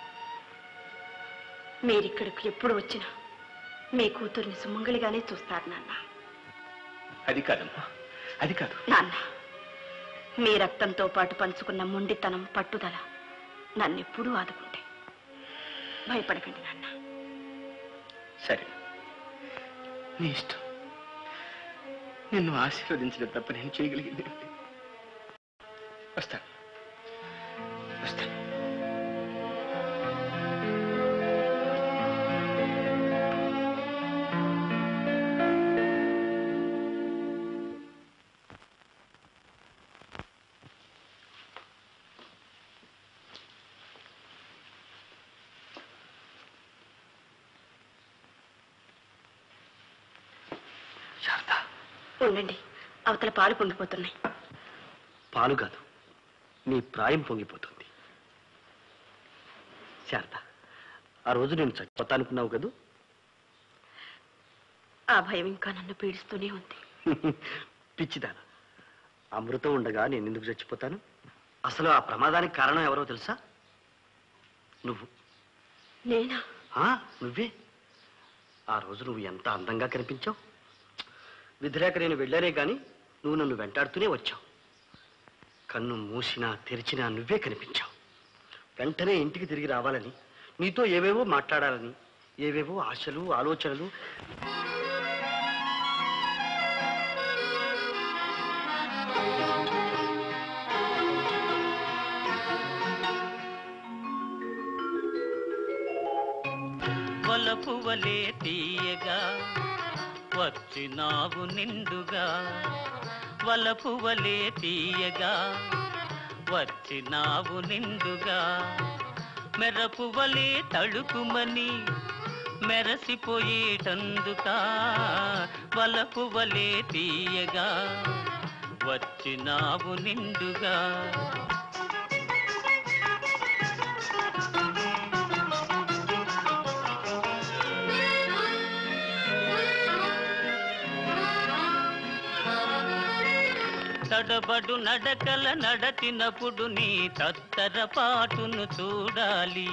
మీరిక్కడికి ఎప్పుడు వచ్చినా మీ కూతుర్ని సుమంగళిగానే చూస్తారు నాన్న. అది కాదమ్మా, అది కాదు నాన్న. మీ రక్తంతో పాటు పంచుకున్న మొండితనం, పట్టుదల నన్నెప్పుడూ ఆదుకుంటే. భయపడకండి నాన్న. సరే, నీ ఇష్టం. నిన్ను ఆశీర్వదించడం తప్ప నేను చేయగలిగింది ఏమీ లేదు. వస్తాను, వస్తాను. ఉండండి, అవతల పాలు పొంగిపోతున్నాయి. పాలు కాదు, నీ ప్రాయం పొంగిపోతుంది. శారద, ఆ రోజు నేను చచ్చిపోతా అనుకున్నావు కదూ? ఆ భయం ఇంకా నన్ను పీడిస్తూనే ఉంది. పిచ్చిదాన, అమృతం ఉండగా నేను ఎందుకు చచ్చిపోతాను? అసలు ఆ ప్రమాదానికి కారణం ఎవరో తెలుసా? నువ్వు. నేనా? ఆ, నువ్వే. ఆ రోజు నువ్వు ఎంత అందంగా కనిపించావు. విధిలేక నేను వెళ్ళానే గాని నువ్వు నన్ను వెంటాడుతూనే వచ్చావు. కన్ను మూసినా తెరిచినా నువ్వే కనిపించావు. వెంటనే ఇంటికి తిరిగి రావాలని, నీతో ఏవేవో మాట్లాడాలని, ఏవేవో ఆశలు ఆలోచనలు. వలపువలే తీయగా వచ్చినావు నిండుగా, వలపువలే తీయగా వచ్చినావు నిండుగా, మెరపువలే తడుకుమని మెరసిపోయేటందుకా, వలపువలే తీయగా వచ్చినావు నిండుగా. తడబడు నడకల నడచినప్పుడు నీ తత్తర పాటును చూడాలి,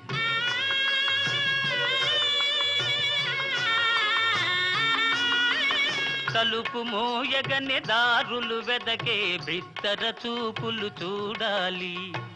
తలుపు మోయగనే దారులు వెదకే బిత్తర చూపులు చూడాలి.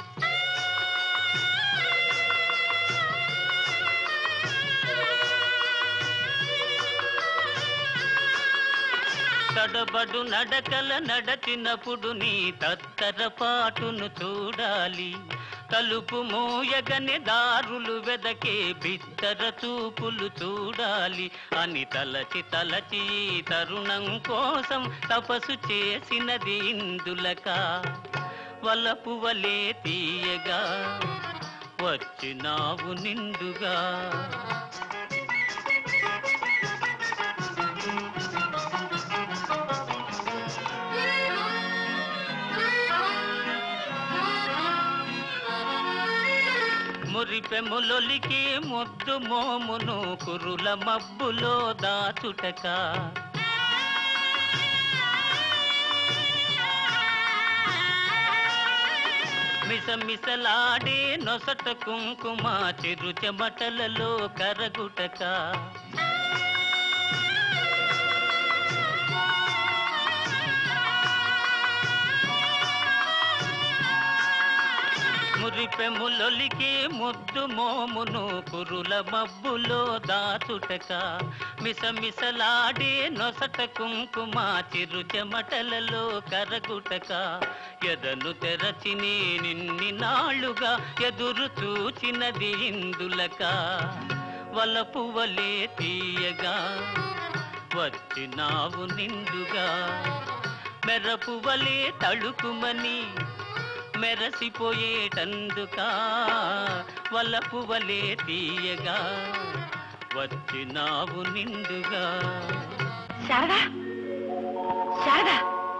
తడబడు నడకల నడచినప్పుడు నీ తత్తర పాటును చూడాలి, తలుపు మోయగనే దారులు వెదకే బిత్తర చూపులు చూడాలి అని తలచి తలచి తరుణం కోసం తపస్సు చేసినది ఇందులక, వలపువలే తీయగా వచ్చినావు నిండుగా. మురిపెములొలికి ముద్దు మోమును కురుల మబ్బులో దాచుటక మిసమిసలాడే నొసట కుంకుమ చిరు చెమటలలో కరగుటక మురిపెములొలికి ముద్దు మోమును కురుల మబ్బులో దాచుటక మిసమిసలాడే నొసట కుంకుమ చిరు చెమటలలో కరగుటక ఎదను తెరచిని నిన్ని నాళ్ళుగా ఎదురు చూచినది ఇందులక వలపు వలే తీయగా వచ్చినావు నిండుగా మెరపు వలే తళుకుమని మెరసిపోయేటందుకా వలపు వలే తీయగా వచ్చినావు నిండుగా. శారదా శారదా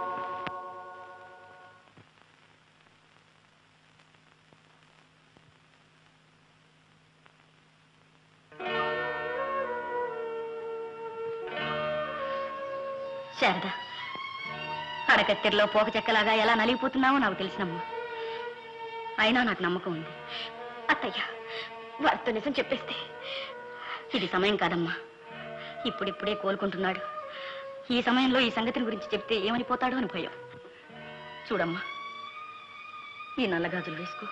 శారదా, అడకత్తెరలో పోక చెక్కలాగా ఎలా నలిగిపోతున్నావో నాకు తెలిసినమ్మా. అయినా నాకు నమ్మకం ఉంది. అత్తయ్య వారితో నిజం చెప్పేస్తే ఇది సమయం కాదమ్మా. ఇప్పుడిప్పుడే కోలుకుంటున్నాడు. ఈ సమయంలో ఈ సంగతిని గురించి చెప్తే ఏమనిపోతాడో అని భయం. చూడమ్మా, ఈ నల్లగాజులు వేసుకో.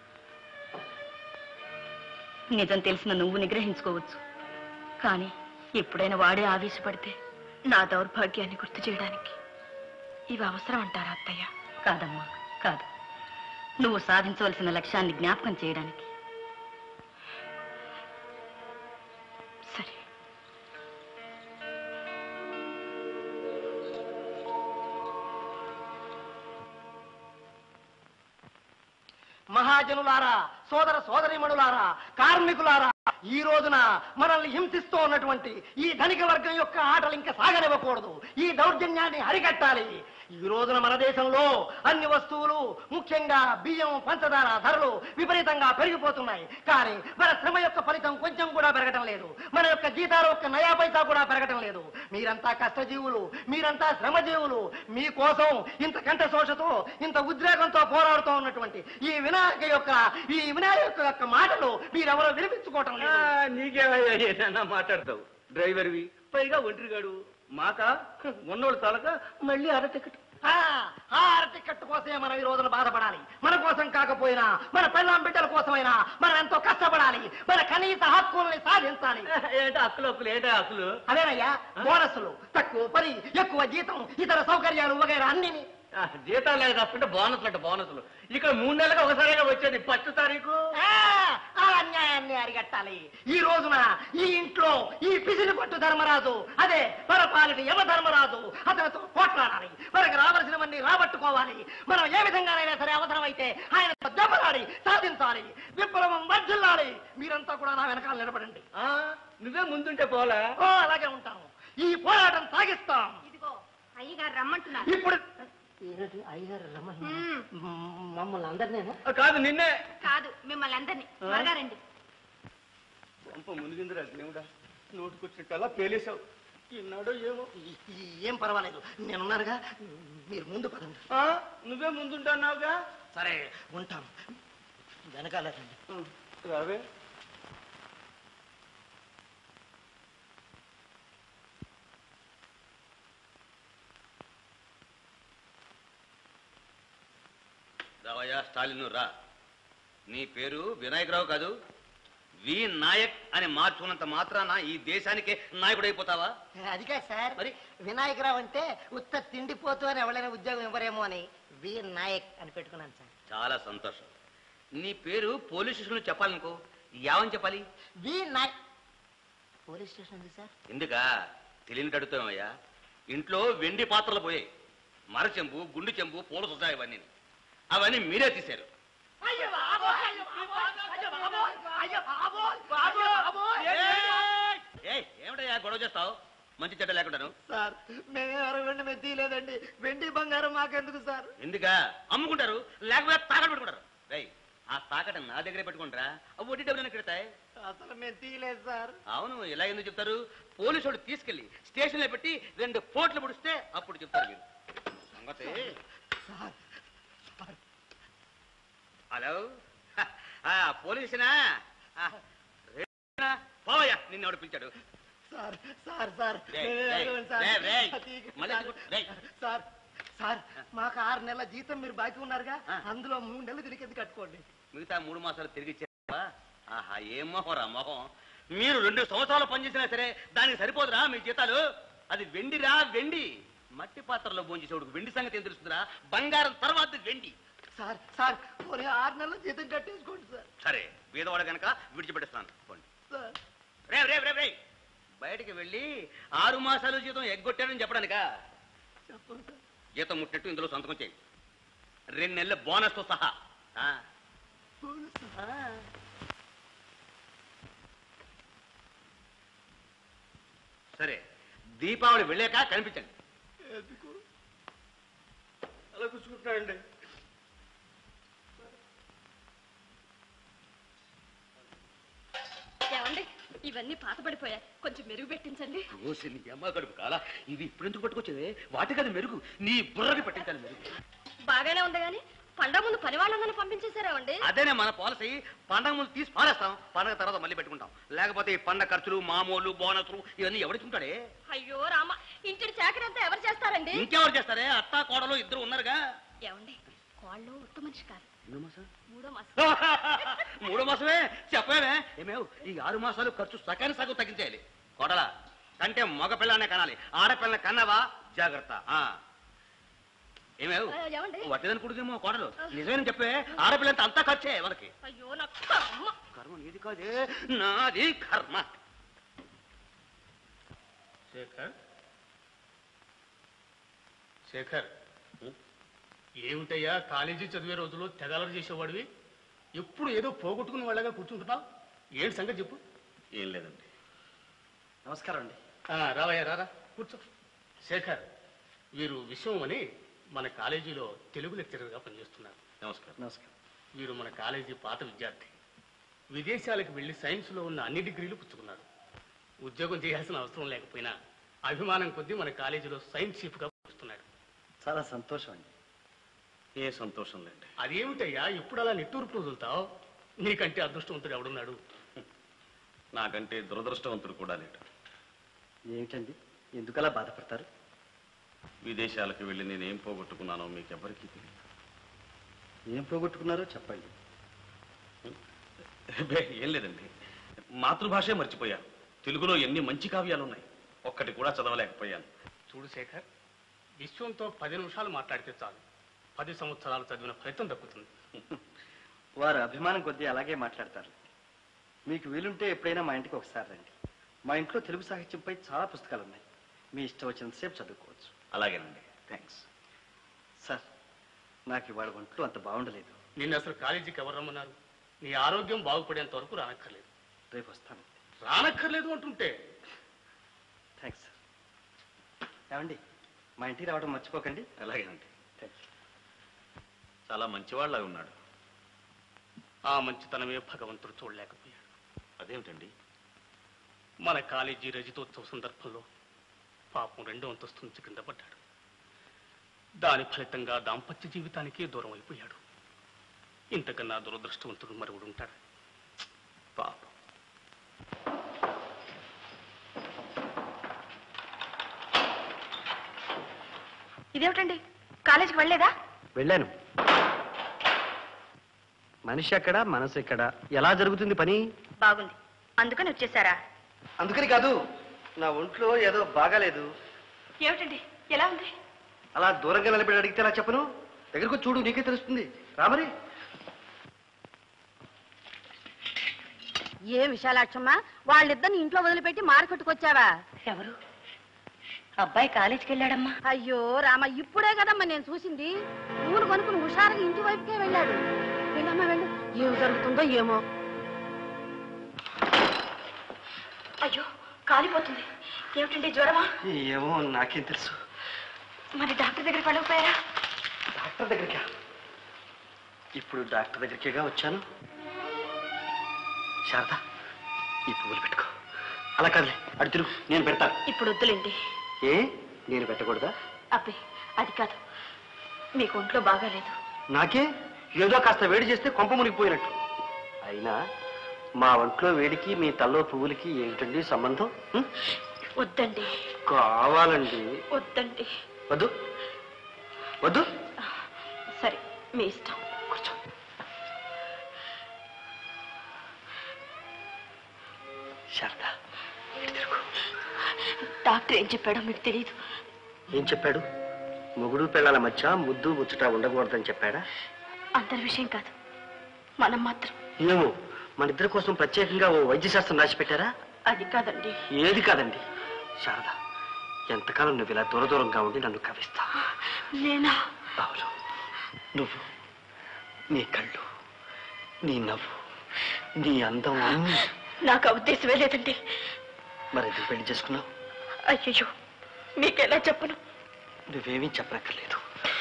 నిజం తెలిసిన నువ్వు నిగ్రహించుకోవచ్చు, కానీ ఎప్పుడైనా వాడే ఆవేశపడితే నా దౌర్భాగ్యాన్ని గుర్తు చేయడానికి ఇవి అవసరం అంటారా అత్తయ్య? కాదమ్మా, కాదు. నువ్వు సాధించవలసిన లక్ష్యాన్ని జ్ఞాపకం చేయడానికి. సరే. మహాజనులారా, సోదర సోదరీమణులారా, కార్మికులారా, ఈ రోజున మనల్ని హింసిస్తూ ఉన్నటువంటి ఈ ధనిక వర్గం యొక్క ఆటలు ఇంకా సాగనివ్వకూడదు. ఈ దౌర్జన్యాన్ని అరికట్టాలి. ఈ రోజున మన దేశంలో అన్ని వస్తువులు, ముఖ్యంగా బియ్యం, పంచదార ధరలు విపరీతంగా పెరిగిపోతున్నాయి. కానీ మన శ్రమ యొక్క ఫలితం కొంచెం కూడా పెరగటం లేదు. మన యొక్క జీతాలు ఒక్క నయా పైసా కూడా పెరగటం లేదు. మీరంతా కష్టజీవులు, మీరంతా శ్రమజీవులు. మీకోసం ఇంత కంఠ శోషతో, ఇంత ఉద్రేకంతో పోరాడుతూ ఉన్నటువంటి ఈ వినాయక యొక్క ఈ వినాయక యొక్క మాటలు మీరెవరో వినిపించుకోవటం లేదు. నీకేమైనా మాట్లాడతావు? డ్రైవర్వి, పైగా ఒంటరిగాడు. మాక ఉన్నోళ్ళు తలక మళ్ళీ అర టికెట్. ఆ అర టికెట్ కోసమే మనం ఈ రోజున బాధపడాలి. మన కోసం కాకపోయినా మన పెళ్ళాం బిడ్డల కోసమైనా మనం ఎంతో కష్టపడాలి. మన కనీస హక్కుల్ని సాధించాలి. ఏంటో హక్కులు హక్కులు ఏంటో హక్కులు? అదేనయ్యా, బోనస్సులు, తక్కువ పని, ఎక్కువ జీతం, ఇతర సౌకర్యాలు వగైరా అన్ని. జీతాలు లేదు తప్పంటే బోనస్లు అంటే బోనస్లు. ఇక్కడ మూడు నెలలకు ఒకసారిగా వచ్చేది ఫస్ట్ తారీఖు. ఆ అన్యాయాన్ని అరిగట్టాలి. ఈ రోజున ఈ ఇంట్లో ఈ పిసిని పట్టు ధర్మరాజు, అదే పరపాలిటి యమ ధర్మరాజు, అతనితో పోట్లాడాలి. మనకు రావాల్సినవన్నీ రాబట్టుకోవాలి. మనం ఏ విధంగానైనా సరే అవసరమైతే ఆయన దెబ్బలాడి సాధించాలి. విప్లవం వర్ధిల్లాలి. మీరంతా కూడా నా వెనకాల నిలబడండి. నువ్వే ముందుంటే పోలా? ఓ అలాగే ఉంటాము. ఈ పోరాటం సాగిస్తాం. ఇదిగో అయ్యగారు రమ్మంటున్నారు. ఇప్పుడు అయ్యారు రమ్మని మమ్మల్ని అందరినేనా? కాదు, నిన్నే. కాదు, మిమ్మల్ని అందరినీ. త్వరగా రండి. పంప మునిగిందిరా దేవుడా, నోటుకొచ్చినట్టలా పేలేసావు. ఈనాడో ఏమో. ఏం పర్వాలేదు, నేనున్నానుగా. మీరు ముందు పదండి. నువ్వే ముందుంటున్నావుగా. సరే ఉంటాం. వెనకాల రండి. రావే. రావయ్యా స్టాలిన్, రా. నీ పేరు వినాయకరావు కాదు, వి నాయక్ అని మార్చుకున్నంత మాత్రాన ఈ దేశానికే నాయకుడైపోతావా? అది కాదు సార్, మరి వినాయకరావు అంటే ఉత్త తిండిపోతూ అని ఎవరైనా ఉద్యోగం ఇవ్వరేమో అని వి నాయక్ అని పెట్టుకున్నాను సార్. చాలా సంతోషం. నీ పేరు పోలీస్ స్టేషన్లో చెప్పాలనుకో, ఏమని చెప్పాలి? వి నాయక్. పోలీస్ స్టేషన్ ఉంది సార్? ఎందుకా తెలియని అడుగుతామయ్యా. ఇంట్లో వెండి పాత్రలు పోయాయి, మర చెంబు, గుండు చెంబు, పూల సుజా, ఇవన్నీ అవన్నీ మీరే తీశారు. ఏమిటయ్యా గొడవ చేస్తావు? మంచి చెడ్డ లేకుండాను. సార్ మేము ఎవరు వెండి మేము తీయలేదండి. వెండి బంగారం మాకెందుకు సార్? ఎందుకా? అమ్ముకుంటారు, లేకపోతే తాగడ పెట్టుకుంటారు. రై ఆ తాకట నా దగ్గరే పెట్టుకుంటారా అవి వడ్డీ డబ్బులు కెడతాయి. అసలు మేము తీయలేదు సార్. అవును, ఇలా ఎందుకు చెప్తారు? పోలీసు వాడు తీసుకెళ్లి స్టేషన్ లో పెట్టి రెండు పోట్లు పొడిస్తే అప్పుడు చెప్తారు మీరు సంగతి. హలో, పోలీసునా? పోవయ్యా, నిన్ను ఎవడు పిలిచాడు? Sir sir sir sir sir మాకు ఆరు నెలల జీతం మీరు బాకీ ఉన్నారుగా, అందులో మూడు నెలలు తిరిగి ఎందుకు కట్టుకోండి. మిగతా మూడు మాసాలు తిరిగి ఇచ్చావా? ఆహా, ఏం మొహరా మొహం. మీరు రెండు సంవత్సరాలు పనిచేసినా సరే దానికి సరిపోదురా మీ జీతాలు? అది వెండిరా, వెండి. మట్టి పాత్రలో భోంచేసేవాడికి వెండి సంగతి ఏం తెలుస్తుందిరా? బంగారం తర్వాత వెండి. సార్ సార్ ఆరు నెలల జీతం కట్టేసుకోండి సార్. సరే, బీదవాడు కనుక విడిచిపెట్టేస్తాను. సార్ రే రే రే రే బయటికి వెళ్ళి ఆరు మాసాలు జీతం ఎగ్గొట్టానని చెప్పడానికా? చెప్పండి సార్. జీతం ముట్టినట్టు ఇందులో సంతకం చేయి, రెండు నెలల బోనస్తో సహా. సరే, దీపావళి వెళ్ళాక కనిపించండి. ఎందుకు అలా కూర్చుంటానండి? ఏమండి, ఇవన్నీ పాత పడిపోయాయి, కొంచెం మెరుగు పెట్టించండి. రోజు నీ అమ్మ గడుపు కాలా, ఇవి ఇప్పుడు ఎందుకు పట్టుకొచ్చేది? వాటి కదా మెరుగు, నీ బుర్రకి పెట్టించాలి మెరుగు. బాగానే ఉంది కానీ పండగ ముందు పని వాళ్ళందరినీ పంపించేశారేమండి? అదేనే మన పాలసీ. పండగ ముందు తీసి పారేస్తాం, పండగ తర్వాత మళ్ళీ పెట్టుకుంటాం. లేకపోతే ఈ పండగ ఖర్చులు, మామూలు బోనసులు ఇవన్నీ ఎవడుకుంటాడే? అయ్యో రామ, ఇంటి చాకరంతా ఎవరు చేస్తారండి? ఇంకెవరు చేస్తారే? అత్తా కోడలు ఇద్దరు ఉన్నారుగా. ఏమండి, కోళ్ళు ఉత్త మనిషి కాదు, మూడో మాసం. మూడో మాసమే చెప్పేవే? ఏమేవ్, ఈ ఆరు మాసాలు ఖర్చు సకాని సగం తగ్గించేయాలి. కోడలా కంటే మగ పిల్లనే కనాలి, ఆడపిల్లని కన్నావా జాగ్రత్త. ఏమేవ్, వట్టిదని కుడిదేమో కోడలు, నిజమేని చెప్పే. ఆడపిల్లంతా అంతా ఖర్చే మనకి. అయ్యో నా కర్మ. కర్మ నీది కాదే, నాది కర్మ. శేఖర్, శేఖర్, ఏమిటయ్యా కాలేజీ చదివే రోజుల్లో తెగాలరు చేసేవాడివి, ఎప్పుడు ఏదో పోగొట్టుకుని వాళ్ళగా కూర్చుంటున్నావు? ఏంటి సంగతి చెప్పు. ఏం లేదండి. నమస్కారం అండి. రావయ్యా, రారా కూర్చో. శేఖర్, వీరు విశ్వం అని మన కాలేజీలో తెలుగు లెక్చరర్గా పనిచేస్తున్నారు. నమస్కారం. నమస్కారం. వీరు మన కాలేజీ పాత విద్యార్థి. విదేశాలకు వెళ్లి సైన్స్లో ఉన్న అన్ని డిగ్రీలు పుచ్చుకున్నారు. ఉద్యోగం చేయాల్సిన అవసరం లేకపోయినా అభిమానం కొద్దీ మన కాలేజీలో సైన్స్ చీఫ్గా పనిచేస్తున్నాడు. చాలా సంతోషం అండి. ఏ సంతోషం లేండి. అదేమిటయ్యా ఇప్పుడు అలా నిట్టూర్పు వదులుతావు? నీకంటే అదృష్టవంతుడు ఎవడున్నాడు? నాకంటే దురదృష్టవంతుడు కూడా లేడు. ఏమిటండి, ఎందుకలా బాధపడతారు? విదేశాలకు వెళ్ళి నేనేం పోగొట్టుకున్నానో మీకెవ్వరికీ తెలియదు. ఏం పోగొట్టుకున్నారో చెప్పండి. ఏం లేదండి, మాతృభాషే మర్చిపోయాను. తెలుగులో ఎన్ని మంచి కావ్యాలు ఉన్నాయి, ఒక్కటి కూడా చదవలేకపోయాను. చూడు శేఖర్, విశ్వంతో పది నిమిషాలు మాట్లాడితే చాలు, పది సంవత్సరాలు చదివిన ఫలితం దక్కుతుంది. వారు అభిమానం కొద్దీ అలాగే మాట్లాడతారు. మీకు వీలుంటే ఎప్పుడైనా మా ఇంటికి ఒకసారి రండి. మా ఇంట్లో తెలుగు సాహిత్యంపై చాలా పుస్తకాలు ఉన్నాయి, మీ ఇష్టం వచ్చినంతసేపు చదువుకోవచ్చు. అలాగేనండి, థ్యాంక్స్. సార్, నాకు ఇవాళ ఒంట్లో అంత బాగుండలేదు. నిన్ను అసలు కాలేజీకి ఎవరు రమ్మన్నారు? నీ ఆరోగ్యం బాగుపడేంత వరకు రానక్కర్లేదు. రేపు వస్తాను. రానక్కర్లేదు అంటుంటే? Thanks sir. ఏమండి, మా ఇంటికి రావడం మర్చిపోకండి. అలాగేనండి. థ్యాంక్స్. చాలా మంచివాళ్ళగా ఉన్నాడు. ఆ మంచితనమే భగవంతుడు చూడలేకపోయాడు. అదేమిటండి? మన కాలేజీ రజతోత్సవ సందర్భంలో పాపం రెండో అంతస్తు నుంచి కింద పడ్డాడు. దాని ఫలితంగా దాంపత్య జీవితానికి దూరం అయిపోయాడు. ఇంతకన్నా దురదృష్టవంతుడు మరొకడు ఉంటాడు. పాపం. ఇదేమిటండి, కాలేజీకి వెళ్ళలేదా? వెళ్ళాను. మనిషి ఎక్కడ, మనసు ఎక్కడ, ఎలా జరుగుతుంది పని? బాగుంది, అందుకని వచ్చేసారా? అందుకని కాదు, నా ఒంట్లో ఏదో బాగాలేదు. ఏమిటండి, ఎలా ఉంది? అలా దూరంగా నిలబడి అడిగితే ఎలా చెప్పను? దగ్గరకు చూడు, నీకే తెలుస్తుంది. రామరి. ఏ విశాలాక్షమ్మ, వాళ్ళిద్దరిని ఇంట్లో వదిలిపెట్టి మార్కెట్టుకొచ్చావా? ఎవరు? అబ్బాయి కాలేజీకి వెళ్ళాడమ్మా. అయ్యో రామ, ఇప్పుడే కదమ్మా నేను చూసింది. ఊరు కొనుక్కుని హుషారుగా ఇంటి వైపుకే వెళ్ళాడు. వెళ్ళమ్మా వెళ్ళు, ఏం జరుగుతుందో ఏమో. అయ్యో, కాలిపోతుంది. ఏమిటండి, జ్వరమా? ఏమో, నాకేం తెలుసు. మరి డాక్టర్ దగ్గరికి వెళ్ళకపోయారా? డాక్టర్ దగ్గరికి ఇప్పుడు డాక్టర్ దగ్గరికేగా వచ్చాను. శారద, ఈ పువ్వులు పెట్టుకో. అలా కాదులే, అడు తిరుగు, నేను పెడతాను. ఇప్పుడు వద్దులేండి. ఏ, నేను పెట్టకూడదా? అబ్బే, అది కాదు, మీకు ఒంట్లో బాగాలేదు. నాకే ఏదో కాస్త వేడి చేస్తే కొంప మునిగిపోయినట్టు. అయినా మా ఒంట్లో వేడికి మీ తల్లో పువ్వులకి ఏమిటండి సంబంధం? వద్దండి. కావాలండి. వద్దండి. వద్దు వద్దు. సరే, మీ ఇష్టం. కూర్చో. శారద, డాక్టర్ ఏం చెప్పాడో మీకు తెలియదు. ఏం చెప్పాడు? మొగుడు పిల్లల మధ్య ముద్దు ముచ్చట ఉండకూడదని చెప్పాడా? అందరి విషయం కాదు, మనం మాత్రం. ఏమో, మన ఇద్దరి కోసం ప్రత్యేకంగా ఓ వైద్య శాస్త్రం రాసి పెట్టారా? అది కాదండి. ఏది కాదండి? శారద, ఎంతకాలం నువ్వు ఇలా దూర దూరంగా ఉండి నన్ను కవిస్తా? నేనా? అవును, నువ్వు, నీ కళ్ళు, నీ నవ్వు, నీ అందం. నాకు ఆ ఉద్దేశమే లేదండి. మరి ఎందుకు పెళ్లి చేసుకున్నావు? అయ్యో, మీకెలా చెప్పను? నువ్వేమీ చెప్పనక్కర్లేదు.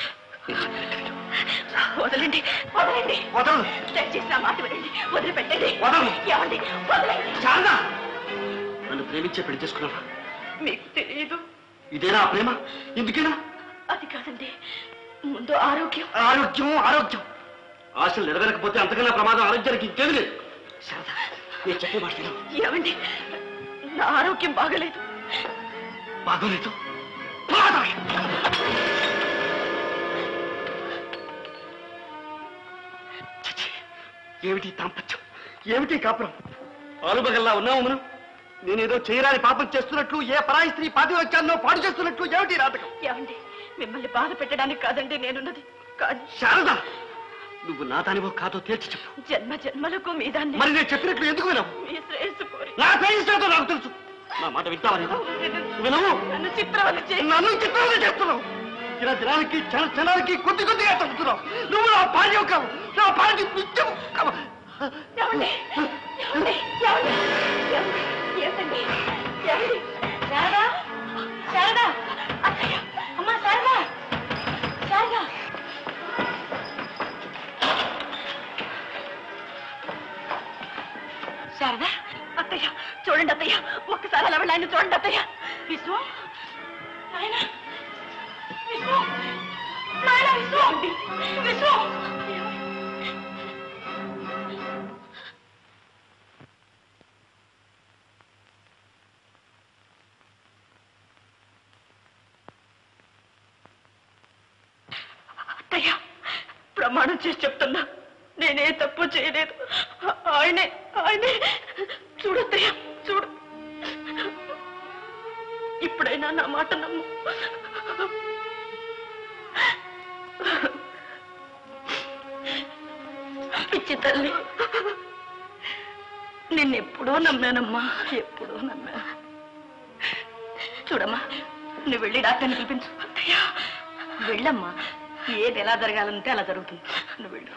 వదలండి, వదలండి. వదలు. దయచేసి నా మాట వినండి. వదిలిపెట్టండి. వదలు. ఏమండి? వదలండి. శారద, నన్ను ప్రేమించే పెళ్లి చేసుకున్నావా? మీకు తెలియదు. ఇదేనా ఆ ప్రేమ? ఎందుకేనా? అది కాదండి, ముందు ఆరోగ్యం. ఆరోగ్యం ఆరోగ్యం ఆశలు నెరవేరకపోతే అంతకన్నా ప్రమాదం ఆరోగ్యానికి ఇంకేది లేదు. శారద, నేను చెప్పే మాట విను. ఏమండి, నా ఆరోగ్యం బాగలేదు. బాగోలేదు? ఏమిటి దాంపత్యం? ఏమిటి కాపురం? ఆలుబగల్లా ఉన్నావు మనం. నేనేదో చేయరాని పాపం చేస్తున్నట్లు, ఏ పరాయి స్త్రీ పాతివత్యాన్నో పాడు చేస్తున్నట్లు ఏమిటి నాటకం? ఏమండి, మిమ్మల్ని బాధ పెట్టడానికి కాదండి నేనున్నది. కానీ శారద, నువ్వు నా దానివో కాదో తేల్చి చెప్పు. జన్మ జన్మలకు మీ దాన్ని. మరి నేను చెప్పినట్లు ఎందుకు వినవు? మీ శ్రేయస్సు కోరి. నా శ్రేయస్సుతో నాకు తెలుసు. నా మాట వింటావా? వినవు. నన్ను చిత్రవల్ల చేయి. నన్ను చిత్రవల్ల చేస్తున్నావు. ఇలా దినానికి క్షణ క్షణానికి కొద్ది కొద్దిగా తగ్గుతున్నావు. నువ్వు నా భార్య కావు, నా భార్య నిత్యం కావు. ఏమండి? ఏమండి? ఏమండి? ఏమండి? ఏమండి? ఏమండి? శారదా, శారదా, అత్తయ్య, అమ్మా శారదా, శారదా. శారదా, అత్తయ్య చూడండి అత్తయ్య, ఒక్కసారి అలా వెళ్ళి ఆయన చూడండి అత్తయ్య. విశ్వం, ఆయన విశ్వం, నాయన విశ్వం, విశ్వం. అత్తయ్య, ప్రమాణం చేసి చెప్తున్నా, నేనే తప్పు చేయలేదు. ఆయనే ఆయనే చూడత్తయ్య, చూడు. ఇప్పుడైనా నా మాట నమ్ము. పిచ్చి తల్లి, నిన్నెప్పుడో నమ్మానమ్మా, ఎప్పుడో నమ్మాను. చూడమ్మా, నువ్వు వెళ్ళి డాక్టర్ని పిలిపించు. అత్తయ్య, వెళ్ళమ్మా. ఏది ఎలా జరగాలంటే అలా జరుగుతుంది. నువ్వు వెళ్ళు.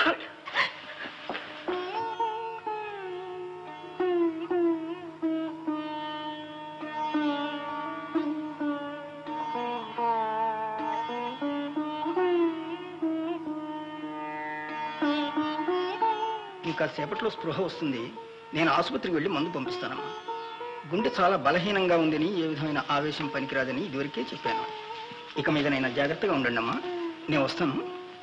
ఇంకా సేపట్లో స్పృహ వస్తుంది. నేను ఆసుపత్రికి వెళ్ళి మందు పంపిస్తానమ్మా. గుండె చాలా బలహీనంగా ఉందని, ఏ విధమైన ఆవేశం పనికిరాదని ఇదివరకే చెప్పాను. ఇక మీద నేను జాగ్రత్తగా ఉండండి అమ్మా. నేను వస్తాను.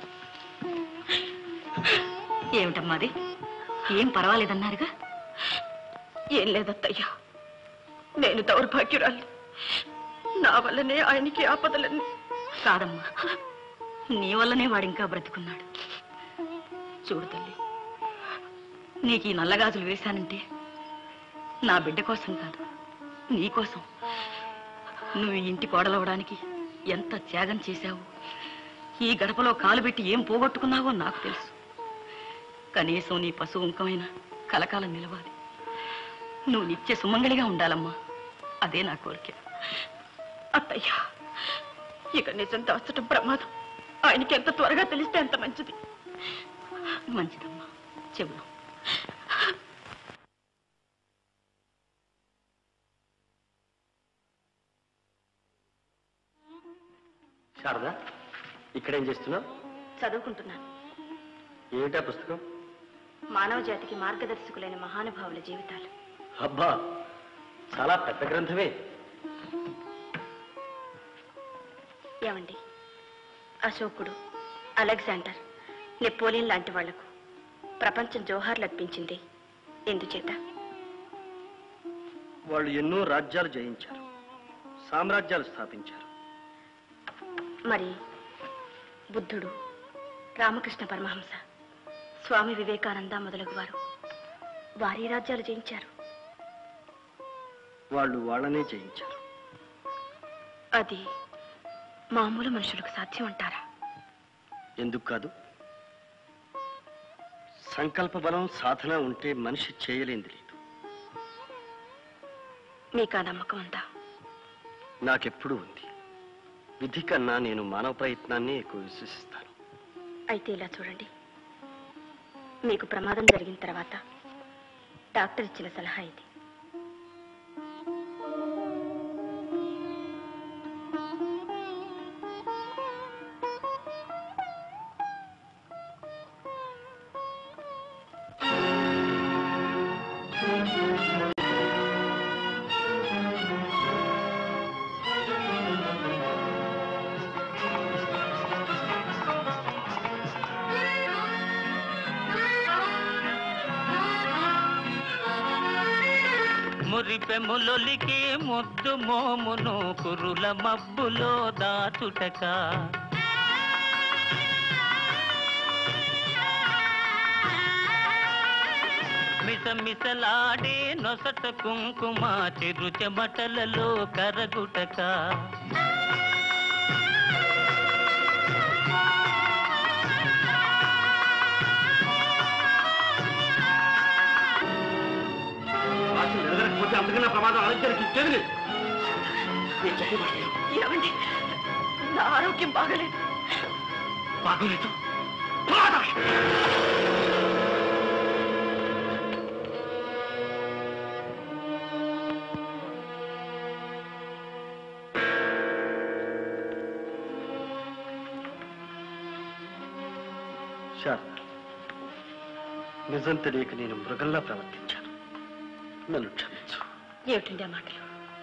ఏమిటమ్మా అది? ఏం పర్వాలేదన్నారుగా? ఏం లేదత్తయ్యా, నేను దౌర్భాగ్యురాలి. నా వల్లనే ఆయనకి ఆపదలన్నీ. కాదమ్మా, నీ వల్లనే వాడింకా బ్రతుకున్నాడు. చూడు తల్లి, నీకు ఈ నల్లగాజులు వేశానంటే నా బిడ్డ కోసం కాదు, నీ కోసం. నువ్వు ఇంటి కోడలవడానికి ఎంత త్యాగం చేశావు, ఈ గడపలో కాలు పెట్టి ఏం పోగొట్టుకున్నావో నాకు తెలుసు. కనీసం నీ పశువు ఇంకమైన కలకాలం నిలవాలి. నువ్వు నిత్య సుమంగళిగా ఉండాలమ్మా, అదే నా కోరిక. అత్తయ్యా, ఇక నిజం దాచటం ప్రమాదం. ఆయనకి ఎంత త్వరగా తెలిస్తే అంత మంచిది. మంచిదమ్మా, చెబుదాం. శారద, ఇక్కడేం చేస్తున్నావు? చదువుకుంటున్నాను. ఏమిటా పుస్తకం? మానవ జాతికి మార్గదర్శకులైన మహానుభావుల జీవితాలు. అబ్బా, చాలా పెద్ద గ్రంథమే. ఏమండి, అశోకుడు, అలెగ్జాండర్, నెపోలియన్ లాంటి వాళ్లకు ప్రపంచం జోహార్లు అర్పించింది ఎందుచేత? వాళ్ళు ఎన్నో రాజ్యాలు జయించారు, సామ్రాజ్యాలు స్థాపించారు. మరి బుద్ధుడు, రామకృష్ణ పరమహంస, స్వామి వివేకానంద మొదలగు వారు వారి రాజ్యాలు జయించారు. వాళ్ళు వాళ్ళనే జయించారు. అది మామూలు మనుషులకు సాధ్యం అంటారా? ఎందుకు కాదు? సంకల్ప బలం, సాధన ఉంటే మనిషి చేయలేంది లేదు. మీకు ఆ నమ్మకం ఉందా? నాకెప్పుడూ ఉంది. విధి కన్నా నేను మానవ ప్రయత్నాన్ని ఎక్కువ విశ్వసిస్తాను. అయితే ఇలా చూడండి, మీకు ప్రమాదం జరిగిన తర్వాత డాక్టర్ ఇచ్చిన సలహా ఇది. మురిపెములొలికి ముద్దు మోమును కురుల మబ్బులో దాచుటక మిసమిసలాడే నొసట కుంకుమ చిరు చెమటలలో కరగుటక అందుకన్నా ప్రమాదం ఆరోగ్యానికి ఇచ్చేది లేదు. ఏమండి, నా ఆరోగ్యం బాగలేదు. బాగోలేదు. శారద, నిజం తెలియక నేను మృగంలా ప్రవర్తించాను. నన్ను క్షమించు. ఏమిటండి ఆ మాటలు?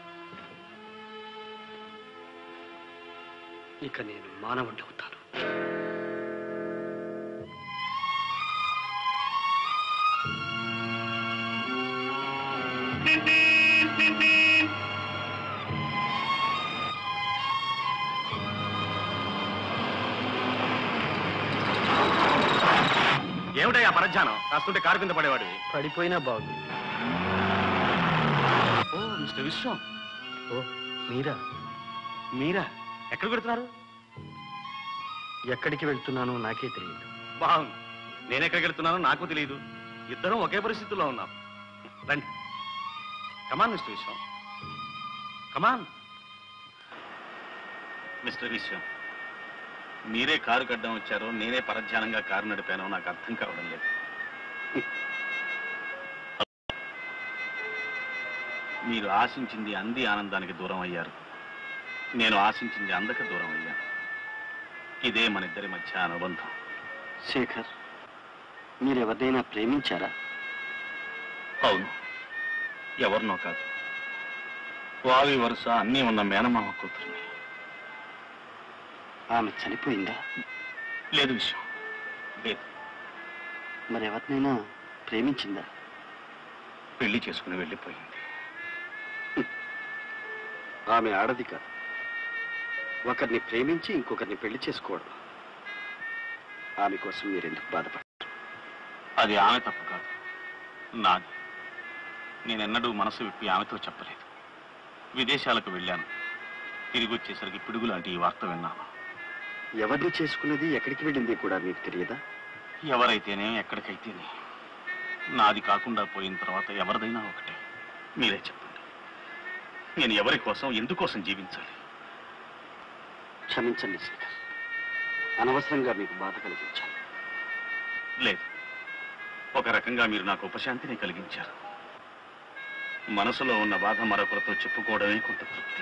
ఇక నేను మానవుడిని అవుతాను. ఏమిటయ్యా పరధ్యానం? కాస్తుంటే కారు కింద పడేవాడివి. పడిపోయినా బాగుంది. Oh mister Vishwam. ఓ మీరా? మీరా? ఎక్కడికి వెళ్తున్నారు? ఎక్కడికి వెళ్తున్నానో నాకే తెలియదు. బాగుంది. నేను ఎక్కడికి వెళ్తున్నానో నాకు తెలియదు. ఇద్దరం ఒకే పరిస్థితుల్లో ఉన్నాం. రండి. కమాన్ మిస్టర్ విశ్వం, కమాన్. మిస్టర్ విశ్వం, మీరే కారు కడ్డం వచ్చారో నేనే పరధ్యానంగా కారు నడిపానో నాకు అర్థం కావడం లేదు. మీరు ఆశించింది అంది ఆనందానికి దూరం అయ్యారు. నేను ఆశించింది అందక దూరం అయ్యాను. ఇదే మన ఇద్దరి మధ్య అనుబంధం. శేఖర్, మీరెవరినైనా ప్రేమించారా? అవును, ఎవరినో కాదు. వావి వరుస అన్నీ ఉన్న మేనమామ కూతురుని. ఆమె చనిపోయిందా? లేదు విషయం, లేదు. మరెవరినైనా ప్రేమించిందా? పెళ్లి చేసుకుని వెళ్ళిపోయింది. ఆమె ఆడది కాదు. ఒకరిని ప్రేమించి ఇంకొకరిని పెళ్లి చేసుకోవడం. ఆమె కోసం మీరెందుకు బాధపడతారు? అది ఆమె తప్పు కాదు, నాది. నేనెన్నడూ మనసు విప్పి ఆమెతో చెప్పలేదు. విదేశాలకు వెళ్ళాను. తిరిగి వచ్చేసరికి పిడుగు లాంటి ఈ వార్త విన్నాను. ఎవరిని చేసుకున్నది, ఎక్కడికి వెళ్ళింది కూడా మీకు తెలియదా? ఎవరైతేనే ఎక్కడికైతేనే, నాది కాకుండా పోయిన తర్వాత ఎవరిదైనా ఒకటే. మీరే చెప్పండి, నేను ఎవరి కోసం, ఎందుకోసం జీవించాలి? క్షమించండి శేఖర్, అనవసరంగా మీకు బాధ కలిగించాను. లేదు, ఒక రకంగా మీరు నాకు ఉపశాంతిని కలిగించారు. మనసులో ఉన్న బాధ మరొకరితో చెప్పుకోవడమే కొంత తృప్తి.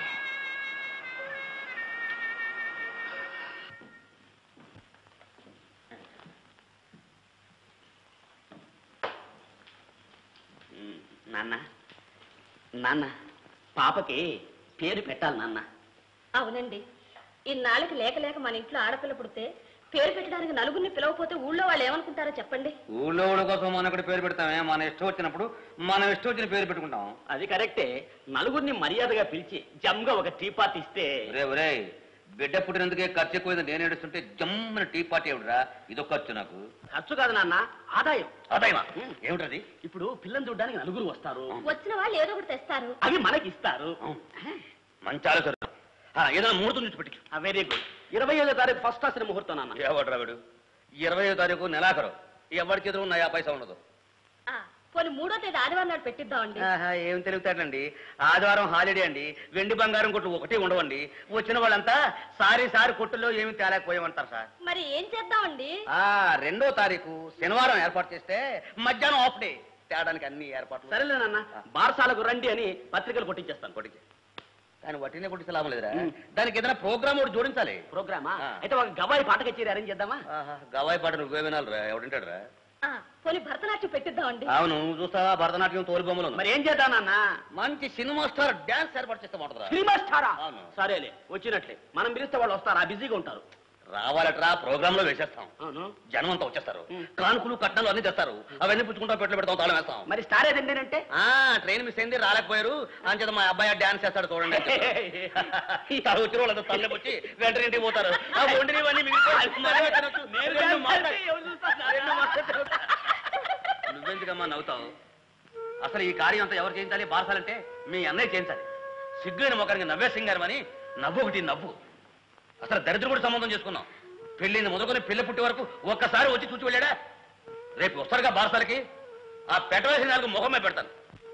నాన్న నాన్న పాపకి పేరు పెట్టాలి నాన్న. అవునండి, ఇన్నాళ్ళకి లేక లేక మన ఇంట్లో ఆడపిల్ల పుడితే పేరు పెట్టడానికి నలుగురిని పిలవకపోతే ఊళ్ళో వాళ్ళు ఏమనుకుంటారో చెప్పండి. ఊళ్ళో వాళ్ళ కోసం మనం ఇక్కడ పేరు పెడతామే, మన ఇష్టం వచ్చినప్పుడు మనం ఇష్టం వచ్చిన పేరు పెట్టుకుంటాం. అది కరెక్టే. నలుగురిని మర్యాదగా పిలిచి జమ్గా ఒక టీ పార్టీ ఇస్తే. రే ఒరే, బిడ్డ పుట్టినందుకే ఖర్చు ఎక్కువ నేను ఏడుస్తుంటే జమ్మని టీ పార్టీ ఏమిడ్రా? ఇదొక ఖర్చు నాకు. ఖర్చు కాదు నాన్న, ఆదాయం. ఆదాయమా? ఏమిటది? ఇప్పుడు పిల్లని చూడడానికి నలుగురు వస్తారు, వచ్చిన వాళ్ళు ఏదో ఒకటి తెస్తారు, అవి మనకి ఇస్తారు. మంచి ఆలోచన. ఏదైనా ముహూర్తం నుంచి పెట్టి. Very good. ఇరవై ఐదో తారీఖు ఫస్ట్ క్లాస్ ముహూర్తం నాన్న. ఎవడు రావిడు? ఇరవై ఐదో తారీఖు నెలాఖరు. ఎవరికి ఎదురు నా పైసా ఉండదు. పోనీ మూడో తేదీ ఆదివారం నాడు పెట్టిద్దామండి. ఏం తెలుగుతాడండి, ఆదివారం హాలిడే అండి. వెండి బంగారం కొట్లు ఒకటి ఉండవండి. వచ్చిన వాళ్ళంతా సారీ సారి కొట్టులో ఏమి తేలేకపోయామంటారు సార్. మరి ఏం చేద్దామండి? ఆ రెండో తారీఖు శనివారం ఏర్పాటు చేస్తే మధ్యాహ్నం ఆఫ్ డే తేడానికి అన్ని ఏర్పాట్లు. సరేలేనన్న, బారసాలకు రండి అని పత్రికలు కొట్టించేస్తాను. కొట్టించే దాన్ని వట్టినే కొట్టిస్తే లాభం లేదురా. దానికి ఏదైనా ప్రోగ్రామ్ ఒకటి జోడించాలి. ప్రోగ్రామా? అయితే ఒక గవాయి పాట కచేరీ అరేంజ్ చేద్దామా? గవాయి పాట నువ్వే వినాలిరా, ఎవడింటాడు రా? పోనీ భరతనాట్యం పెట్టిద్దామండి. అవును, నువ్వు చూస్తావా భరతనాట్యం తోలు బొమ్మలు. మరి ఏం చేద్దానన్న? మంచి సినిమా స్టార్ డాన్స్ ఏర్పాటు చేస్తే బాగుంటుందా? సినిమా స్టారా? సరేలే, వచ్చినట్లే. మనం పిలిస్తే వాళ్ళు వస్తారా? బిజీగా ఉంటారు. రావాలట్రా, ప్రోగ్రామ్ లో వేసేస్తాం. అవును, జనం అంతా వచ్చేస్తారు. కానుకలు కట్నాలు అన్ని తెస్తారు. అవన్నీ పుచ్చుకుంటా పెట్లు పెడతాం, తాళం వేస్తాం. మరి స్టార్ ఏదంటే ఆ ట్రైన్ మిస్ అయింది, రాలేకపోయారు. అంచేత మా అబ్బాయి డాన్స్ చేస్తాడు చూడండి. వచ్చిన వాళ్ళంతా తల్లి వచ్చి వెంటనే ఇంటికి పోతారు. నువ్వెందుకమ్మా నవ్వుతావు? అసలు ఈ కార్యం అంతా ఎవరు చేయించాలి? బారసాలంటే మీ అన్నయ్య చేయించాలి. సిగ్గులైన మొక్కడికి నవ్వే సింగారం అని నవ్వు ఒకటి నవ్వు. అసలు దరిద్ర కూడా సంబంధం చేసుకున్నాం. పెళ్లిని మొదలుకొని పిల్ల పుట్టి వరకు ఒక్కసారి వచ్చి చూచి వెళ్ళాడా? రేపు వస్తారుగా బారసాలకి, ఆ పెట్టవేసిన నాలుగు ముఖమే పెడతాను.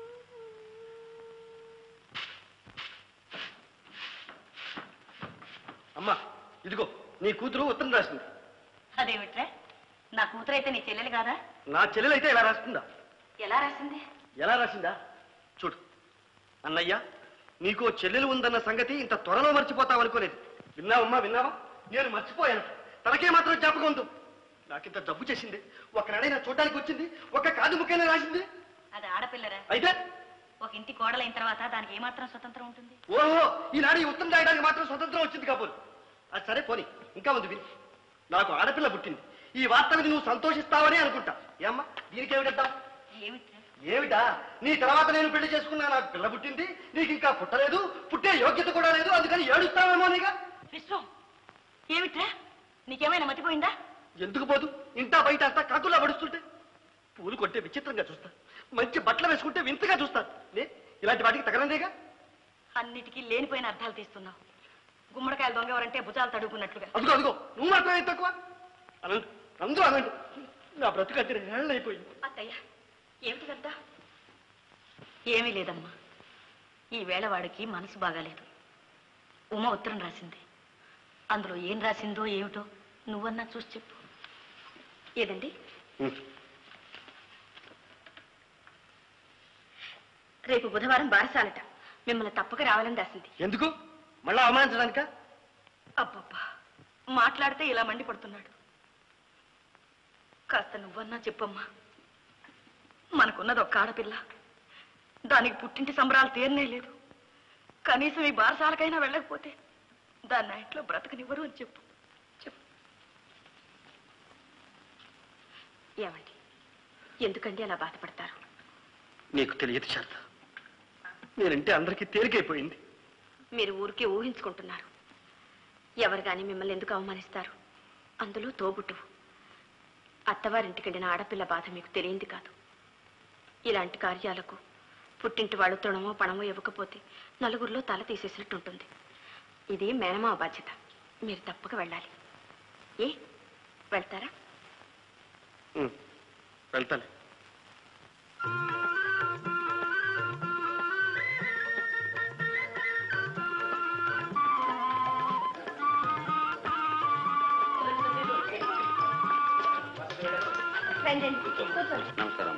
అమ్మా ఇదిగో నీ కూతురు ఉత్తరం రాసింది. అదేమిట్రా, నా కూతురు అయితే నీ చెల్లెలు కాదా? నా చెల్లెలు అయితే ఎలా రాస్తుందా? ఎలా రాసింది? ఎలా రాసిందా? చూడు అన్నయ్య, నీకు చెల్లెలు ఉందన్న సంగతి ఇంత త్వరలో మర్చిపోతావనుకోలేదు. విన్నావమ్మా, విన్నావా? నేను మర్చిపోయాను. తనకే మాత్రం జ్ఞాపకం ఉంది. నాకింత జబ్బు చేసింది, ఒకనాడైనా చూడడానికి వచ్చింది, ఒక కాదు ముక్కైనా రాసింది. అది ఆడపిల్లరా? అయితే ఒక ఇంటి కోడలైన తర్వాత దానికి ఏమాత్రం స్వతంత్రం ఉంటుంది? ఓహో, ఈనాడు ఈ ఉత్తరం రాయడానికి మాత్రం స్వతంత్రం వచ్చింది కాబోలు. అది సరే పోని, ఇంకా ఉంది విని. నాకు ఆడపిల్ల పుట్టింది. ఈ వార్త విని నువ్వు సంతోషిస్తావని అనుకుంటా. ఏమ్మా దీనికేమిటద్దాం? ఏమిట్రా? ఏమిటా? నీ తర్వాత నేను పెళ్లి చేసుకున్నా, నాకు పిల్ల పుట్టింది, నీకు ఇంకా పుట్టలేదు, పుట్టే యోగ్యత కూడా లేదు, అందుకని ఏడుస్తావేమో నీగా. విశ్వం, ఏమిట్రా నీకేమైనా మతిపోయిందా? ఎందుకు పోదు? ఇంటా బయట అంతా కాకులా పడుస్తుంటే, పూలు కొట్టే విచిత్రంగా చూస్తా, మంచి బట్టలు వేసుకుంటే వింతగా చూస్తా. నే ఇలాంటి వాటికి తగలందేగా. అన్నిటికీ లేనిపోయిన అర్థాలు తీస్తున్నావు. గుమ్మడికాయలు దొంగెవరంటే భుజాలు తడుపుకున్నట్లుగా. అదిగో అదిగో, నువ్వు మాత్రమే తక్కువ. అనండి అందరూ అనండి, నా బ్రతుకత్తిన హేళనైపోయింది. అత్తయ్య ఏమిటి కదా? ఏమీ లేదమ్మా, ఈ వేళ వాడికి మనసు బాగాలేదు. ఉమ ఉత్తరం రాసింది. అందులో ఏం రాసిందో ఏమిటో నువ్వన్నా చూసి చెప్పు. ఏదండి? రేపు బుధవారం బారసాలట, మిమ్మల్ని తప్పక రావాలని రాసింది. ఎందుకు? మళ్ళా అవమానించడానిక? అబ్బబ్బా, మాట్లాడితే ఇలా మండిపడుతున్నాడు. కాస్త నువ్వన్నా చెప్పమ్మా. మనకున్నది ఒక్క ఆడపిల్ల, దానికి పుట్టింటి సంబరాలు తీరనే లేదు. కనీసం ఈ బారసాలకైనా వెళ్ళకపోతే దాన్ని నా ఇంట్లో బ్రతకనివ్వరు అని చెప్పు. చెప్పు. ఏమండి, ఎందుకండి అలా బాధపడతారు? నీకు తెలియదు శారద, నేనంటే అందరికీ తేలికైపోయింది. మీరు ఊరికే ఊహించుకుంటున్నారు. ఎవరు కానీ మిమ్మల్ని ఎందుకు అవమానిస్తారు? అందులో తోబుట్టువు. అత్తవారింటికి వెళ్ళిన ఆడపిల్ల బాధ మీకు తెలియంది కాదు. ఇలాంటి కార్యాలకు పుట్టింటి వాళ్ళు తృణమో పణమో ఇవ్వకపోతే నలుగురిలో తల తీసేసినట్టు ఉంటుంది. ఇది మేనమా బాధ్యత. మీరు తప్పక వెళ్ళాలి. ఏ వెళ్తారా? వెళ్తాను. నమస్కారం.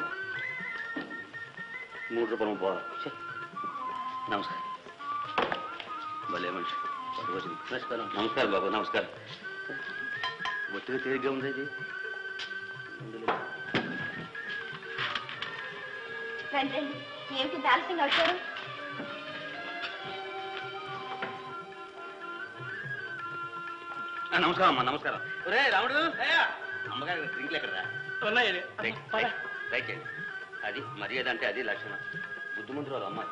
మూడు రూపాయలు పోరా. నమస్కారం. భలే మనిషి. నమస్కారం. నమస్కారం బాబు. నమస్కారం. ఒత్తిడి తేలిగ్గా ఉంది ఇది. రండి. ఏమిటి ఆలస్యంగా వచ్చారు? నమస్కారం అమ్మా, నమస్కారం. రే రాముడు, అమ్మగారు డ్రింక్లు ఎక్కడ రైట్ చేయండి. అది మర్యాద అంటే అది లక్షణం. బుద్ధిమంతురాలు అమ్మాయి.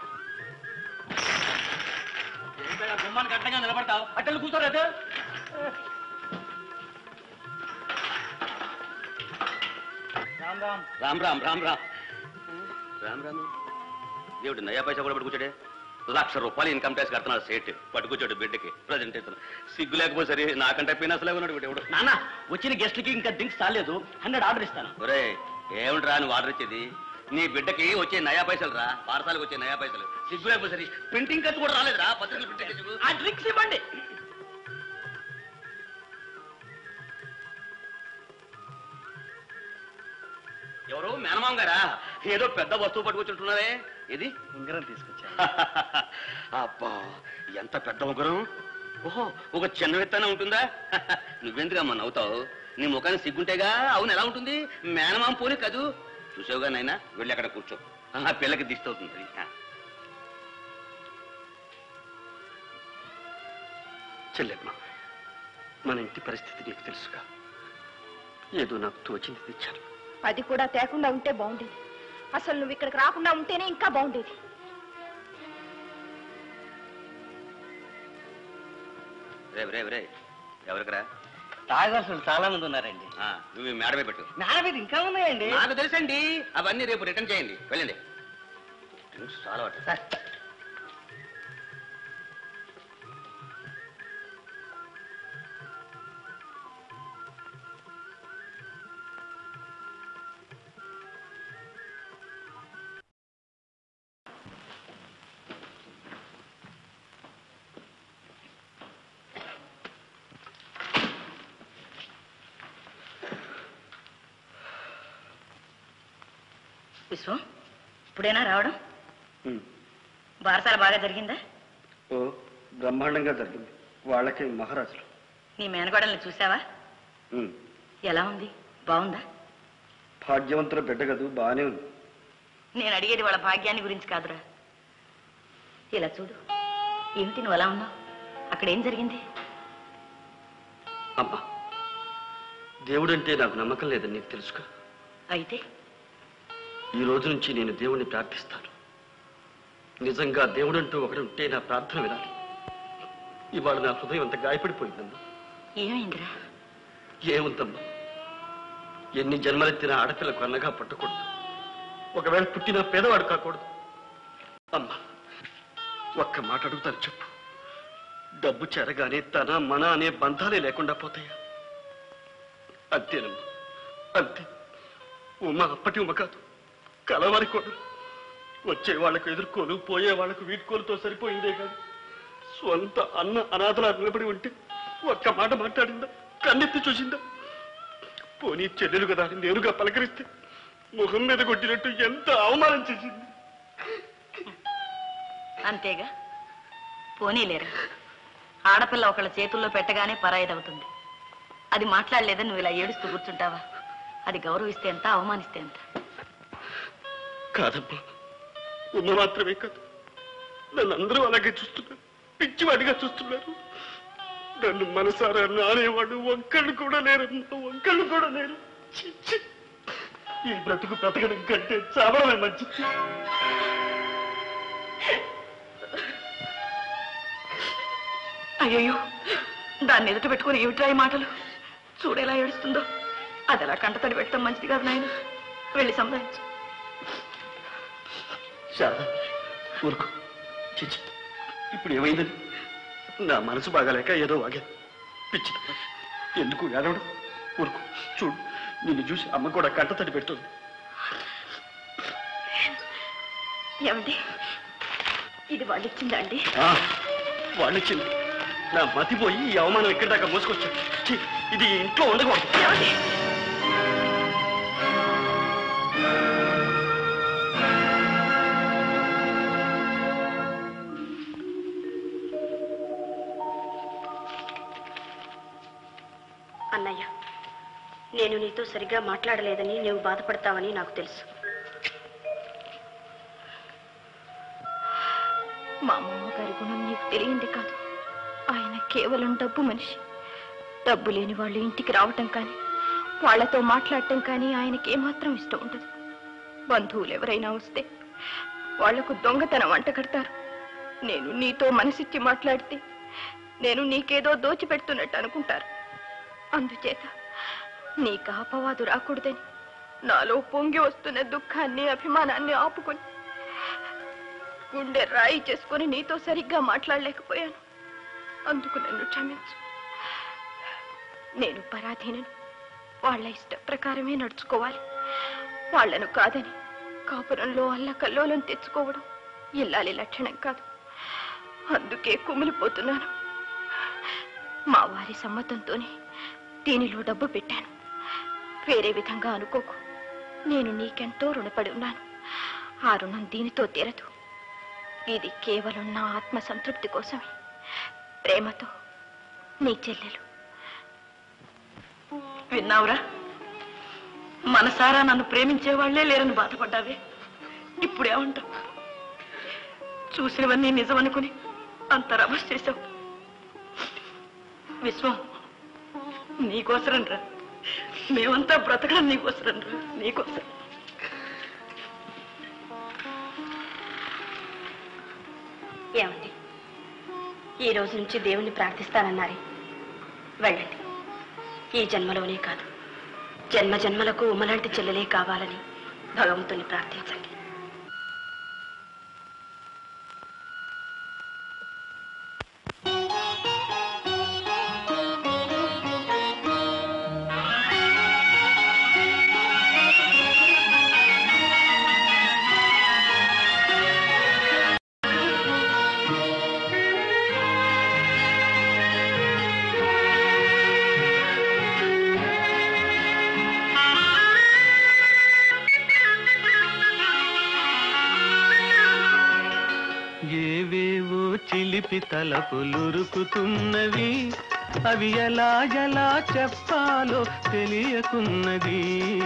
గుమ్మానికి అట్టగా నిలబడతావు, అట్టలు కూర్చోలేదు. రామ్ రామ్ రామ్ రామ్ రామ్ రామ్ రామ్ దేవుడు నయా పైసా కూడా పట్టుకొచ్చాడే. లక్ష రూపాయలు ఇన్కమ్ ట్యాక్స్ కడుతున్నాడు సేట్, పట్టుకొచ్చాడు బిడ్డకి ప్రజెంటేషన్. సిగ్గు లేకపోతే సరే, నాకంటే పీనాసలే ఉన్నాడు ఎవడు. నాన్న వచ్చిన గెస్ట్కి ఇంకా డ్రింక్స్ చాలేదు, హండ్రెడ్ ఆర్డర్ ఇస్తాను. ఒరే ఏమిటి రా నువ్వు ఆర్డర్ ఇచ్చేది? నీ బిడ్డకి వచ్చే నయా పైసలు రా, పారసాలకు వచ్చే నయా పైసలు. సిగ్గు లేకపోతే సరే, ప్రింటింగ్ ఖర్చు కూడా రాలేదురా, పత్రికలు ప్రింటింగ్ ఖర్చు. ఆ డ్రింక్స్ ఇవ్వండి. ఎవరు మేనమాం గారా? ఏదో పెద్ద వస్తువు పట్టుకొచ్చుంటున్నారే. ఇది ఉంగరం తీసుకొచ్చా. అబ్బా ఎంత పెద్ద ఉంగరం! ఓహో, ఒక చిన్న విత్తనం ఉంటుందా? నువ్వెందుకమ్మా నవ్వుతావు? నీ ముఖానికి సిగ్గుంటేగా. అవును, ఎలా ఉంటుంది? మేనమాం పోనీ కాదు. చూసావుగా నాయనా, వెళ్ళి అక్కడ కూర్చో. ఆ పిల్లకి దిష్టి అవుతుంది. చెల్లెమ్మ, మన ఇంటి పరిస్థితి నీకు తెలుసుగా. ఏదో నాకు తోచింది తెచ్చాను. అది కూడా తేకుండా ఉంటే బాగుండేది. అసలు నువ్వు ఇక్కడికి రాకుండా ఉంటేనే ఇంకా బాగుండేది. రే రే రే ఎవరికరా? తాగాల్సిన చాలా మంది ఉన్నారండి. నువ్వు మేడమే పెట్టు. మేడ మీద ఇంకా ఉన్నాయండి. నాకు తెలుసండి, అవన్నీ రేపు రిటర్న్ చేయండి. వెళ్ళండి. చాలా విశ్వం, ఇప్పుడైనా రావడం? బారసాల బాగా జరిగిందా? ఓ బ్రహ్మాండంగా జరిగింది. వాళ్ళకి మహారాజులు. నీ మేనగోడల్ని చూసావా? ఎలా ఉంది? బాగుందా? భాగ్యవంతుల బిడ్డ కదూ, బాగానే ఉంది. నేను అడిగేది వాళ్ళ భాగ్యాన్ని గురించి కాదురా. ఇలా చూడు. ఏమిటి నువ్వు అలా ఉన్నావు? అక్కడ ఏం జరిగింది? అమ్మా, దేవుడంటే నాకు నమ్మకం లేదని నీకు తెలుసుగా. అయితే ఈ రోజు నుంచి నేను దేవుణ్ణి ప్రార్థిస్తాను. నిజంగా దేవుడంటూ ఒకడుంటే నా ప్రార్థన వినాలి. ఇవాళ నా హృదయం అంత గాయపడిపోయిందమ్మా. ఏమైందిరా? ఏముందమ్మా, ఎన్ని జన్మలెత్తిన ఆడపిల్లకు అన్నగా పట్టకూడదు. ఒకవేళ పుట్టిన పేదవాడు కాకూడదు. అమ్మా, ఒక్క మాట అడుగుతాను, చెప్పు. డబ్బు చేరగానే తన మన అనే బంధాలే లేకుండా పోతాయా? అంతేనమ్మా, అంతే. ఉమ అప్పటి ఉమ కాదు, కలవారి కోడు. వచ్చే వాళ్లకు ఎదుర్కోలు, పోయే వాళ్లకు వీడ్కోలుతో సరిపోయిందే కాదు. స్వంత అన్న అనాథలా నిలబడి ఉంటే ఒక్క మాట మాట్లాడిందా? కన్నెత్తి చూసిందా? పోనీ చెల్లెలు కదా అని నేరుగా పలకరిస్తే ముఖం మీద కొట్టినట్టు ఎంత అవమానం చేసింది. అంతేగా, పోనీలేరా. ఆడపిల్ల ఒకళ్ళ చేతుల్లో పెట్టగానే పరాయిదవుతుంది. అది మాట్లాడలేదని నువ్వు ఇలా ఏడుస్తూ కూర్చుంటావా? అది గౌరవిస్తే ఎంత, అవమానిస్తే ఎంత? కాదమ్మా, ఉమ్మ మాత్రమే కాదు, నన్ను అందరూ అలాగే చూస్తున్నారు. పిచ్చివాడిగా చూస్తున్నారు. నన్ను మనసారా నానేవాడు ఒక్కళ్ళు కూడా లేరమ్మా, ఒక్కళ్ళు కూడా లేరు. ఈ బ్రతుకు బ్రతకడం కంటే చావడమే మంచిది. అయ్యయ్యో, దాన్ని ఎదుట పెట్టుకుని ఏమిట్రా ఈ మాటలు? చూడేలా ఏడుస్తుందో. అది అలా కంటతడి పెట్టడం మంచిది కాదు నాయన. వెళ్ళి సంపాదించు. శారదా, ఊరుకో. చిచ్చి, ఇప్పుడు ఏమైందని? నా మనసు బాగాలేక ఏదో వాగా. పిచ్చి, ఎందుకు ఏడవడం? ఊరుకో. చూడు, నిన్ను చూసి అమ్మ కూడా కంటతడి పెడుతుంది. ఏమండి, ఇది వాళ్ళు ఇచ్చిందా అండి? వాళ్ళు ఇచ్చింది. నా మతిపోయి ఈ అవమానం ఎక్కడి దాకా మోసుకొచ్చాను. ఛీ, ఇది ఇంట్లో ఉండకూడదు. అన్నయ్య, నేను నీతో సరిగ్గా మాట్లాడలేదని నువ్వు బాధపడతావని నాకు తెలుసు. మా అమ్మమ్మ గారి గుణం నీకు తెలియంది కాదు. ఆయన కేవలం డబ్బు మనిషి. డబ్బు లేని వాళ్ళు ఇంటికి రావటం కానీ వాళ్లతో మాట్లాడటం కానీ ఆయనకి ఏమాత్రం ఇష్టం ఉండదు. బంధువులు ఎవరైనా వస్తే వాళ్లకు దొంగతనం వంట కడతారు. నేను నీతో మనసిచ్చి మాట్లాడితే నేను నీకేదో దోచిపెడుతున్నట్టు అనుకుంటారు. అందుచేత నీకు అపవాదు రాకూడదని నాలో పొంగి వస్తున్న దుఃఖాన్ని అభిమానాన్ని ఆపుకొని గుండె రాయి చేసుకొని నీతో సరిగ్గా మాట్లాడలేకపోయాను. అందుకు నన్ను క్షమించు. నేను పరాధీనను. వాళ్ల ఇష్ట ప్రకారమే నడుచుకోవాలి. వాళ్లను కాదని కాపురంలో అల్లకల్లోలం తెచ్చుకోవడం ఇల్లాలి లక్షణం కాదు. అందుకే కుమిలిపోతున్నాను. మా వారి సమ్మతంతోనే దీనిలో డబ్బు పెట్టాను. వేరే విధంగా అనుకోకు. నేను నీకెంతో రుణపడి ఉన్నాను. ఆ రుణం దీనితో తీరదు. ఇది కేవలం నా ఆత్మ సంతృప్తి కోసమే. ప్రేమతో నీ చెల్లెలు. విన్నావురా? మనసారా నన్ను ప్రేమించే వాళ్లే లేరని బాధపడ్డావే. ఇప్పుడేమంటావు? చూసినవన్నీ నిజమనుకుని అంత రభస్ చేశావు. విశ్వం, నీకోసరం రా. మేమంతా బ్రతకడం నీకోసరం రా. నీకోసం. ఏమండి, ఈ రోజు నుంచి దేవుణ్ణి ప్రార్థిస్తానన్నారే, వెళ్ళండి. ఈ జన్మలోనే కాదు, జన్మ జన్మలకు ఉమలాంటి చెల్లెలే కావాలని భగవంతుని ప్రార్థించండి. చిలిపి తలపులురుకుతున్నవి, అవి ఎలా ఎలా చెప్పాలో తెలియకున్నది.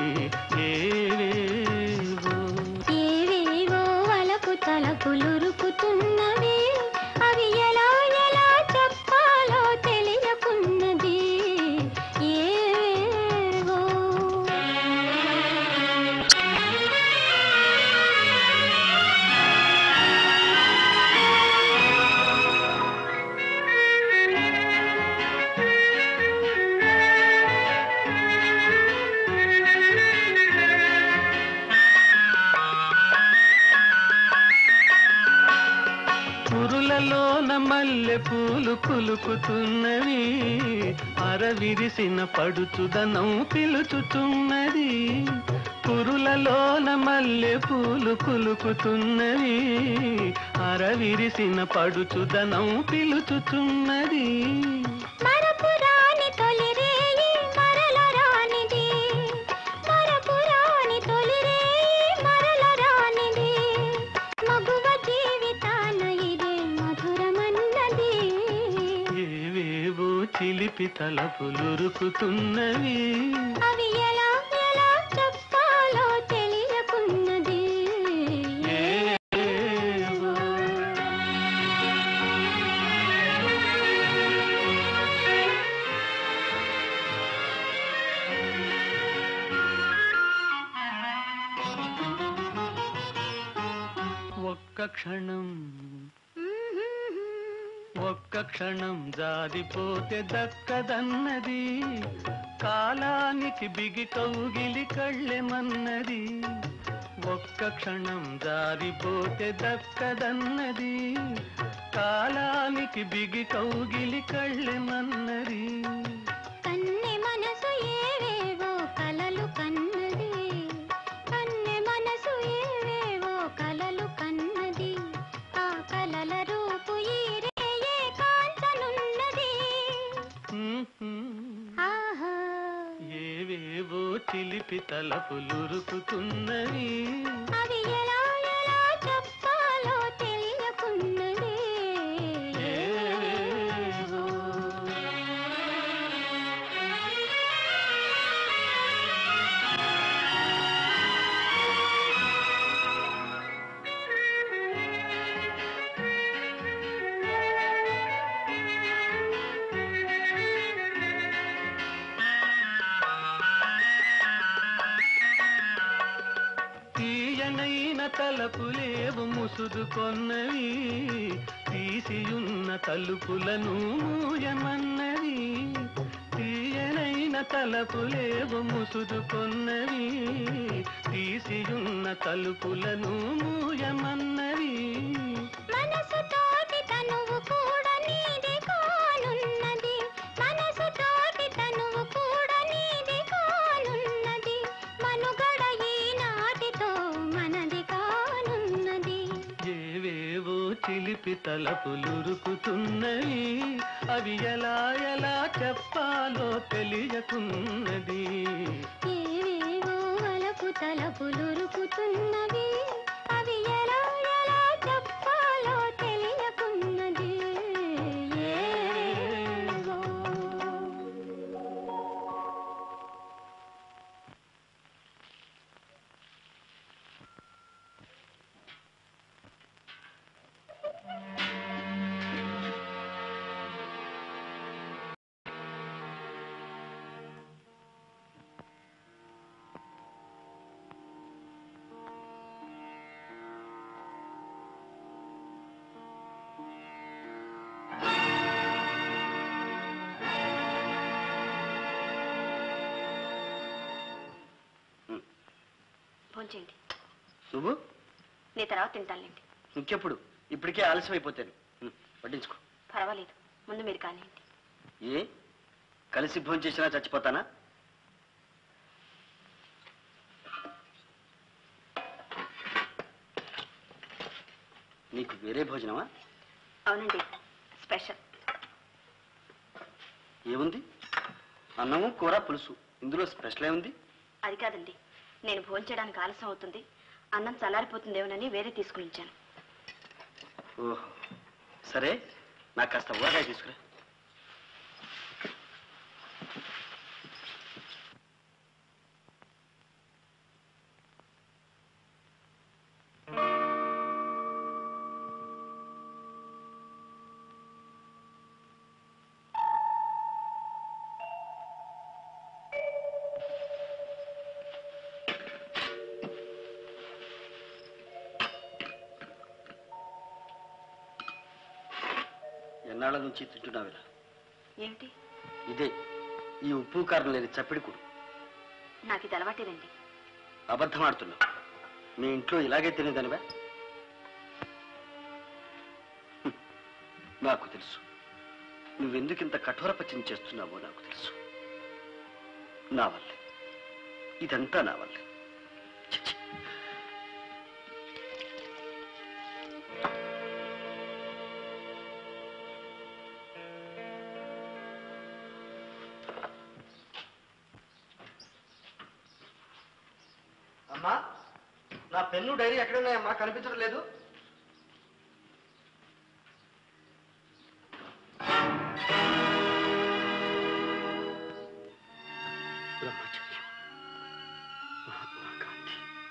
ఏవేవో ఏవేవో వలపు తలపులురుకుతున్నవి, అవి ఎలా ఎలా చెప్పాలో తెలియకున్నది. ఏవేవో పురులలోన మల్లె పూలు పులుకుతున్నవి, అరవిరిసిన పడుచుదనం పిలుచుతున్నది. పురులలోన మల్లె పూలు పులుకుతున్నవి, అరవిరిసిన పడుచుదనం పిలుచుతున్నది. మరపురాని తొలి రేయి మరల రానిది, మరపురాని తొలి రేయి మరల రానిది, మగువ జీవితాన ఇదే మధురమన్నది. ఏవేవో చిలిపి తలపులురుకుతున్నవి, అవి ఎలా ఎలా చెప్పాలో తెలియకున్నది. ఏవేవో ఒక్క క్షణం ఒక్క క్షణం జారిపోతే దక్కదన్నది, కాలానికి బిగి కౌగిలి కళ్ళెమన్నది. ఒక్క క్షణం జారిపోతే దక్కదన్నది, కాలానికి బిగి కౌగిలి కళ్ళెమన్నది. కన్నె మనసు ఏవేవో కలలు కన్నది, కన్నె మనసు ఏవేవో కలలు కన్నది, ఆ కలల రూపు ఈ రేయే కాంచనున్నది. ఆహా ఏవేవో చిలిపి తలపులురుకుతున్నవి, అవి ఎలా ఎలా చెప్పాలో తెలియకున్నది. ఏవేవో తలపులేవు ముసుదుకొన్నవి, తీసియున్న తలుపులను మూయమన్నవి. తీయనైన తలపులేవు ముసుదుకొన్నవి, తీసియున్న తలుపులను మూయమన్నవి. మనసు తోటి తనువు కూడా నీది కానున్నది, మనసు తోటి తనువు కూడా నీది కానున్నది. మనుగడ ఈనాటితో మనది కానున్నది. ఏవేవో చిలిపి తలపులురుకుతున్నవి, అవి ఎలా ఎలా చెప్పాలో తెలియకున్నది. ఏవేవో వలపు తలపులురుకుతున్నవి, అవి ఎలా ఎలా చెప్పాలో తెలియకున్నది. ఏవేవో. భోంచేయండి. నువ్వు నీ తర్వాత తింటానులేండి. ఇంకెప్పుడు? ఇప్పటికే ఆలస్యం అయిపోతాను. పట్టించుకో. పర్వాలేదు, ముందు మీరు కానివ్వండి. ఏ కలిసి భోజనం చేసినా చచ్చిపోతానా? నీకు వేరే భోజనమా? అవునండి, స్పెషల్. ఏముంది? అన్నము కూర పులుసు. ఇందులో స్పెషల్ ఏముంది? అది కాదండి, నేను భోంచేయడానికి ఆలస్యం అవుతుంది, అన్నం చల్లారిపోతుందేమోనని వేరే తీసుకుని ఉంచాను. ఓహో, సరే, నాకు కాస్త ఊరగాయ తీసుకురా. ఎన్నాళ్ళ నుంచి తింటున్నావు ఇలా? ఏమిటి? ఇదే, ఈ ఉప్పు కారం లేని చప్పిడికుడు. నాకు ఇది అలవాటేనండి. అబద్ధం ఆడుతున్నావు. మీ ఇంట్లో ఇలాగే తినేదానివా? నాకు తెలుసు నువ్వెందుకింత కఠోర పచ్చని చేస్తున్నావో నాకు తెలుసు. నా వల్లే, ఇదంతా నా వల్లే. చిచ్చి. అమ్మా, నా పెన్ను డైరీ ఎక్కడున్నాయమ్మా? కనిపించడం లేదు. బ్రహ్మచర్యం, మహాత్మా గాంధీ.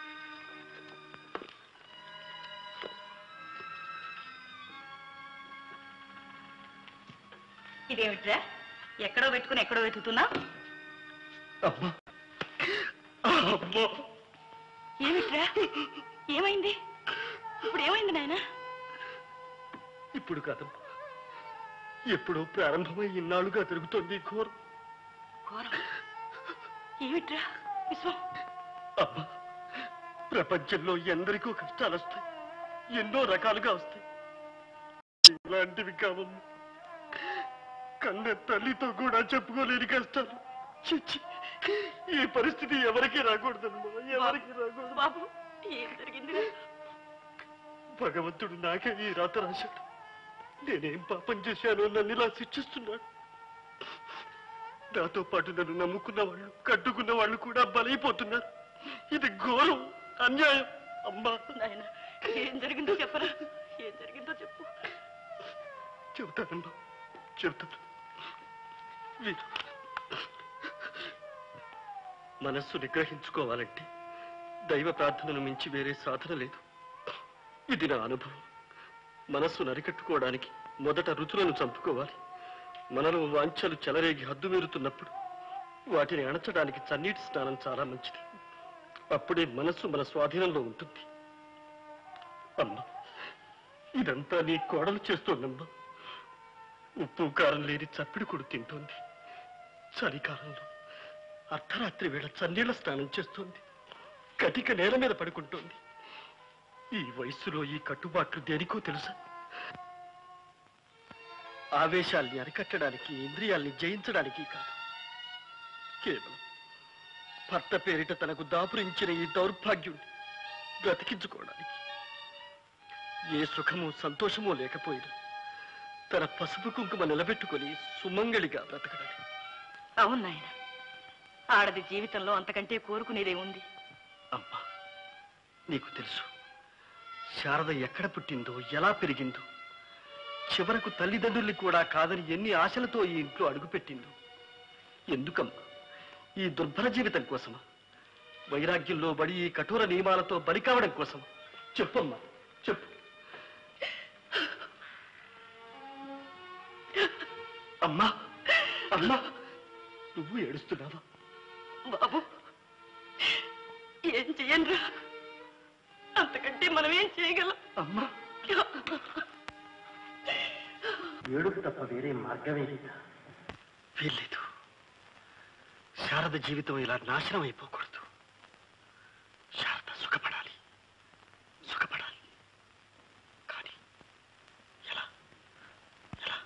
ఇదేమిట్రా, ఎక్కడో పెట్టుకుని ఎక్కడో వెతుకుతున్నా? అమ్మా, అమ్మా, ఏమిట్రా, ఏమైంది? ఇప్పుడు ఏమైంది నాయన? ఇప్పుడు కాదమ్మా, ఎప్పుడో ప్రారంభమై ఇన్నాళ్ళుగా జరుగుతోంది ఘోరం. ఘోరం ఏమిట్రా విశ్వం? అమ్మా, ప్రపంచంలో ఎందరికో కష్టాలు వస్తాయి, ఎన్నో రకాలుగా వస్తాయి. ఇలాంటివి కావమ్మా, కన్న తల్లితో కూడా చెప్పుకోలేని కష్టాలు. చిచ్చి, ఈ పరిస్థితి ఎవరికి రాకూడదమ్మా, ఎవరికి రాకూడదు. బాబు, ఏం జరిగింది? భగవంతుడు నాకే ఈ రాత రాశాడు. నేనేం పాపం చేశానో నన్ను ఇలా శిక్షిస్తున్నాడు. నాతో పాటు నన్ను నమ్ముకున్న వాళ్ళు, కట్టుకున్న వాళ్ళు కూడా బలైపోతున్నారు. ఇది ఘోరం, అన్యాయం. అమ్మా, నాయన, ఏం జరిగిందో చెప్పరా? ఏం జరిగిందో చెప్పు. చెబుతానమ్మా, చెబుతాను. వీరు మనస్సు నిగ్రహించుకోవాలంటే దైవ ప్రార్థనను మించి వేరే సాధన లేదు. ఇది నా అనుభవం. మనస్సు నరికట్టుకోవడానికి మొదట రుచులను చంపుకోవాలి. మనలో వాంఛలు చెలరేగి హద్దు మీరుతున్నప్పుడు వాటిని అణచడానికి చన్నీటి స్నానం చాలా మంచిది. అప్పుడే మనస్సు మన స్వాధీనంలో ఉంటుంది. అమ్మా, ఇదంతా నీ కోడలు చేస్తోందమ్మా. ఉప్పు కారం లేని చప్పిడి కొడు తింటోంది. చలికాలంలో అర్ధరాత్రి వేళ చన్నీళ్ల స్నానం చేస్తోంది. కటిక నేల మీద పడుకుంటోంది. ఈ వయస్సులో ఈ కట్టుబాట్లు దేనికో తెలుసా? ఆవేశాల్ని అరికట్టడానికి, ఇంద్రియాల్ని జయించడానికి కాదు. కేవలం భర్త పేరిట తనకు దాపురించిన ఈ దౌర్భాగ్యుణ్ణి బ్రతికించుకోవడానికి. ఏ సుఖము సంతోషమో లేకపోయినా తన పసుపు కుంకుమ నిలబెట్టుకొని సుమంగళిగా బ్రతకడానికి. అవును నాయన, ఆడది జీవితంలో అంతకంటే కోరుకునేదే ఉంది. అమ్మా, నీకు తెలుసు శారద ఎక్కడ పుట్టిందో, ఎలా పెరిగిందో, చివరకు తల్లిదండ్రుల్ని కూడా కాదని ఎన్ని ఆశలతో ఈ ఇంట్లో అడుగుపెట్టిందో. ఎందుకమ్మా? ఈ దుర్భర జీవితం కోసమా? వైరాగ్యంలో బడి ఈ కఠోర నియమాలతో బలి కావడం కోసమా? చెప్పమ్మా, చెప్పు. అమ్మా, అమ్మా, నువ్వు ఏడుస్తున్నావా? బాబు, ఏం చెయ్యనురా, అంతకంటే మనం ఏం చేయగలం? అమ్మా, ఏడుపు తప్ప వేరే మార్గమే లేదా? వీల్లేదు. శారద జీవితం ఇలా నాశనం అయిపోకూడదు. శారద సుఖపడాలి, సుఖపడాలి. కానీ ఎలా? ఎలా?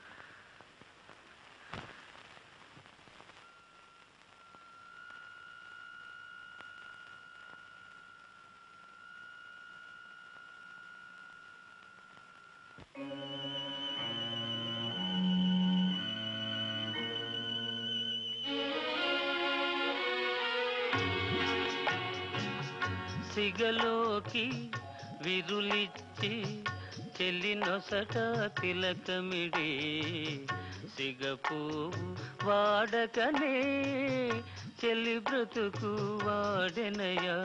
సిగలోకి విరులిచ్చి చెల్లినొసట తిలకమిడి సిగపువ్వు వాడకనే చెల్లి బ్రతుకు వాడెనయా.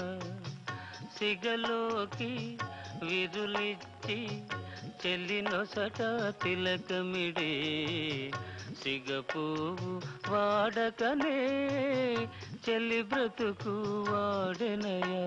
సిగలోకి విరులిచ్చి చెల్లినొసట తిలకమిడి సిగపువ్వు వాడకనే చెల్లి బ్రతుకు వాడెనయా.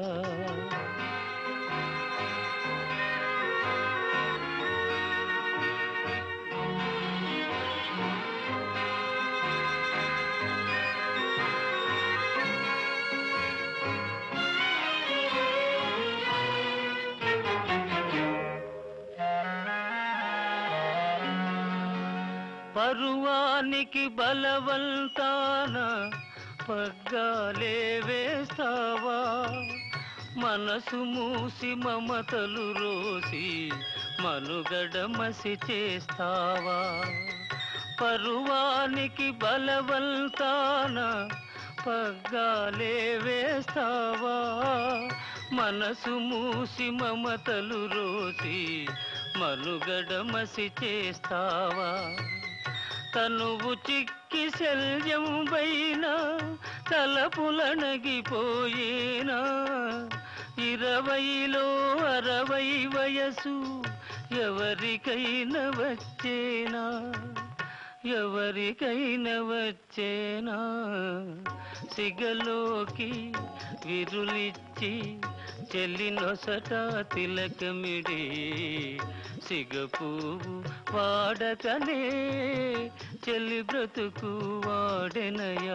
పరువానికి బలవంతాన పగ్గాలే వేస్తావా, మనసు మూసి మమతలు రోసి మనుగడ మసి చేస్తావా. పరువానికి బలవంతాన పగ్గాలే వేస్తావా, మనసు మూసి మమతలు రోసి మనుగడ మసి చేస్తావా. తనువు చిక్కి శల్యం పైన తలపులనగిపోయేనా, ఇరవైలో అరవై వయసు ఎవరికైనా వచ్చేనా, ఎవరికైనా వచ్చేనా. సిగలోకి విరులిచ్చి చెల్లినొసట తిలకమిడి సిగపువ్వు వాడకనే చెల్లి బ్రతుకు వాడెనయా.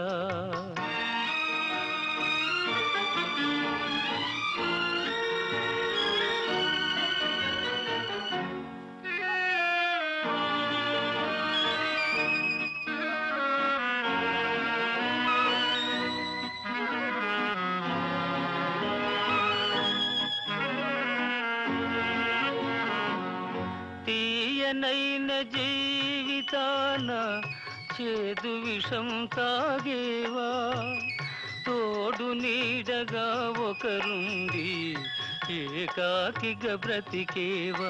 తీయనైన జీవితాన చేదు విషం తాగేవా, తోడు నీడగా ఒకరుండి ఏకాకిగా బ్రతికేవా.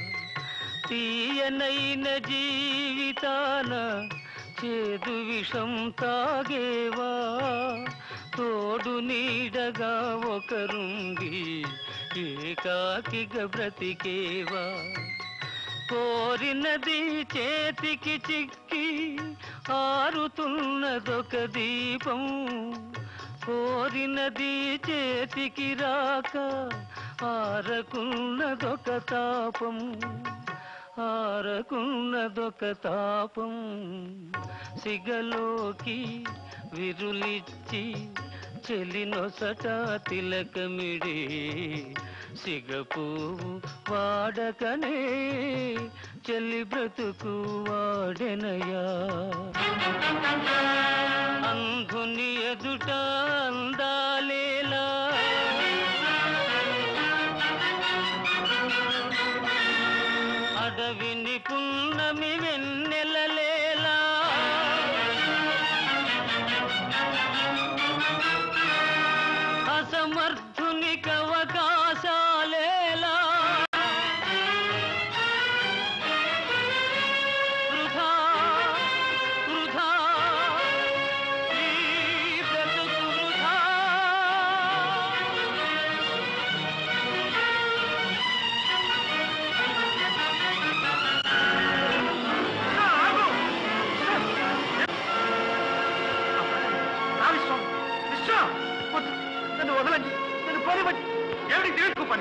తీయనైన జీవితాన చేదు విషం తాగేవా, తోడు నీడగా ఒకరుండి ఏకాకిగా బ్రతికేవా. కోరినది చేతికి చిక్కి ఆరుతున్నదొక దీపం, కోరినది చేతికి రాక ఆరకున్నదొక తాపం ఆరకున్నదొక తాపం సిగలోకి విరులిచ్చి చెలినొసట తిలకమిడి సిగపువ్వు వాడకనే చెల్లి బ్రతుకు వాడెనయా అంధుని ఎదుట అందాలేలా అడవిని పున్నమి వెన్నెలలేలా అసమర్థునికి అవకాశాలేలా వృధా వృధా ఈ బ్రతుకు వృధా నన్ను వదలండి, నేను పోనివ్వండి. ఏమిటి దేవుడికి పని?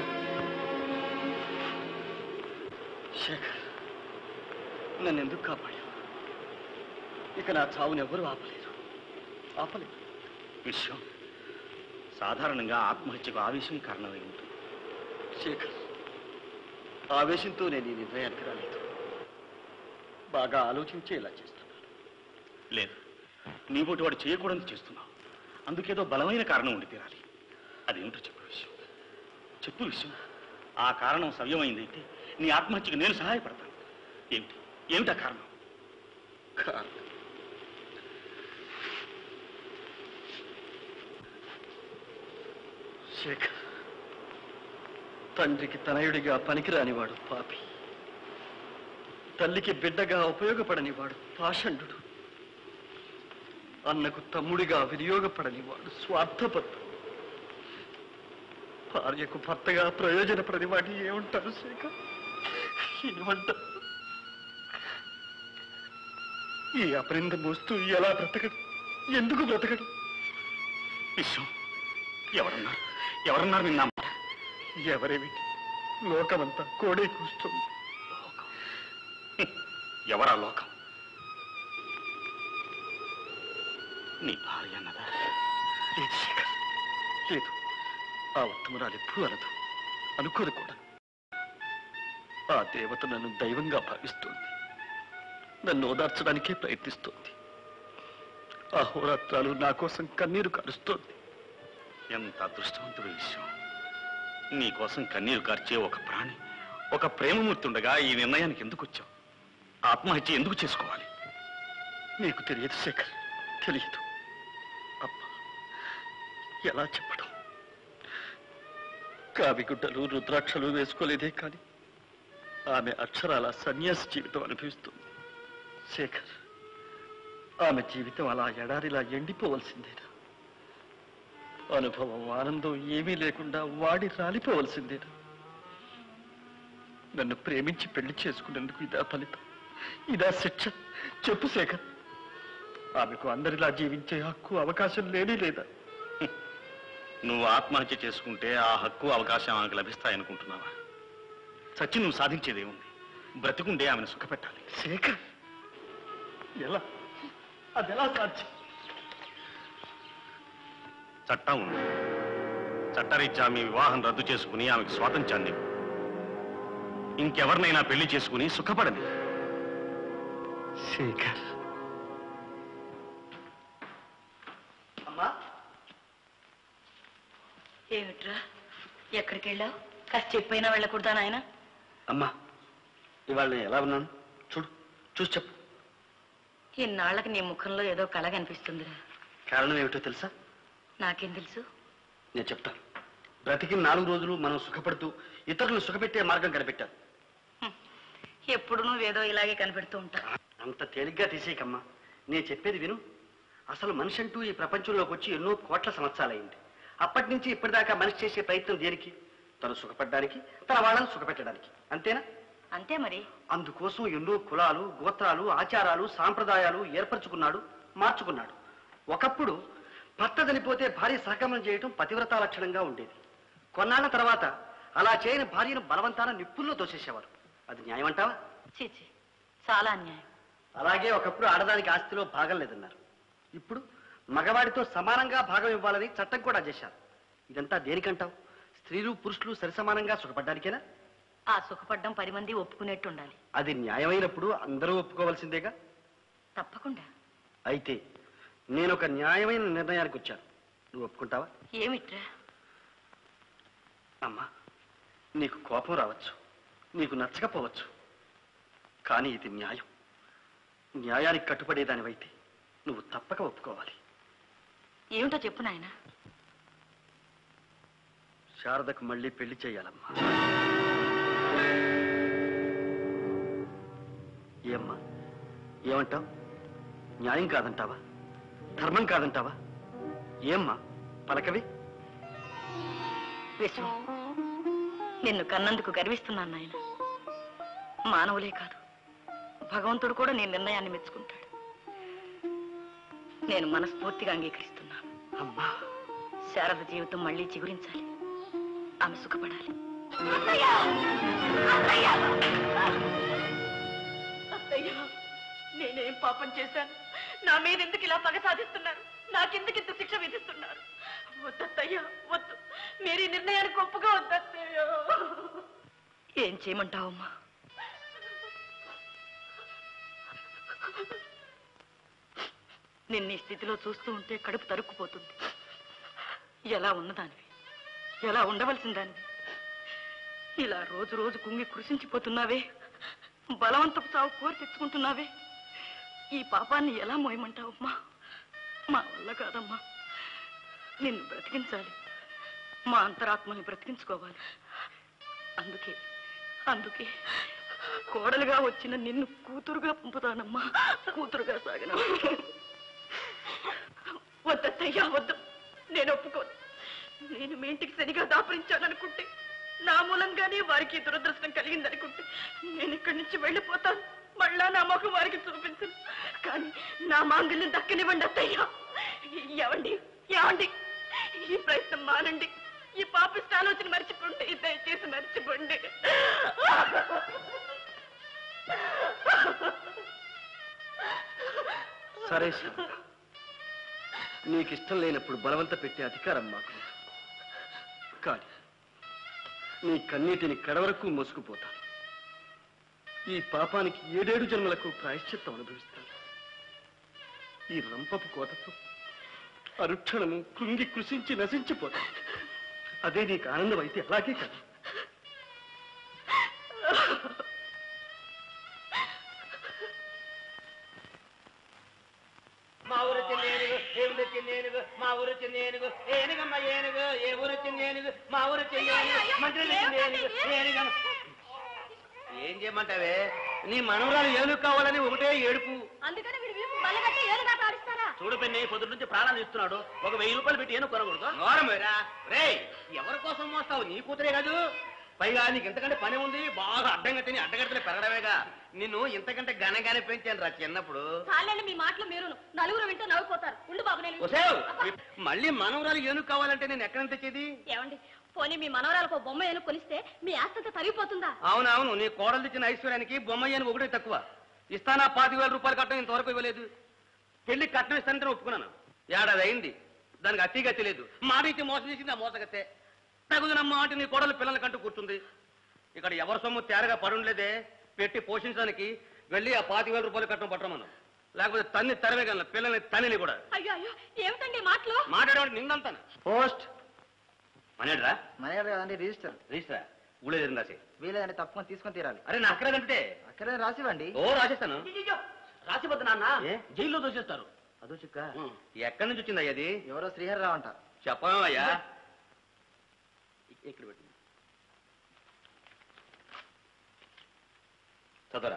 శేఖర్, నన్ను ఎందుకు కాపాడు? ఇక నా చావుని ఎవరు ఆపలేరు ఆపలేరు విషయం సాధారణంగా ఆత్మహత్యకు ఆవేశం కారణమై ఉంటుంది. శేఖర్, ఆవేశంతో నేను ఈ నిర్ణయానికి రాలేదు. బాగా ఆలోచించే ఇలా చేస్తున్నాను. లేదు, నీపోటి వాడు చేయకూడదు చేస్తున్నావు. అందుకేదో బలమైన కారణం ఉండి తీరాలి. అదేమిటో చెప్పు విషయం చెప్పు విషయం ఆ కారణం సవ్యమైందైతే నీ ఆత్మహత్యకు నేను సహాయపడతాను. ఏమిటి ఏమిటా కారణం? కారణం శేఖర్, తండ్రికి తనయుడిగా పనికిరానివాడు పాపి, తల్లికి బిడ్డగా ఉపయోగపడనివాడు పాషండు, అన్నకు తమ్ముడిగా వినియోగపడనివాడు స్వార్థపరుడు, భార్యకు భర్తగా ప్రయోజనపడని వాడిని ఏమంటారు శేఖర్? ఏమంటారు? ఈ అపరింద మోస్తూ ఎలా బ్రతకడు? ఎందుకు బ్రతకడు? విషయం ఎవరన్నారు ఎవరన్నారు నిన్న ఎవరేమిటి? లోకమంతా కోడే కూస్తుంది. ఎవరా లోకం? నీ భార్య అన్నదా? లేదు శేఖర్, లేదు. ఆ ఉత్తమరాలు ఎప్పుడూ అనదు, అనుకోదు కూడా. ఆ దేవత నన్ను దైవంగా భావిస్తోంది, నన్ను ఓదార్చడానికే ప్రయత్నిస్తోంది. ఆ హోరాత్రాలు నా కోసం కన్నీరు కారుస్తోంది. ఎంత అదృష్టవంతుడు విషయం. నీ కోసం కన్నీరు కార్చే ఒక ప్రాణి, ఒక ప్రేమమూర్తి ఉండగా ఈ నిర్ణయానికి ఎందుకు వచ్చావు? ఆత్మహత్య ఎందుకు చేసుకోవాలి? నీకు తెలియదు శేఖర్, తెలియదు. అప్ప ఎలా చెప్పడం? కావిగుడ్డలు రుద్రాక్షలు వేసుకోలేదే కానీ ఆమె అక్షరాల సన్యాస జీవితం అనుభవిస్తుంది. శేఖర్, ఆమె జీవితం అలా ఎడారిలా ఎండిపోవలసిందేనా? అనుభవం ఆనందం ఏమీ లేకుండా వాడి రాలిపోవలసిందేనా? నన్ను ప్రేమించి పెళ్లి చేసుకునేందుకు ఇదా ఫలితం, ఇదా శిక్ష? చెప్పు శేఖర్. ఆమెకు అందరిలా జీవించే హక్కు అవకాశం లేనే లేదా? నువ్వు ఆత్మహత్య చేసుకుంటే ఆ హక్కు అవకాశం ఆమెకు లభిస్తాయనుకుంటున్నావా? చచ్చి నువ్వు సాధించేదేముంది? బ్రతికుండే ఆమెను సుఖపెట్టాలి. శేఖర్, ఎలా? అది ఎలా సాధ్యం? చట్టం ఉంది. చట్టరీత్యా మీ వివాహం రద్దు చేసుకుని ఆమెకు స్వాతంత్ర్యాన్ని ఇవ్వు. ఇంకెవరినైనా పెళ్లి చేసుకుని సుఖపడని. శేఖర్. అమ్మా, ఏమిట్రా ఎక్కడికి వెళ్ళావు? కాస్త చెప్పైనా వెళ్ళకూడదా నాయన? అమ్మా, ఇవాళ నేను ఎలా ఉన్నాను చూడు, చూసి చెప్పు. ఇన్నాళ్లకి నీ ముఖంలో ఏదో కళ కనిపిస్తుందిరా. కారణం ఏమిటో తెలుసా? నాకేం తెలుసు? నేను చెప్తాను. బ్రతికి నాలుగు రోజులు మనం సుఖపడుతూ ఇతరులను సుఖపెట్టే మార్గం కనిపెట్టాను. ఎప్పుడు నువ్వేదో ఇలాగే కనిపెడుతూ ఉంటావు. అంత తేలిగ్గా తీసేయకమ్మా, నేను చెప్పేది విను. అసలు మనిషి అంటూ ఈ ప్రపంచంలోకి వచ్చి ఎన్నో కోట్ల సంవత్సరాలైంది. అప్పటి నుంచి ఇప్పటిదాకా మనిషి చేసే ప్రయత్నం దేనికి? తను సుఖపడడానికి, తన వాళ్ళని సుఖపెట్టడానికి. అంతేనా? అంతే మరి. అందుకోసం ఎన్నో కులాలు, గోత్రాలు, ఆచారాలు, సాంప్రదాయాలు ఏర్పరచుకున్నాడు, మార్చుకున్నాడు. ఒకప్పుడు భర్త చనిపోతే భార్య సహగమనం చేయటం పతివ్రతా లక్షణంగా ఉండేది. కొన్నాళ్ల తర్వాత అలా చేయని భార్యను బలవంతాన నిప్పుల్లో తోసేసేవారు. అది న్యాయం అంటావా? చీచి, చాలా అన్యాయం. అలాగే ఒకప్పుడు ఆడదానికి ఆస్తిలో భాగం లేదన్నారు. ఇప్పుడు మగవాడితో సమానంగా భాగం ఇవ్వాలని చట్టం కూడా చేశారు. ఇదంతా దేనికంటావు? స్త్రీలు పురుషులు సరిసమానంగా సుఖపడ్డానికేనా? ఆ సుఖపడ్డం పది మంది ఒప్పుకునేట్టు ఉండాలి. అది న్యాయమైనప్పుడు అందరూ ఒప్పుకోవాల్సిందేగా. తప్పకుండా. అయితే నేను ఒక న్యాయమైన నిర్ణయానికి వచ్చాను. నువ్వు ఒప్పుకుంటావా? ఏమిట్రా? అమ్మా, నీకు కోపం రావచ్చు, నీకు నచ్చకపోవచ్చు, కానీ ఇది న్యాయం. న్యాయానికి కట్టుబడేదానివైతే నువ్వు తప్పక ఒప్పుకోవాలి. ఏమిటో చెప్పు నాయనా. శారదకు మళ్ళీ పెళ్లి చేయాలమ్మా. ఏమ్మా, ఏమంటావు? న్యాయం కాదంటావా? ధర్మం కాదంటావా? ఏమ్మా పలకవి? విశ్వం, నిన్ను కన్నందుకు గర్విస్తున్నాను నాయన. మానవులే కాదు, భగవంతుడు కూడా నీ నిర్ణయాన్ని మెచ్చుకుంటాడు. నేను మనస్ఫూర్తిగా అంగీకరిస్తున్నాను. అమ్మా, శారద జీవితం మళ్ళీ చిగురించాలి, ఆమె సుఖపడాలి. అత్తయ్యా, నేనేం పాపం చేశాను? నా మీద ఎందుకు ఇలా పగ సాధిస్తున్నారు? నాకెందుకు ఇంత శిక్ష విధిస్తున్నారు? వద్దత్తయ్యా, వద్దు. మీరు ఈ నిర్ణయానికి ఒప్పుగా వద్దత్తయ్యా. ఏం చేయమంటావమ్మా? నిన్న ఈ స్థితిలో చూస్తూ ఉంటే కడుపు తరుక్కుపోతుంది. ఎలా ఉన్నదానివి, ఎలా ఉండవలసిన దానివి, ఇలా రోజు రోజు కుంగి కృషించిపోతున్నావే, బలవంతపు చావు కోరి తెచ్చుకుంటున్నావే. ఈ పాపాన్ని ఎలా మోయమంటావమ్మా? మా వల్ల కాదమ్మా. నిన్ను బ్రతికించాలి, మా అంతరాత్మని బ్రతికించుకోవాలి. అందుకే అందుకే కోడలుగా వచ్చిన నిన్ను కూతురుగా పంపుతానమ్మా. కూతురుగా సాగన. వద్దత్తయ్యా, వద్దు. నేను ఒప్పుకోను. నేను మీ ఇంటికి సరిగా దాపరించాననుకుంటే, నా మూలంగానే వారికి దురదృష్టం కలిగిందనుకుంటే నేను ఇక్కడి నుంచి వెళ్ళిపోతాను. మళ్ళా నా ముఖం వారికి చూపించను. కానీ నా మాంగల్యం దక్కనివ్వండి అత్తయ్యా. ఏవండి, ఏవండి, ఈ ప్రయత్నం మానండి. ఈ పాపిష్ట ఆలోచన మర్చిపోండి, దయచేసి మర్చిపోండి. సరే శారద, నీకు ఇష్టం లేనప్పుడు బలవంత పెట్టే అధికారం మాకు. కానీ నీ కన్నీటిని కడవరకు మోసుకుపోతాను. ఈ పాపానికి ఏడేడు జన్మలకు ప్రాయశ్చిత్తం అనుభవిస్తాను. ఈ రంపపు కోతతో అరుక్షణము కృంగి కృషించి నశించిపోతాను. అదే నీకు ఆనందం అయితే అలాగే కాదు. మా ఊరు వచ్చింది ఏనుగు, ఏ ఊరు వచ్చింది ఏనుగు, మా ఊరు వచ్చింది ఏనుగు, ఏనుగమ్మ ఏనుగు, ఏ ఊరు వచ్చింది ఏనుగు, మా ఊరు వచ్చింది ఏనుగు, మంత్రి వచ్చింది ఏనుగు, ఏనుగమ్మ. ఏం చేయమంటావే? నీ మనవరాలు ఏనుగు కావాలని ఒకటే ఏడుపు. అందుకని వీడు వీపు బల్లగట్టి ఏనుగాట ఆడిస్తారా? చూడు పెన్ని, పొద్దు నుంచి ప్రాణాలు ఇస్తున్నాడు. ఒక వెయ్యి రూపాయలు పెట్టి ఏనుగు కొనకూడదు. నోరమేరా రే, ఎవరి కోసం మోస్తావు? నీ కూతురే కాదు. పైగా నీకు ఇంతకంటే పని ఉంది. బాగా అడ్డంగా తిని అడ్డగడతలే పెరగడమేగా. నిన్ను ఇంతకంటే ఘనగానే పెంచాను రా చిన్నప్పుడు. చాలండి మీ మాటలు మీరు. నలుగురు వింటూ నవ్వుపోతారు. ఉండు బాబు, నేను వసేవ్, మళ్ళీ మనవరాలు ఏనుగు కావాలంటే నేను ఎక్కడ తెచ్చేది? ఏమండి, పోనీ మీ మనవరాలకు బొమ్మ ఏనుగు కొనిస్తే మీ ఆస్తంతా తరిగిపోతుందా? అవునవును, నీ కోడలు తెచ్చిన ఐశ్వర్యానికి బొమ్మ ఏనుగు ఒకటే తక్కువ. ఇస్తానా పాతి వేల రూపాయలు కట్టడం ఇంతవరకు ఇవ్వలేదు. పెళ్లి కట్నం ఇస్తానంటే ఒప్పుకున్నాను. ఏడాది అయింది, దానికి అతిగా తెలియదు. మాట ఇచ్చి మోసం చేసింది ఆ మోసగతే. తగుదనమ్మ అంటే నీ కోడలు పిల్లల కంటూ కూర్చుంది. ఇక్కడ ఎవరి సొమ్ము తేరగా పడుండలేదే. పెట్టి పోషించడానికి వెళ్ళి ఆ పాతి వేల రూపాయలు కట్టడం పట్టమను. లేకపోతే తన్ని తరవేగలను, పిల్లల్ని తల్లిని కూడా. అయ్యో అయ్యో, ఏమిటండి మాటలు? మాట్లాడేవాడు నిందంతాను. పోస్ట్ మనేడ్రా? మనేడు కదండి, రిజిస్టర్. రిజిస్టరా? ఊళ్ళో ఎదురు రాసి. వీలేదండి, తప్పకుండా తీసుకొని తీరాలి. అరే నా అక్కడ కంటే అక్కడే రాసివ్వండి. ఓ రాసేస్తాను. రాసిపోద్దు నాన్న, ఏ? జైల్లో దోషిస్తారు. అదో చిక్క. ఎక్కడి నుంచి వచ్చింది అది? ఎవరో శ్రీహరిరావు అంట. చెప్పమయ్యా. ఇక్కడ పెట్టింది చదవరా.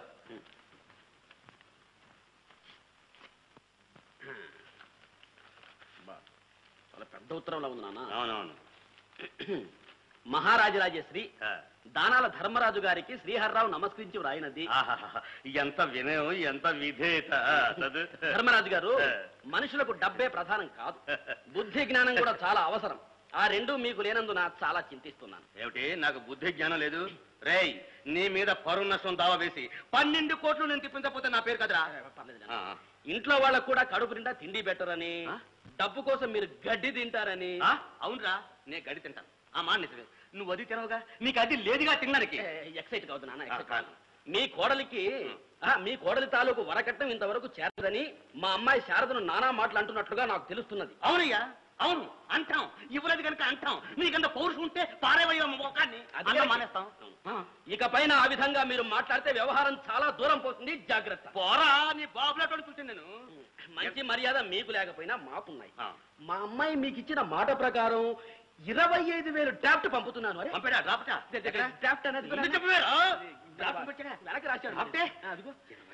చాలా పెద్ద ఉత్తరంలో ఉంది నాన్న. అవునవును. మహారాజరాజశ్రీ దానాల ధర్మరాజు గారికి శ్రీహర్రావు నమస్కరించి వ్రాయినది. ఎంత వినయం, ఎంత విధేయత. ధర్మరాజు గారు, మనుషులకు డబ్బే ప్రధానం కాదు, బుద్ధి జ్ఞానం కూడా చాలా అవసరం. ఆ రెండు మీకు లేనందున చాలా చింతిస్తున్నాను. ఏమిటి నాకు బుద్ధి జ్ఞానం లేదు? రేయ్, నీ మీద పరువు నష్టం దావా వేసి పన్నెండు కోట్లు నేను తిప్పించకపోతే నా పేరు కదరా. పర్లేదు. ఇంట్లో వాళ్ళకు కూడా కడుపు నిండా తిండి పెట్టరని, డబ్బు కోసం మీరు గడ్డి తింటారని. అవునరా, నేను గడ్డి తింటాను. ఆ మాట నిజమే. నువ్వు అది తినవుగా, నీకు అది లేదుగా తినడానికి. ఎక్సైట్ కావద్దు నాన్న, ఎక్సైట్ కాదు. మీ కోడలికి ఆ, మీ కోడలి తాలూకు వరకట్నం ఇంతవరకు చేరదని మా అమ్మాయి శారదను నానా మాటలు అంటున్నట్లుగా నాకు తెలుస్తున్నది. అవునయ్యా, అవును అంటాం. ఇవ్వలేదు కనుక అంటాం. నీకంత పౌరుషం ఉంటే పారేవయ్యా మొఖాన్ని. అదే మానేస్తాం. ఇక పైన ఆ విధంగా మీరు మాట్లాడితే వ్యవహారం చాలా దూరం పోతుంది. జాగ్రత్త. పోరా, నీ బాబులాటో కూర్చుని నేను. మంచి మర్యాద మీకు లేకపోయినా మాకున్నాయి. మా అమ్మాయి మీకు ఇచ్చిన మాట ప్రకారం ఇరవై ఐదు వేలు డ్రాఫ్ట్ పంపుతున్నాను. అరే పంపాడా డ్రాఫ్ట్? డ్రాఫ్ట్ అనేది ముందు చెప్పవేరా? వెనక్కి రాశాడు. డ్రాఫ్టే? అదిగో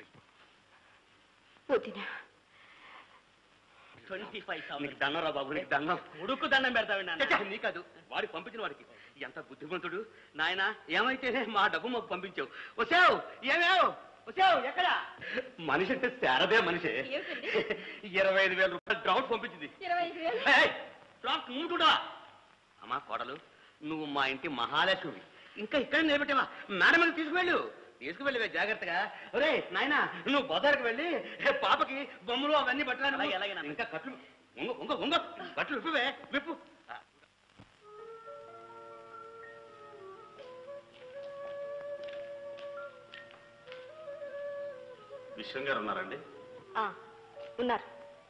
వదినా ట్వంటీ ఫైవ్ నీకు దండం రా బాబు, నీకు దండం. ఉడుకు దండం పెడతావు. నీ కాదు, వాడికి పంపించిన వాడికి. ఎంత బుద్ధిమంతుడు నాయన. ఏమైతేనే మా డబ్బు మాకు పంపించావు. వచ్చావు ఏమేవ్ వచ్చావు ఎక్కడ? మనిషి అంటే శారదే మనిషి. ఇరవై ఐదు వేల రూపాయలు డ్రాఫ్ట్ పంపించింది. డ్రాఫ్ట్ ముందుడా? అమ్మా కోడలు, నువ్వు మా ఇంటి మహాలక్ష్మి. ఇంకా ఇక్కడ నిలబెట్టావా? మేడం మీద తీసుకువెళ్ళు, తీసుకువెళ్ళవే జాగ్రత్తగా. ఒరే నాయనా, నువ్వు బజార్కి వెళ్ళి పాపకి బొమ్మలు అవన్నీ బట్టలు. ఇంకా కట్లు ఉంగ ఉంగ ఉంగ బట్టలు విప్పువే, విప్పు. విశ్వం గారు ఉన్నారండి? ఉన్నారు.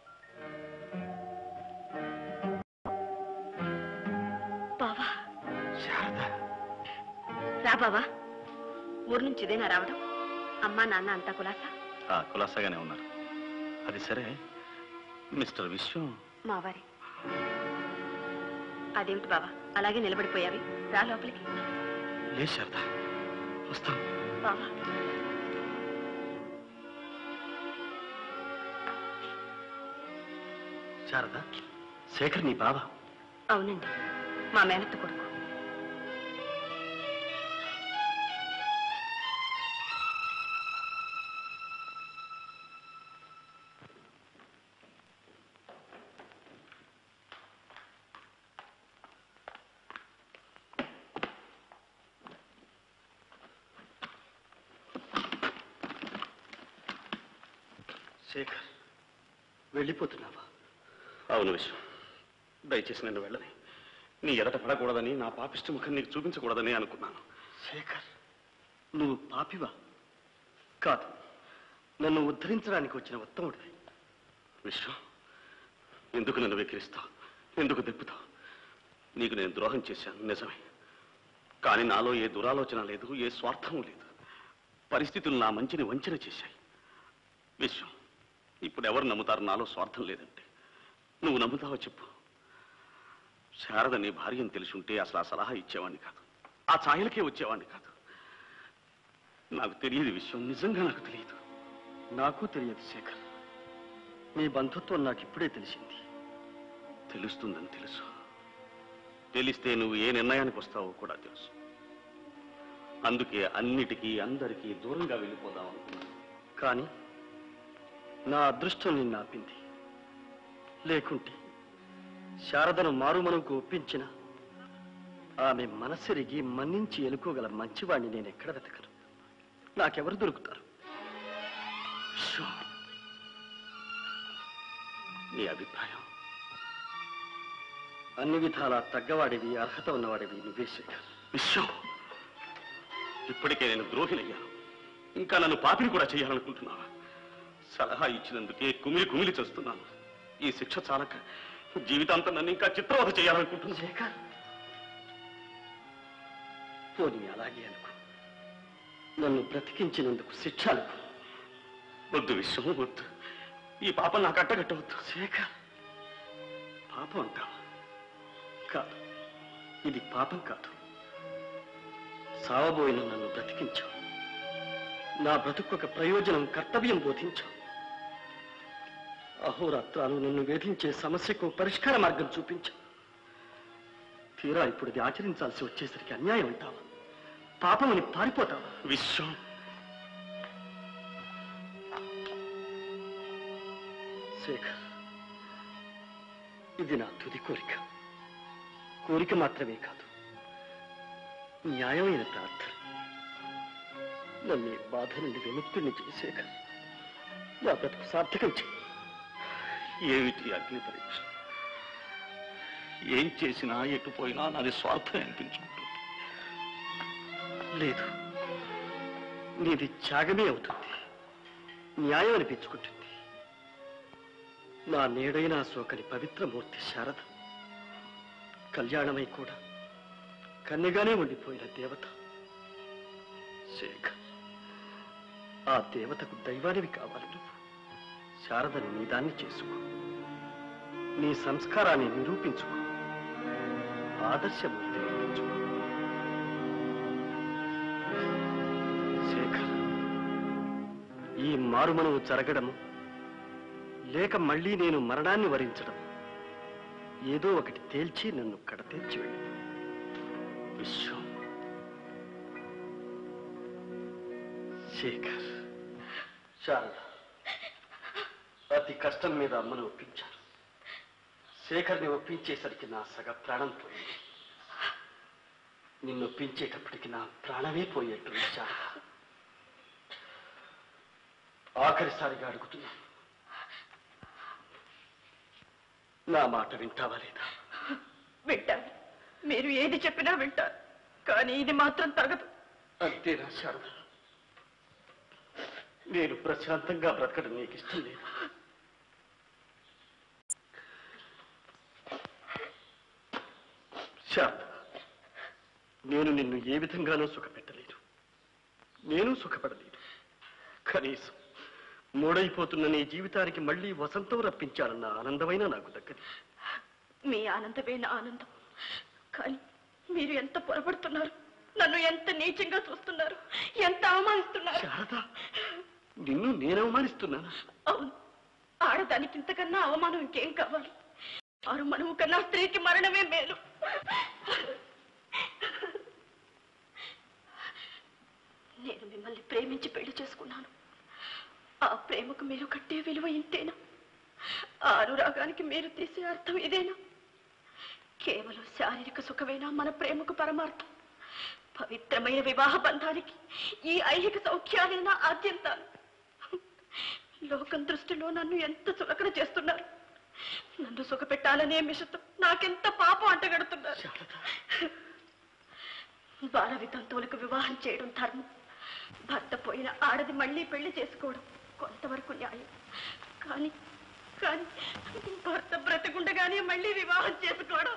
బావా రా బావా. ఊరు నుంచి ఇదేనా రావడం? అమ్మా నాన్న అంతా కులాసా? కులాసాగానే ఉన్నారు. అది సరే, మిస్టర్ విశ్వం మావారి. అదేమిటి బావా అలాగే నిలబడిపోయావి? రా లోపలికి. లే శారద, వస్తాం. బావా శారద, శేఖర్ నీ బావ? అవునండి, మా మేనత్త కొడుకు. శేఖర్, వెళ్ళిపోతున్నావా? అవును విశ్వం, దయచేసి నన్ను వెళ్ళని. నీ ఎదట పడకూడదని, నా పాపిష్టి ముఖం నీకు చూపించకూడదని అనుకున్నాను. శేఖర్, నువ్వు పాపివా? కాదు, నన్ను ఉద్ధరించడానికి వచ్చిన ఉత్తముడివి. విశ్వం, ఎందుకు నన్ను వెక్కిరిస్తావు? ఎందుకు దెప్పుతావు? నీకు నేను ద్రోహం చేశాను నిజమే, కానీ నాలో ఏ దురాలోచన లేదు, ఏ స్వార్థం లేదు. పరిస్థితులు నా మంచిని వంచన చేశాయి. విశ్వం, ఇప్పుడు ఎవరు నమ్ముతారు నాలో స్వార్థం లేదంటే? నువ్వు నమ్ముతావో చెప్పు. శారద నీ భార్యను తెలుసుంటే అసలు ఆ సలహా ఇచ్చేవాడిని కాదు, ఆ ఛాయలకే వచ్చేవాడిని కాదు. నాకు తెలియదు విషయం, నిజంగా నాకు తెలియదు. నాకు తెలియదు శేఖర్, నీ బంధుత్వం నాకు ఇప్పుడే తెలిసింది. తెలుస్తుందని తెలుసు. తెలిస్తే నువ్వు ఏ నిర్ణయానికి వస్తావో కూడా తెలుసు. అందుకే అన్నిటికీ అందరికీ దూరంగా వెళ్ళిపోదాం అనుకున్నాను. కానీ నా అదృష్టం నిన్ను ఆపింది. లేకుంటే శారదను మారుమనుకు ఒప్పించిన ఆమె మనసెరిగి మన్నించి ఎలుకోగల మంచివాణ్ణి నేను ఎక్కడ వెతకను? నాకెవరు దొరుకుతారు? నీ అభిప్రాయం? అన్ని విధాలా తగ్గవాడివి, అర్హత ఉన్నవాడివి నువ్వే శేఖర్. విశ్వం, ఇప్పటికే నేను ద్రోహినయ్యాను, ఇంకా నన్ను పాపిని కూడా చేయాలనుకుంటున్నావా? సలహా ఇచ్చినందుకే కుమిలి కుమిలి చేస్తున్నాను. ఈ శిక్ష చాలక జీవితాంతం నన్ను ఇంకా చిత్రవధ చేయాలనుకుంటున్నా. శేఖర్, పోనీ అలాగే అనుకో. నన్ను బ్రతికించినందుకు శిక్ష అనుకో. వద్దు విశ్వం, వద్దు. ఈ పాపం నాకు అట్టగట్టవద్దు. శేఖర్, పాపం అంటావా? కాదు, ఇది పాపం కాదు. సావబోయిన నన్ను బ్రతికించావు. నా బ్రతుకు ఒక ప్రయోజనం, కర్తవ్యం బోధించావు. అహోరాత్రాలు నన్ను వేధించే సమస్యకు పరిష్కార మార్గం చూపించావు. తీరా ఇప్పుడు ఇది ఆచరించాల్సి వచ్చేసరికి అన్యాయం అంటావా? పాపమని పారిపోతావా? విశ్వం, శేఖర్, ఇది నా తుది కోరిక. కోరిక మాత్రమే కాదు, న్యాయమైన ప్రార్థన. నన్ను ఈ బాధ నుండి విముక్తుడిని చేసేక నా బ్రతుకు సార్థకం చేయి. ఏమిటి అగ్ని పరీక్ష? ఏం చేసినా ఎటుపోయినా నాది స్వార్థం అనిపించుకుంటుంది. లేదు, నీది త్యాగమే అవుతుంది, న్యాయం అనిపించుకుంటుంది. నా నేడైన సోకని పవిత్రమూర్తి శారద కళ్యాణమై కూడా కన్యగానే ఉండిపోయిన దేవత శేఖర్. ఆ దేవతకు దైవానివి కావాలి నువ్వు. శారదని నీ దాన్ని చేసుకో, నీ సంస్కారాన్ని నిరూపించుకో, ఆదర్శమూర్తి నిరూపించుకో. శేఖర్, ఈ మారుమనువు జరగడము లేక మళ్ళీ నేను మరణాన్ని వరించడం, ఏదో ఒకటి తేల్చి నన్ను కడతేల్చి వెళ్ళి విశ్వం. శేఖర్, శారద అతి కష్టం మీద అమ్మను ఒప్పించారు. శేఖర్ని ఒప్పించేసరికి నా సగ ప్రాణం పోయింది. నిన్ను ఒప్పించేటప్పటికి నా ప్రాణమే పోయేట్టుంది శారద. ఆఖరిసారిగా అడుగుతున్నాను, నా మాట వింటావా లేదా? వింటాను, మీరు ఏది చెప్పినా వింటాను, కానీ ఇది మాత్రం తగదు. అంతేనా శారద? నేను ప్రశాంతంగా బ్రతకడం నీకు ఇష్టం లేదు. శారద, నేను నిన్ను ఏ విధంగానూ సుఖపెట్టలేదు, నేను సుఖపడలేదు. కనీసం మూడైపోతున్న నీ జీవితానికి మళ్ళీ వసంతం రప్పించాలన్న ఆనందమైనా నాకు దక్కది. మీ ఆనందమే నా ఆనందం, కానీ మీరు ఎంత పొరపడుతున్నారు, నన్ను ఎంత నీచంగా చూస్తున్నారు, ఎంత అవమానిస్తున్నారు. శారద, నిన్ను నేను అవమానిస్తున్నాను? అవును, ఆడదానికి ఇంతకన్నా అవమానం ఇంకేం కావాలి? ఆరు మనము కన్నా స్త్రీకి మరణమే మేలు. నేను మిమ్మల్ని ప్రేమించి పెళ్లి చేసుకున్నాను. ఆ ప్రేమకు మీరు కట్టే విలువ ఇంతేనా? ఆ అనురాగానికి మీరు తీసే అర్థం ఇదేనా? కేవలం శారీరక సుఖమేనా మన ప్రేమకు పరమార్థం? పవిత్రమైన వివాహ బంధానికి ఈ ఐహిక సౌఖ్యాలైన ఆద్యంతాలు. లోకం దృష్టిలో నన్ను ఎంత చులకన చేస్తున్నారు. నన్ను సుఖపెట్టాలనే మిషతో నాకెంత పాపం అంటగడుతున్నారు. బాలవి తంతువులకు వివాహం చేయడం ధర్మం. భర్త పోయిన ఆడది మళ్ళీ పెళ్లి చేసుకోవడం కొంతవరకు న్యాయం. కానీ కానీ భర్త బ్రతకుండగానే మళ్ళీ వివాహం చేసుకోవడం.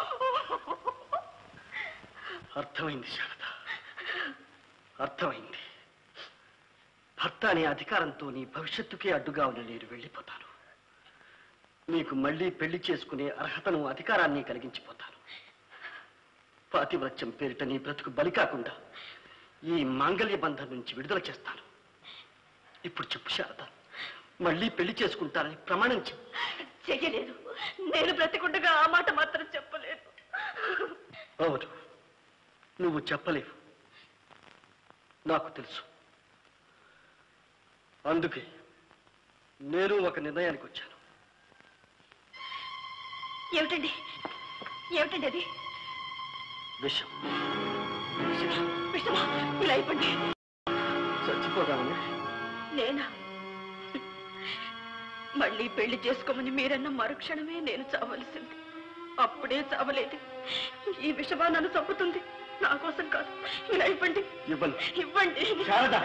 అర్థమైంది శారద, అర్థమైంది. భర్త అనే అధికారంతో నీ భవిష్యత్తుకే అడ్డుగా ఉన్న నేను వెళ్ళిపోతాను. నీకు మళ్ళీ పెళ్లి చేసుకునే అర్హతను, అధికారాన్ని కలిగించిపోతాను. పాతివ్రత్యం పేరిట నీ బ్రతుకు బలి కాకుండా ఈ మాంగళ్య బంధం నుంచి విడుదల చేస్తాను. ఇప్పుడు చెప్పు శారద, మళ్ళీ పెళ్లి చేసుకుంటానని ప్రమాణం చెప్పు. చెయ్యలేదు, నేను బ్రతికుండగా ఆ మాట మాత్రం చెప్పలేదు. అవును, నువ్వు చెప్పలేవు, నాకు తెలుసు. అందుకే నేను ఒక నిర్ణయానికి వచ్చాను. ఏమిటండి ఏమిటండి అది? విషం. విషమా? ఇలా అయిపోండి. చచ్చిపోదామని? నేనా? మళ్ళీ పెళ్లి చేసుకోమని మీరన్న మరుక్షణమే నేను చావలసింది. అప్పుడే చావలేదు. ఈ విషమా నన్ను చంపుతుంది. నా కోసం కాదు. ఇలా ఇవ్వండి. ఇవ్వను. ఇవ్వండి. శారద,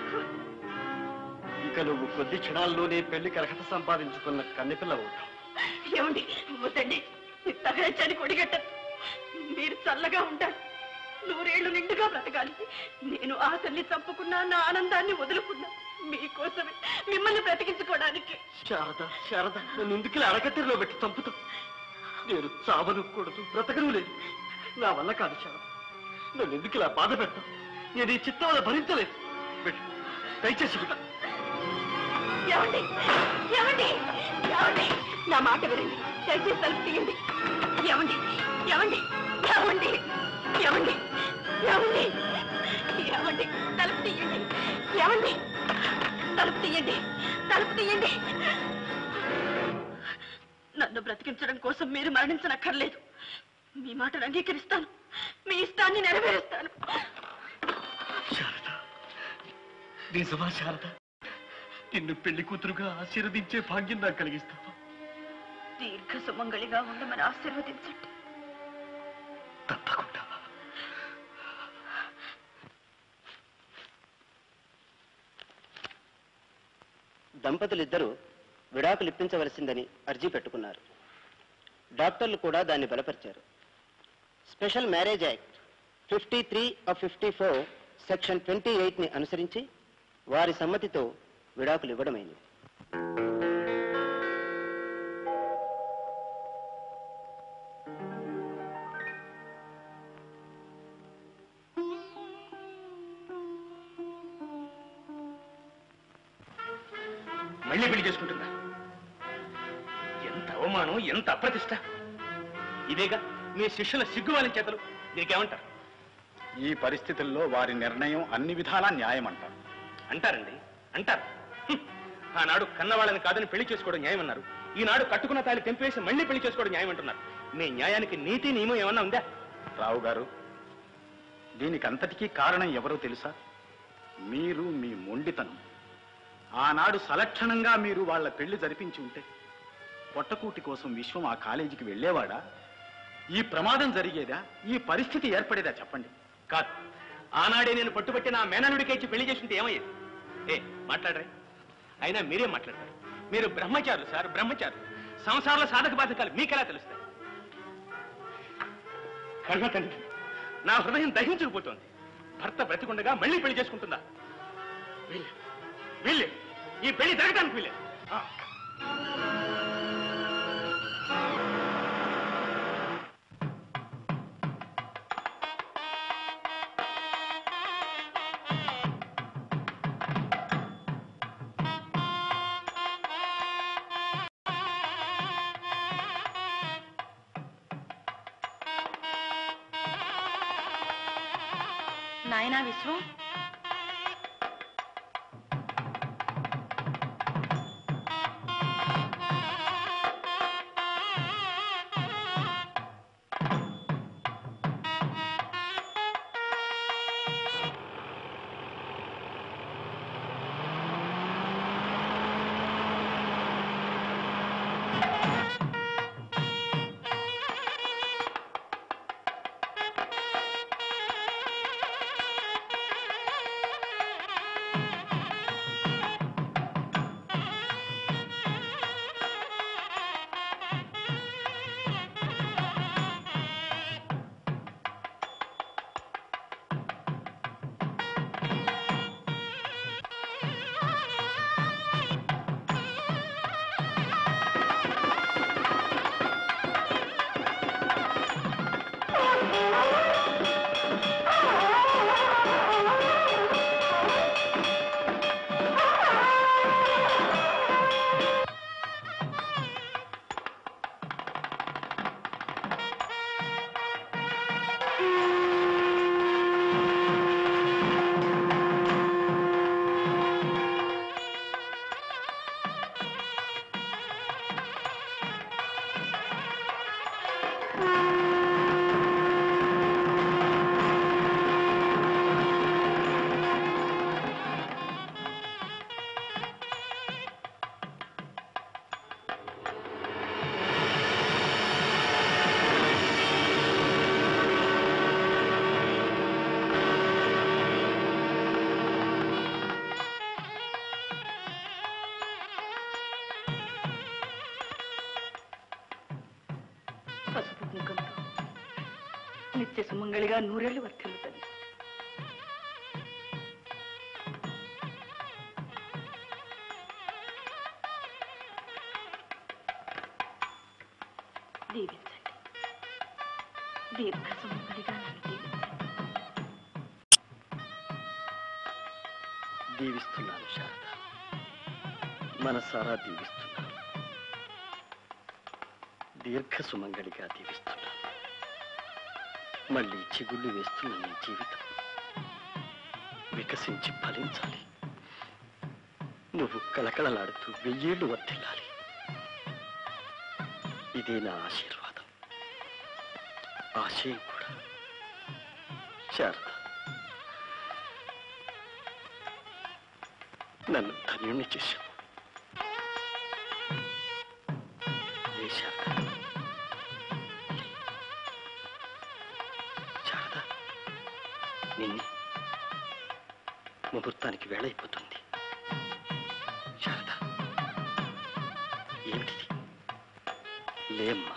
ఇక నువ్వు కొద్ది క్షణాల్లోనే పెళ్లికి అర్హత సంపాదించుకున్న కన్నెపిల్ల అవుతావు. ఏమండి? వద్దండి, తగచని కొడిగట్టదు. మీరు చల్లగా ఉండాలి, నూరేళ్లు నిండుగా బ్రతకాలి. నేను ఆశల్ని చంపుకున్నా, నా ఆనందాన్ని వదులుకున్నా మీకోసమే, మిమ్మల్ని బ్రతికించుకోవడానికి. శారద, శారద, నన్ను ఎందుకు అరకట్టెలో పెట్టి చంపుతావు? నేను చావను కూడదు, బ్రతకను లేదు. నా వల్ల కాదు శారద, నన్ను ఎందుకు ఇలా బాధ పెడతావు? నేను ఈ చిత్తం వల్ల భరించలేదు. పెట్టు, దయచేసి పెట్టు. ఏమండి? ఏమండి? ఏమండి? నా మాట వినండి, దయచేసి తలుపు తీయండి. ఏమండి? ఏమండి? ఏమండి? ఏమండి? ఏమండి? ఏమండి? తలుపు తీయండి. ఏమండి? తలుపు తీయండి. తలుపు తీయండి. నన్ను బ్రతికించడం కోసం మీరు మరణించనక్కర్లేదు. మీ మాటను అంగీకరిస్తాను, మీ ఇష్టాన్ని నెరవేరుస్తాను. శారద, నిజమా శారద? నిన్ను పెళ్లి కూతురుగా ఆశీర్వదించే భాగ్యం నాకు కలిగిస్తావా? దీర్ఘ సుమంగళిగా ఉండమని ఆశీర్వదించండి. తప్పకుండా. దంపతులిద్దరూ విడాకులు ఇప్పించవలసిందని అర్జీ పెట్టుకున్నారు. డాక్టర్లు కూడా దాన్ని బలపరిచారు. Special marriage act fifty three of fifty four section twenty eight ని అనుసరించి వారి సమ్మతితో విడాకులు ఇవ్వడమైంది. మళ్ళీ పెళ్లి చేసుకుంటుందా? ఎంత అవమానం, ఎంత అప్రతిష్ట! ఇదేగా మీ శిష్యుల సిగ్గువాలి చేతలు. దీనికేమంటారు? ఈ పరిస్థితుల్లో వారి నిర్ణయం అన్ని విధాలా న్యాయం అంటారు. అంటారండి, అంటారు. హ్మ్. ఆనాడు కన్నవాళ్ళని కాదని పెళ్లి చేసుకోవడం న్యాయం అన్నారు. ఈనాడు కట్టుకున్న తాలి తెంపేసి మళ్ళీ పెళ్లి చేసుకోవడం న్యాయం అంటున్నారు. మీ న్యాయానికి నీతి నియమం ఏమన్నా ఉందా? రావు గారు, దీనికి అంతటికీ కారణం ఎవరో తెలుసా? మీరు, మీ మొండితనం. ఆనాడు సలక్షణంగా మీరు వాళ్ళ పెళ్లి జరిపించి ఉంటే పొట్టకూటి కోసం విశ్వం ఆ కాలేజీకి వెళ్ళేవాడా? ఈ ప్రమాదం జరిగేదా? ఈ పరిస్థితి ఏర్పడేదా? చెప్పండి. కాదు, ఆనాడే నేను పట్టుబట్టి నా మేననుడికి పెళ్లి చేస్తుంటే ఏమయ్యేది? ఏ మాట్లాడరే? అయినా మీరేం మాట్లాడతారు? మీరు బ్రహ్మచారులు సార్, బ్రహ్మచారులు. సంసారాల సాధక బాధకాలు మీకెలా తెలుస్తాయి? కర్మ తండ్రి, నా హృదయం దహించుకుపోతోంది. భర్త బ్రతికుండగా మళ్ళీ పెళ్లి చేసుకుంటుందా? వీళ్ళే వీళ్ళే ఈ పెళ్లి జరగడానికి వీళ్ళే. నాయనా విశ్వం, పసుపు కుంకంతో నిత్య సుమంగళిగా నూరేళ్లు వర్తిల్లుతుంది. దీవించండి, దీర్ఘ సుమంగళిగా నన్ను దీవించండి. దీవిస్తున్నాను శారద, మనసారా దీవిస్తున్నాను. దీర్ఘ సుమంగళిగా దీవిస్తున్నాను. మళ్ళీ చిగుళ్ళు వేస్తున్న నీ జీవితం వికసించి ఫలించాలి. నువ్వు కలకలలాడుతూ వెయ్యేళ్లు వర్తిల్లాలి. ఇదే నా ఆశీర్వాదం. ఆశయం కూడా. శారద, నన్ను ధన్యుణ్ణి చేశావు. ఏ శారద, శారద, నిన్నే ముహూర్తానికి వేళ అయిపోతుంది. శారద, ఏమిటిది? లేమ్మా.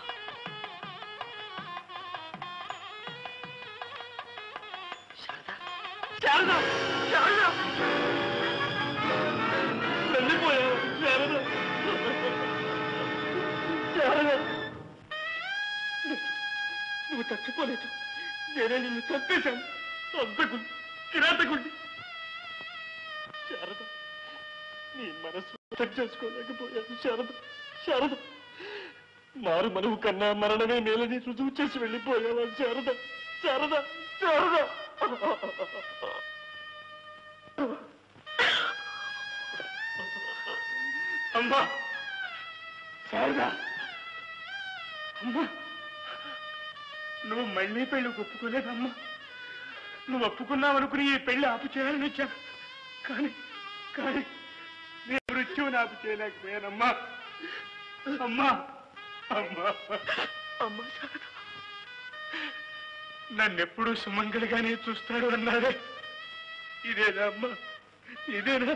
శారద, శారద, శారద, వెళ్ళిపోయావు శారద, శారద, నువ్వు చచ్చిపోలేదు. నేనే నిన్ను చంపేశాను. అంతకుడు, కిరాతకుడి. శారద, నీ మనసు అర్థం చేసుకోలేకపోయాను. శారద, శారద, మారు మనవు కన్నా మరణమే మేలని రుజువు చేసి వెళ్ళిపోయావా శారద, శారద, శారద. అమ్మా, శారద, అమ్మా, నువ్వు మళ్ళీ పెళ్లి ఒప్పుకోలేదమ్మా. నువ్వు ఒప్పుకున్నావనుకుని ఈ పెళ్లి ఆపు చేయాలని వచ్చాను. కానీ కానీ నేను మృత్యువుని ఆపు చేయలేకపోయానమ్మా. అమ్మా, అమ్మా, అమ్మా, శారద, నన్నెప్పుడు సుమంగలిగానే చూస్తాడు అన్నాడే. ఇదేనా అమ్మా? ఇదేనా?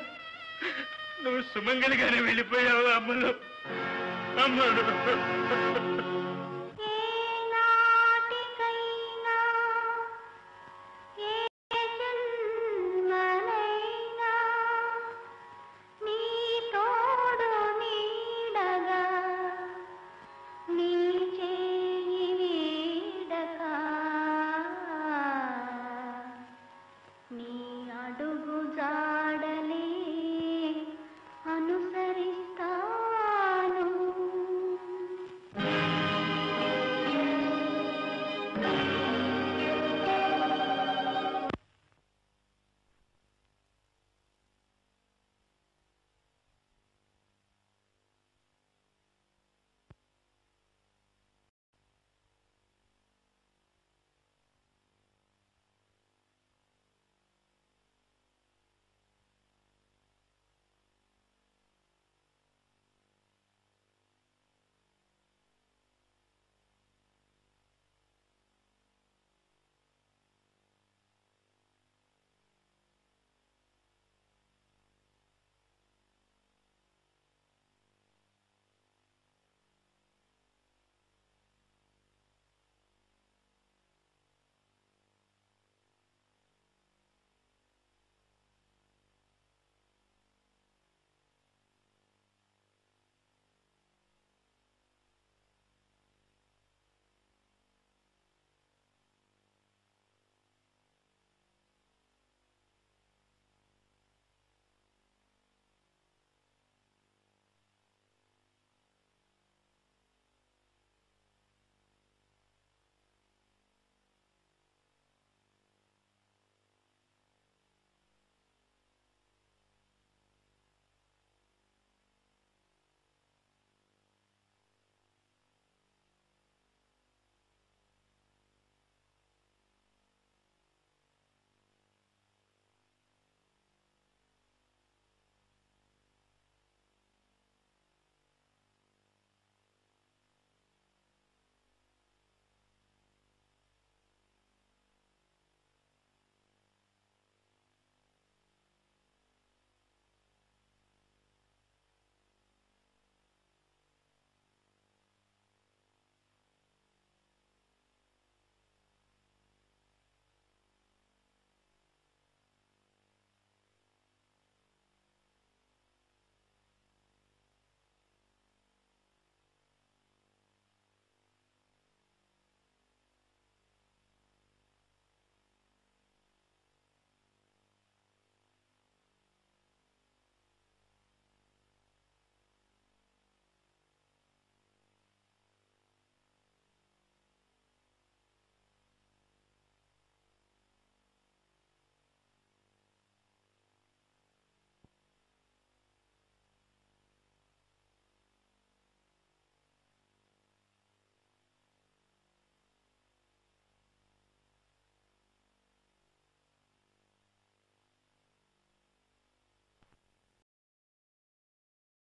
నువ్వు సుమంగలిగానే వెళ్ళిపోయావు అమ్మలో. అమ్మడు.